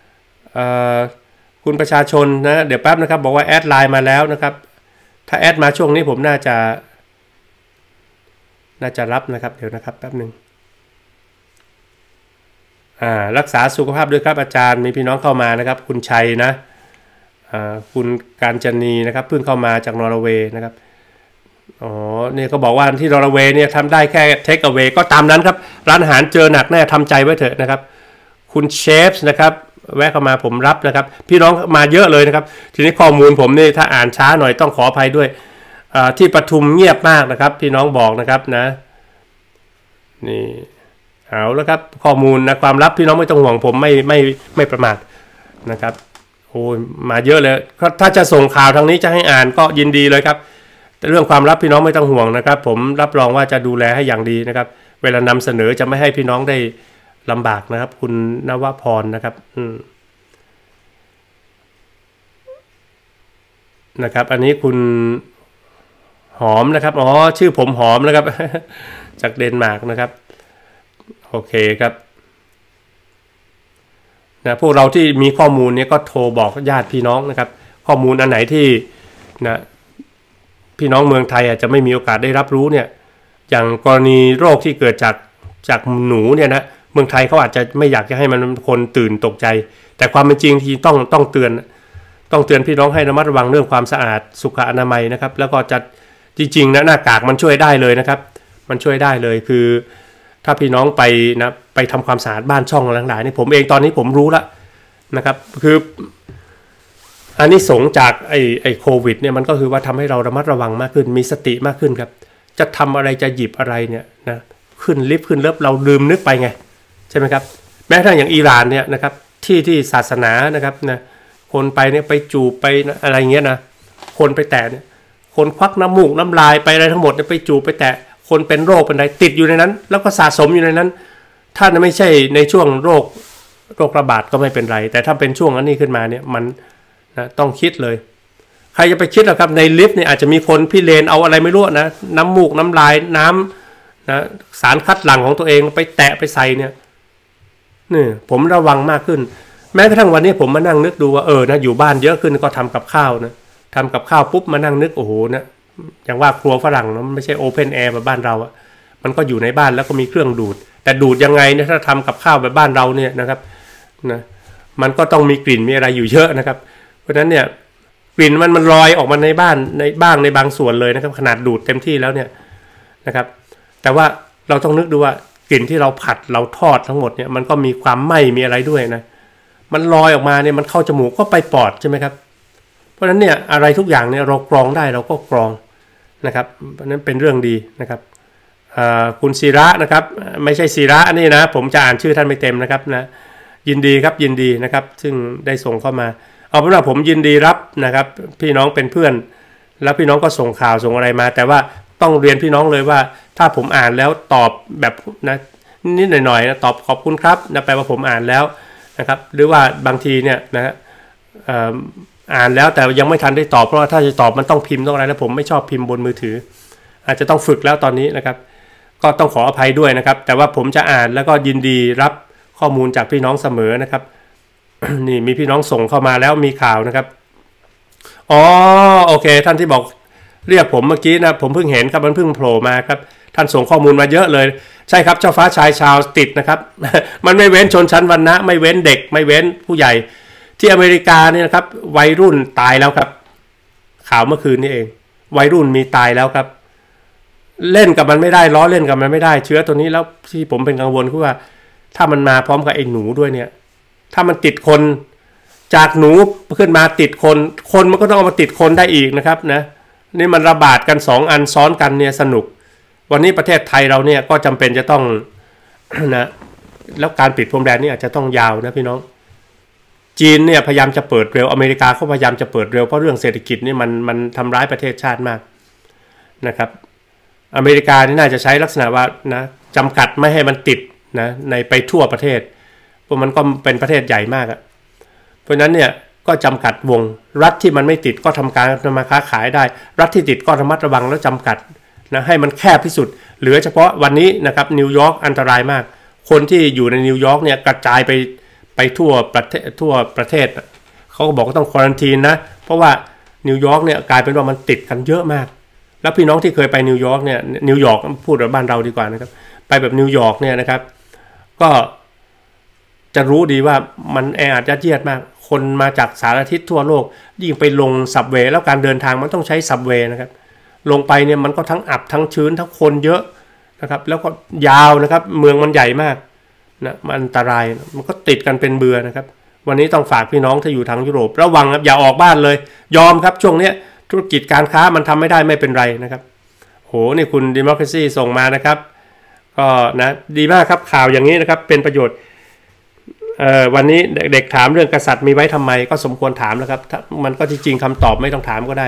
คุณประชาชนนะเดี๋ยวแป๊บนะครับบอกว่าแอดไลน์มาแล้วนะครับถ้าแอดมาช่วงนี้ผมน่าจะรับนะครับเดี๋ยวนะครับแป๊บนึงรักษาสุขภาพด้วยครับอาจารย์มีพี่น้องเข้ามานะครับคุณชัยนะคุณการจนีนะครับเพิ่งเข้ามาจากนอร์เวย์นะครับเนี่ยก็บอกว่าที่นอร์เวย์เนี่ยทำได้แค่เทคเอาเวย์ก็ตามนั้นครับร้านอาหารเจอหนักแน่ทำใจไว้เถอะนะครับคุณเชฟนะครับแวะเข้ามาผมรับนะครับพี่น้องมาเยอะเลยนะครับทีนี้ข้อมูลผมนี่ถ้าอ่านช้าหน่อยต้องขออภัยด้วยที่ปทุมเงียบมากนะครับพี่น้องบอกนะครับนะนี่เอาแล้วครับข้อมูลนะความลับพี่น้องไม่ต้องห่วงผมไม่ประมาทนะครับโอ้ยมาเยอะเลยถ้าจะส่งข่าวทางนี้จะให้อ่านก็ยินดีเลยครับแต่เรื่องความลับพี่น้องไม่ต้องห่วงนะครับผมรับรองว่าจะดูแลให้อย่างดีนะครับเวลานำเสนอจะไม่ให้พี่น้องได้ลำบากนะครับคุณนวพรนะครับนะครับอันนี้คุณหอมนะครับอ๋อชื่อผมหอมนะครับ จากเดนมาร์กนะครับโอเคครับนะพวกเราที่มีข้อมูลนี้ก็โทรบอกญาติพี่น้องนะครับข้อมูลอันไหนที่นะพี่น้องเมืองไทยอาจจะไม่มีโอกาสได้รับรู้เนี่ยอย่างกรณีโรคที่เกิดจากหนูเนี่ยนะเมืองไทยเขาอาจจะไม่อยากจะให้มันคนตื่นตกใจแต่ความเป็นจริงที่ต้องเตือนพี่น้องให้ระมัดระวังเรื่องความสะอาดสุขอนามัยนะครับแล้วก็จะจริงๆนะหน้ากากมันช่วยได้เลยนะครับมันช่วยได้เลยคือถ้าพี่น้องไปทำความสะอาดบ้านช่องหลายๆนี่ผมเองตอนนี้ผมรู้แล้วนะครับคืออันนี้สงจากไอ้โควิดเนี่ยมันก็คือว่าทำให้เราระมัดระวังมากขึ้นมีสติมากขึ้นครับจะทำอะไรจะหยิบอะไรเนี่ยนะขึ้นลิฟต์ขึ้นเลิฟเราลืมนึกไปไงใช่ไหมครับแม้กระทั่งอย่างอิหร่านเนี่ยนะครับที่ศาสนานะครับนะคนไปเนี่ยไปจูบไปอะไรเงี้ยนะคนไปแตะเนี่ยคนควักน้ำมูกน้ำลายไปอะไรทั้งหมดเนี่ยไปจูบไปแตะคนเป็นโรคเป็นอะไรติดอยู่ในนั้นแล้วก็สะสมอยู่ในนั้นถ้าไม่ใช่ในช่วงโรคระบาดก็ไม่เป็นไรแต่ถ้าเป็นช่วงอันนี้ขึ้นมาเนี่ยมันนะต้องคิดเลยใครจะไปคิดหรอครับในลิฟต์เนี่ยอาจจะมีคนพี่เลนเอาอะไรไม่รู้นะน้ำมูกน้ำลายน้ำนะสารคัดหลั่งของตัวเองไปแตะไปใส่เนี่ยนี่ผมระวังมากขึ้นแม้กระทั่งวันนี้ผมมานั่งนึกดูว่านะอยู่บ้านเยอะขึ้นก็ทำกับข้าวนะทำกับข้าวปุ๊บมานั่งนึกโอ้โหนะอย่างว่าครัวฝรั่งนะไม่ใช่โอเพนแอร์แบบบ้านเราอะมันก็อยู่ในบ้านแล้วก็มีเครื่องดูดแต่ดูดยังไงเนี่ยถ้าทำกับข้าวแบบบ้านเราเนี่ยนะครับนะมันก็ต้องมีกลิ่นมีอะไรอยู่เยอะนะครับเพราะฉะนั้นเนี่ยกลิ่นมันลอยออกมาในบ้านในบางส่วนเลยนะครับขนาดดูดเต็มที่แล้วเนี่ยนะครับแต่ว่าเราต้องนึกดูว่ากลิ่นที่เราผัดเราทอดทั้งหมดเนี่ยมันก็มีความไหม้มีอะไรด้วยนะมันลอยออกมาเนี่ยมันเข้าจมูกก็ไปปอดใช่ไหมครับเพราะฉะนั้นเนี่ยอะไรทุกอย่างเนี่ยเรากรองได้เราก็กรองนะครับเพราะนั้นเป็นเรื่องดีนะครับคุณศิระนะครับไม่ใช่ศิระนี่นะผมจะอ่านชื่อท่านไม่เต็มนะครับนะยินดีครับยินดีนะครับซึ่งได้ส่งเข้ามาเอาเป็นว่าผมยินดีรับนะครับพี่น้องเป็นเพื่อนแล้วพี่น้องก็ส่งข่าวส่งอะไรมาแต่ว่าต้องเรียนพี่น้องเลยว่าถ้าผมอ่านแล้วตอบแบบนะนิดหน่อยๆนะตอบขอบคุณครับนะแปลว่าผมอ่านแล้วนะครับหรือว่าบางทีเนี่ยนะอ่านแล้วแต่ยังไม่ทันได้ตอบเพราะว่าถ้าจะตอบมันต้องพิมพ์ต้องอะไรแล้วผมไม่ชอบพิมพ์บนมือถืออาจจะต้องฝึกแล้วตอนนี้นะครับก็ต้องขออภัยด้วยนะครับแต่ว่าผมจะอ่านแล้วก็ยินดีรับข้อมูลจากพี่น้องเสมอนะครับ นี่มีพี่น้องส่งเข้ามาแล้วมีข่าวนะครับอ๋อโอเคท่านที่บอกเรียกผมเมื่อกี้นะผมเพิ่งเห็นครับมันเพิ่งโผล่มาครับท่านส่งข้อมูลมาเยอะเลยใช่ครับเจ้าฟ้าชายชาวติดนะครับ มันไม่เว้นชนชั้นวรรณะไม่เว้นเด็กไม่เว้นผู้ใหญ่ที่อเมริกาเนี่ยนะครับวัยรุ่นตายแล้วครับข่าวเมื่อคืนนี้เองวัยรุ่นมีตายแล้วครับเล่นกับมันไม่ได้ล้อเล่นกับมันไม่ได้เชื้อตัวนี้แล้วที่ผมเป็นกังวลคือว่าถ้ามันมาพร้อมกับไอ้หนูด้วยเนี่ยถ้ามันติดคนจากหนูขึ้นมาติดคนมันก็ต้องเอามาติดคนได้อีกนะครับนะนี่มันระบาดกัน2อันซ้อนกันเนี่ยสนุกวันนี้ประเทศไทยเราเนี่ยก็จำเป็นจะต้อง นะแล้วการปิดพรมแดนนี่อาจจะต้องยาวนะพี่น้องจีนเนี่ยพยายามจะเปิดเร็วอเมริกาเขาพยายามจะเปิดเร็วเพราะเรื่องเศรษฐกิจนี่มันทำร้ายประเทศชาติมากนะครับอเมริกานี่น่าจะใช้ลักษณะว่านะจำกัดไม่ให้มันติดนะในไปทั่วประเทศเพราะมันก็เป็นประเทศใหญ่มากอะเพราะนั้นเนี่ยก็จำกัดวงรัฐที่มันไม่ติดก็ทำการทำมาค้าขายได้รัฐที่ติดก็ระมัดระวังแล้วจำกัดนะให้มันแคบที่สุดเหลือเฉพาะวันนี้นะครับนิวยอร์กอันตรายมากคนที่อยู่ในนิวยอร์กเนี่ยกระจายไปทั่วประเทศเขาก็บอกว่าต้องควอรันทีนนะเพราะว่านิวยอร์กเนี่ยกลายเป็นว่ามันติดกันเยอะมากแล้วพี่น้องที่เคยไปนิวยอร์กเนี่ยนิวยอร์กพูดแบบบ้านเราดีกว่านะครับไปแบบนิวยอร์กเนี่ยนะครับก็จะรู้ดีว่ามันแออัดยัดเยียดมากคนมาจากสารทิศทั่วโลกยิ่งไปลงซับเวย์แล้วการเดินทางมันต้องใช้ซับเวย์นะครับลงไปเนี่ยมันก็ทั้งอับทั้งชื้นทั้งคนเยอะนะครับแล้วก็ยาวนะครับเมืองมันใหญ่มากนะมันอันตรายมันก็ติดกันเป็นเบื่อนะครับวันนี้ต้องฝากพี่น้องที่อยู่ทางยุโรประวังครับอย่าออกบ้านเลยยอมครับช่วงนี้ธุรกิจการค้ามันทำไม่ได้ไม่เป็นไรนะครับโหนี่คุณ Democracy ส่งมานะครับก็นะดีมากครับข่าวอย่างนี้นะครับเป็นประโยชน์วันนี้เด็กๆถามเรื่องกษัตริย์มีไว้ทำไมก็สมควรถามแล้วครับมันก็จริงๆคำตอบไม่ต้องถามก็ได้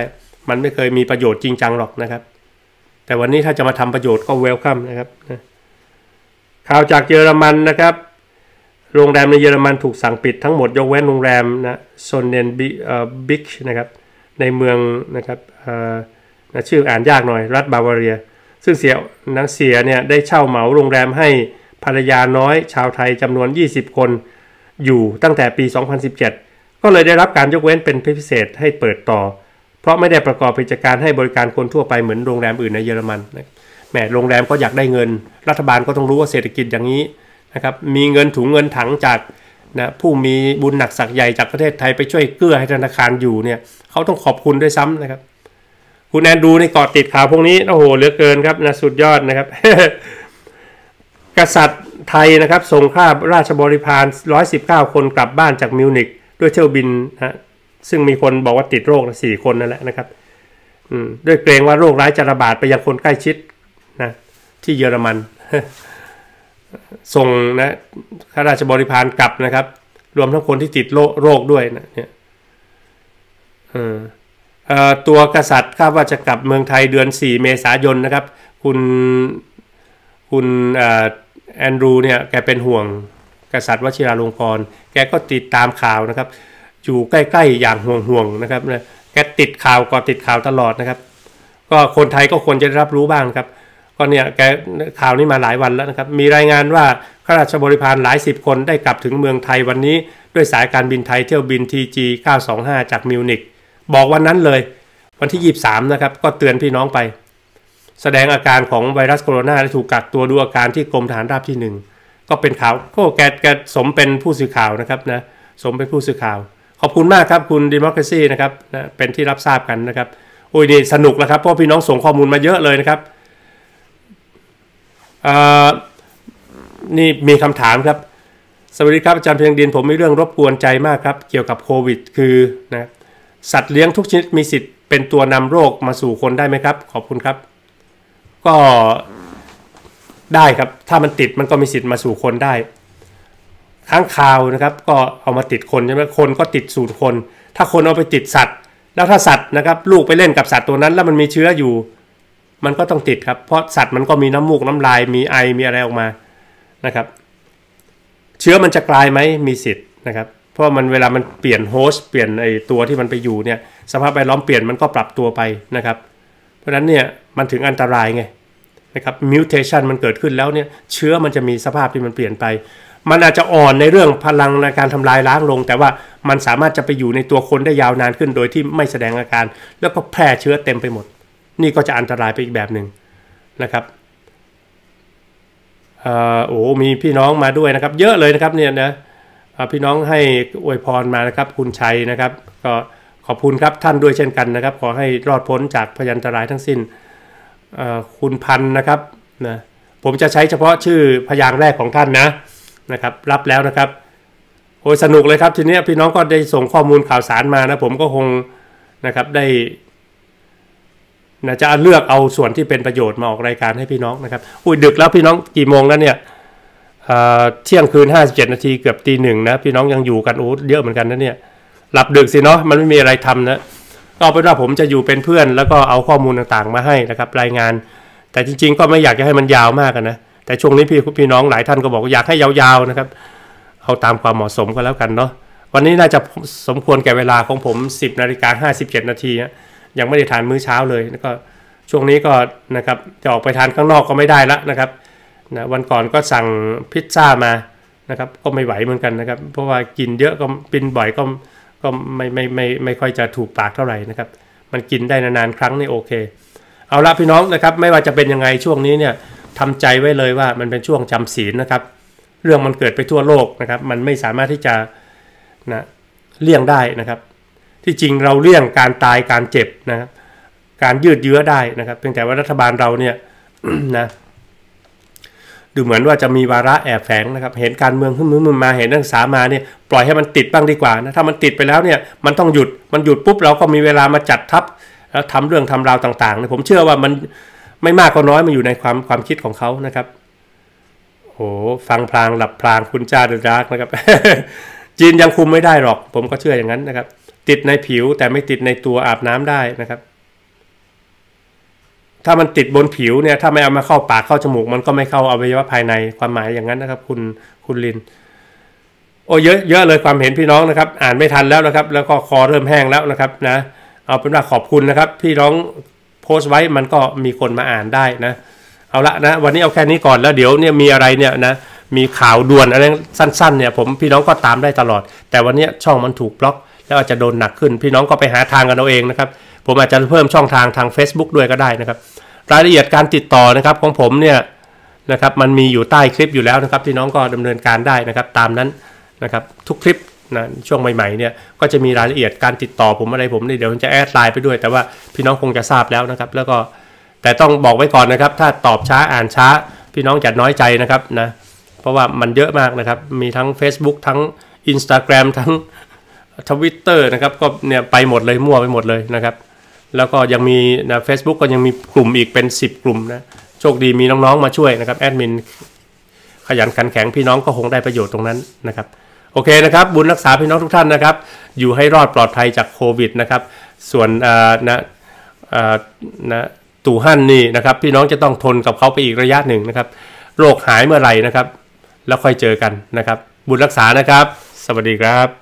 มันไม่เคยมีประโยชน์จริงจังหรอกนะครับแต่วันนี้ถ้าจะมาทำประโยชน์ก็เวลคัมนะครับข่าวจากเยอรมันนะครับโรงแรมในเยอรมันถูกสั่งปิดทั้งหมดยกเว้นโรงแรมนะโซนเนนบิกนะครับในเมืองนะครับชื่ออ่านยากหน่อยรัฐบาวาเรียซึ่งเสียเนี่ยได้เช่าเหมาโรงแรมให้ภรรยาน้อยชาวไทยจำนวน20คนอยู่ตั้งแต่ปี2017ก็เลยได้รับการยกเว้นเป็นพิเศษให้เปิดต่อเพราะไม่ได้ประกอบกิจการให้บริการคนทั่วไปเหมือนโรงแรมอื่นในเยอรมันแหมโรงแรมก็อยากได้เงินรัฐบาลก็ต้องรู้ว่าเศรษฐกิจอย่างนี้นะครับมีเงินถุงเงินถังจากนะผู้มีบุญหนักศักย์ใหญ่จากประเทศไทยไปช่วยเกื้อให้ธนาคารอยู่เนี่ยเขาต้องขอบคุณด้วยซ้ำนะครับคุณแอนดูในเกาะติดข่าวพวกนี้โอ้โหเหลือเกินครับนะสุดยอดนะครับ กษัตริย์ไทยนะครับส่งข้าราชบริพาร119คนกลับบ้านจากมิวนิกด้วยเที่ยวบินนะซึ่งมีคนบอกว่าติดโรค4คนนั่นแหละนะครับด้วยเกรงว่าโรคร้ายจะระบาดไปยังคนใกล้ชิดนะที่เยอรมัน ส่งนะข้าราชบริพารกลับนะครับรวมทั้งคนที่ติดโรคด้วยนะเนี่ยตัวกษัตริย์คาดว่าจะกลับเมืองไทยเดือน4 เมษายนนะครับคุณแอนดรูเนี่ยแกเป็นห่วงกษัตริย์วชิราลงกรณ์แกก็ติดตามข่าวนะครับอยู่ใกล้ๆอย่างห่วงนะครับแกติดข่าวก็ติดข่าวตลอดนะครับก็คนไทยก็ควรจะได้รับรู้บ้างครับก็เนี่ยแกข่าวนี้มาหลายวันแล้วนะครับมีรายงานว่าข้าราชบริพารหลาย10คนได้กลับถึงเมืองไทยวันนี้ด้วยสายการบินไทยเที่ยวบิน TG 925จากมิวนิกบอกวันนั้นเลยวันที่23นะครับก็เตือนพี่น้องไปแสดงอาการของไวรัสโคโรนาและถูกกักตัวดูอาการที่กรมทหารราบที่1ก็เป็นข่าวก็แกสมเป็นผู้สื่อข่าวนะครับนะสมเป็นผู้สื่อข่าวขอบคุณมากครับคุณ Democracy นะครับนะเป็นที่รับทราบกันนะครับโอ้ยนี่สนุกแล้วครับเพราะพี่น้องส่งข้อมูลมาเยอะเลยนะครับนี่มีคำถามครับสวัสดีครับอาจารย์เพียงดินผมมีเรื่องรบกวนใจมากครับเกี่ยวกับโควิดคือนะสัตว์เลี้ยงทุกชนิดมีสิทธิ์เป็นตัวนำโรคมาสู่คนได้ไหมครับขอบคุณครับก็ได้ครับถ้ามันติดมันก็มีสิทธิ์มาสู่คนได้ค้างคาวนะครับก็เอามาติดคนใช่ไหมคนก็ติดสู่คนถ้าคนเอาไปติดสัตว์แล้วถ้าสัตว์นะครับลูกไปเล่นกับสัตว์ตัวนั้นแล้วมันมีเชื้ออยู่มันก็ต้องติดครับเพราะสัตว์มันก็มีน้ำมูกน้ำลายมีไอมีอะไรออกมานะครับเชื้อมันจะกลายไหมมีสิทธิ์นะครับเพราะมันเวลามันเปลี่ยนโฮสต์เปลี่ยนไอตัวที่มันไปอยู่เนี่ยสภาพแวดล้อมเปลี่ยนมันก็ปรับตัวไปนะครับเพราะฉะนั้นเนี่ยมันถึงอันตรายไงนะครับมิวเทชันมันเกิดขึ้นแล้วเนี่ยเชื้อมันจะมีสภาพที่มันเปลี่ยนไปมันอาจจะอ่อนในเรื่องพลังในการทำลายล้างลงแต่ว่ามันสามารถจะไปอยู่ในตัวคนได้ยาวนานขึ้นโดยที่ไม่แสดงอาการแล้วก็แพร่เชื้อเต็มไปหมดนี่ก็จะอันตรายไปอีกแบบหนึ่งนะครับโอ้มีพี่น้องมาด้วยนะครับเยอะเลยนะครับเนี่ยนะพี่น้องให้อวยพรมานะครับคุณชัยนะครับก็ขอบคุณครับท่านด้วยเช่นกันนะครับขอให้รอดพ้นจากพยันตรายทั้งสิ้นคุณพันนะครับนะผมจะใช้เฉพาะชื่อพยางค์แรกของท่านนะครับรับแล้วนะครับโอ้ยสนุกเลยครับทีนี้พี่น้องก็ได้ส่งข้อมูลข่าวสารมานะผมก็คงนะครับได้จะเลือกเอาส่วนที่เป็นประโยชน์มาออกรายการให้พี่น้องนะครับอุ้ยดึกแล้วพี่น้องกี่โมงแล้วเนี่ยเที่ยงคืน57 นาทีเกือบตี 1นะพี่น้องยังอยู่กันโอ้เยอะเหมือนกันนะเนี่ยหลับดึกสิเนาะมันไม่มีอะไรทำนะก็เป็นว่าผมจะอยู่เป็นเพื่อนแล้วก็เอาข้อมูลต่างๆมาให้นะครับรายงานแต่จริงๆก็ไม่อยากจะให้มันยาวมากนะแต่ช่วงนี้พี่น้องหลายท่านก็บอกอยากให้ยาวๆนะครับเอาตามความเหมาะสมก็แล้วกันเนาะวันนี้น่าจะสมควรแก่เวลาของผม10:57 นาทียังไม่ได้ทานมื้อเช้าเลยแล้วก็ช่วงนี้ก็นะครับจะออกไปทานข้างนอกก็ไม่ได้แล้วนะครับนะวันก่อนก็สั่งพิซซ่ามานะครับก็ไม่ไหวเหมือนกันนะครับเพราะว่ากินเยอะก็กินบ่อยก็ไม่ค่อยจะถูกปากเท่าไหร่นะครับมันกินได้นานๆครั้งนี่โอเคเอาละพี่น้องนะครับไม่ว่าจะเป็นยังไงช่วงนี้เนี่ยทำใจไว้เลยว่ามันเป็นช่วงจำศีลนะครับเรื่องมันเกิดไปทั่วโลกนะครับมันไม่สามารถที่จะนะเลี่ยงได้นะครับที่จริงเราเลี่ยงการตายการเจ็บนะครับการยืดเยื้อได้นะครับเพียงแต่ว่ารัฐบาลเราเนี่ย นะดูเหมือนว่าจะมีวาระแอบแฝงนะครับเห็นการเมืองขึ้นมาเห็นนักศึกษามาเนี่ยปล่อยให้มันติดบ้างดีกว่านะถ้ามันติดไปแล้วเนี่ยมันต้องหยุดปุ๊บเราก็มีเวลามาจัดทัพแล้วทำเรื่องทำราวต่างๆนะผมเชื่อว่ามันไม่มากก็น้อยมันอยู่ในความคิดของเขานะครับโอ้ฟังพลางหลับพลางคุณจ้าเดอะดาร์กนะครับ จีนยังคุมไม่ได้หรอกผมก็เชื่ออย่างนั้นนะครับติดในผิวแต่ไม่ติดในตัวอาบน้ำได้นะครับถ้ามันติดบนผิวเนี่ยถ้าไม่เอามาเข้าปากเข้าจมูกมันก็ไม่เข้าอวัยวะภายในความหมายอย่างนั้นนะครับคุณลินโอ้เยอะเลยความเห็นพี่น้องนะครับอ่านไม่ทันแล้วนะครับแล้วก็คอเริ่มแห้งแล้วนะครับนะเอาเป็นว่าขอบคุณนะครับพี่น้องโพสต์ไว้มันก็มีคนมาอ่านได้นะเอาละนะวันนี้เอาแค่นี้ก่อนแล้วเดี๋ยวเนี่ยมีอะไรเนี่ยนะมีข่าวด่วนอะไรสั้นๆเนี่ยพี่น้องก็ตามได้ตลอดแต่วันนี้ช่องมันถูกบล็อกแล้วอาจจะโดนหนักขึ้นพี่น้องก็ไปหาทางกันเอาเองนะครับผมอาจจะเพิ่มช่องทาง Facebook ด้วยก็ได้นะครับรายละเอียดการติดต่อนะครับของผมเนี่ยนะครับมันมีอยู่ใต้คลิปอยู่แล้วนะครับพี่น้องก็ดำเนินการได้นะครับตามนั้นนะครับทุกคลิปนะช่วงใหม่ๆเนี่ยก็จะมีรายละเอียดการติดต่อผมอะไรผมนี่เดี๋ยวจะแอดไลน์ไปด้วยแต่ว่าพี่น้องคงจะทราบแล้วนะครับแล้วก็แต่ต้องบอกไว้ก่อนนะครับถ้าตอบช้าอ่านช้าพี่น้องอย่าน้อยใจนะครับนะเพราะว่ามันเยอะมากนะครับมีทั้ง Facebook ทั้ง Instagram ทั้ง Twitter นะครับก็เนี่ยไปหมดเลยมั่วไปหมดเลยนะครับแล้วก็ยังมีนะ Facebook ก็ยังมีกลุ่มอีกเป็น10กลุ่มนะโชคดีมีน้องๆมาช่วยนะครับแอดมินขยันขันแข็งพี่น้องก็คงได้ประโยชน์ตรงนั้นนะครับโอเคนะครับบุญรักษาพี่น้องทุกท่านนะครับอยู่ให้รอดปลอดภัยจากโควิดนะครับส่วนตู่ฮั่นนี่นะครับพี่น้องจะต้องทนกับเขาไปอีกระยะหนึ่งนะครับโรคหายเมื่อไหร่นะครับแล้วค่อยเจอกันนะครับบุญรักษานะครับสวัสดีครับ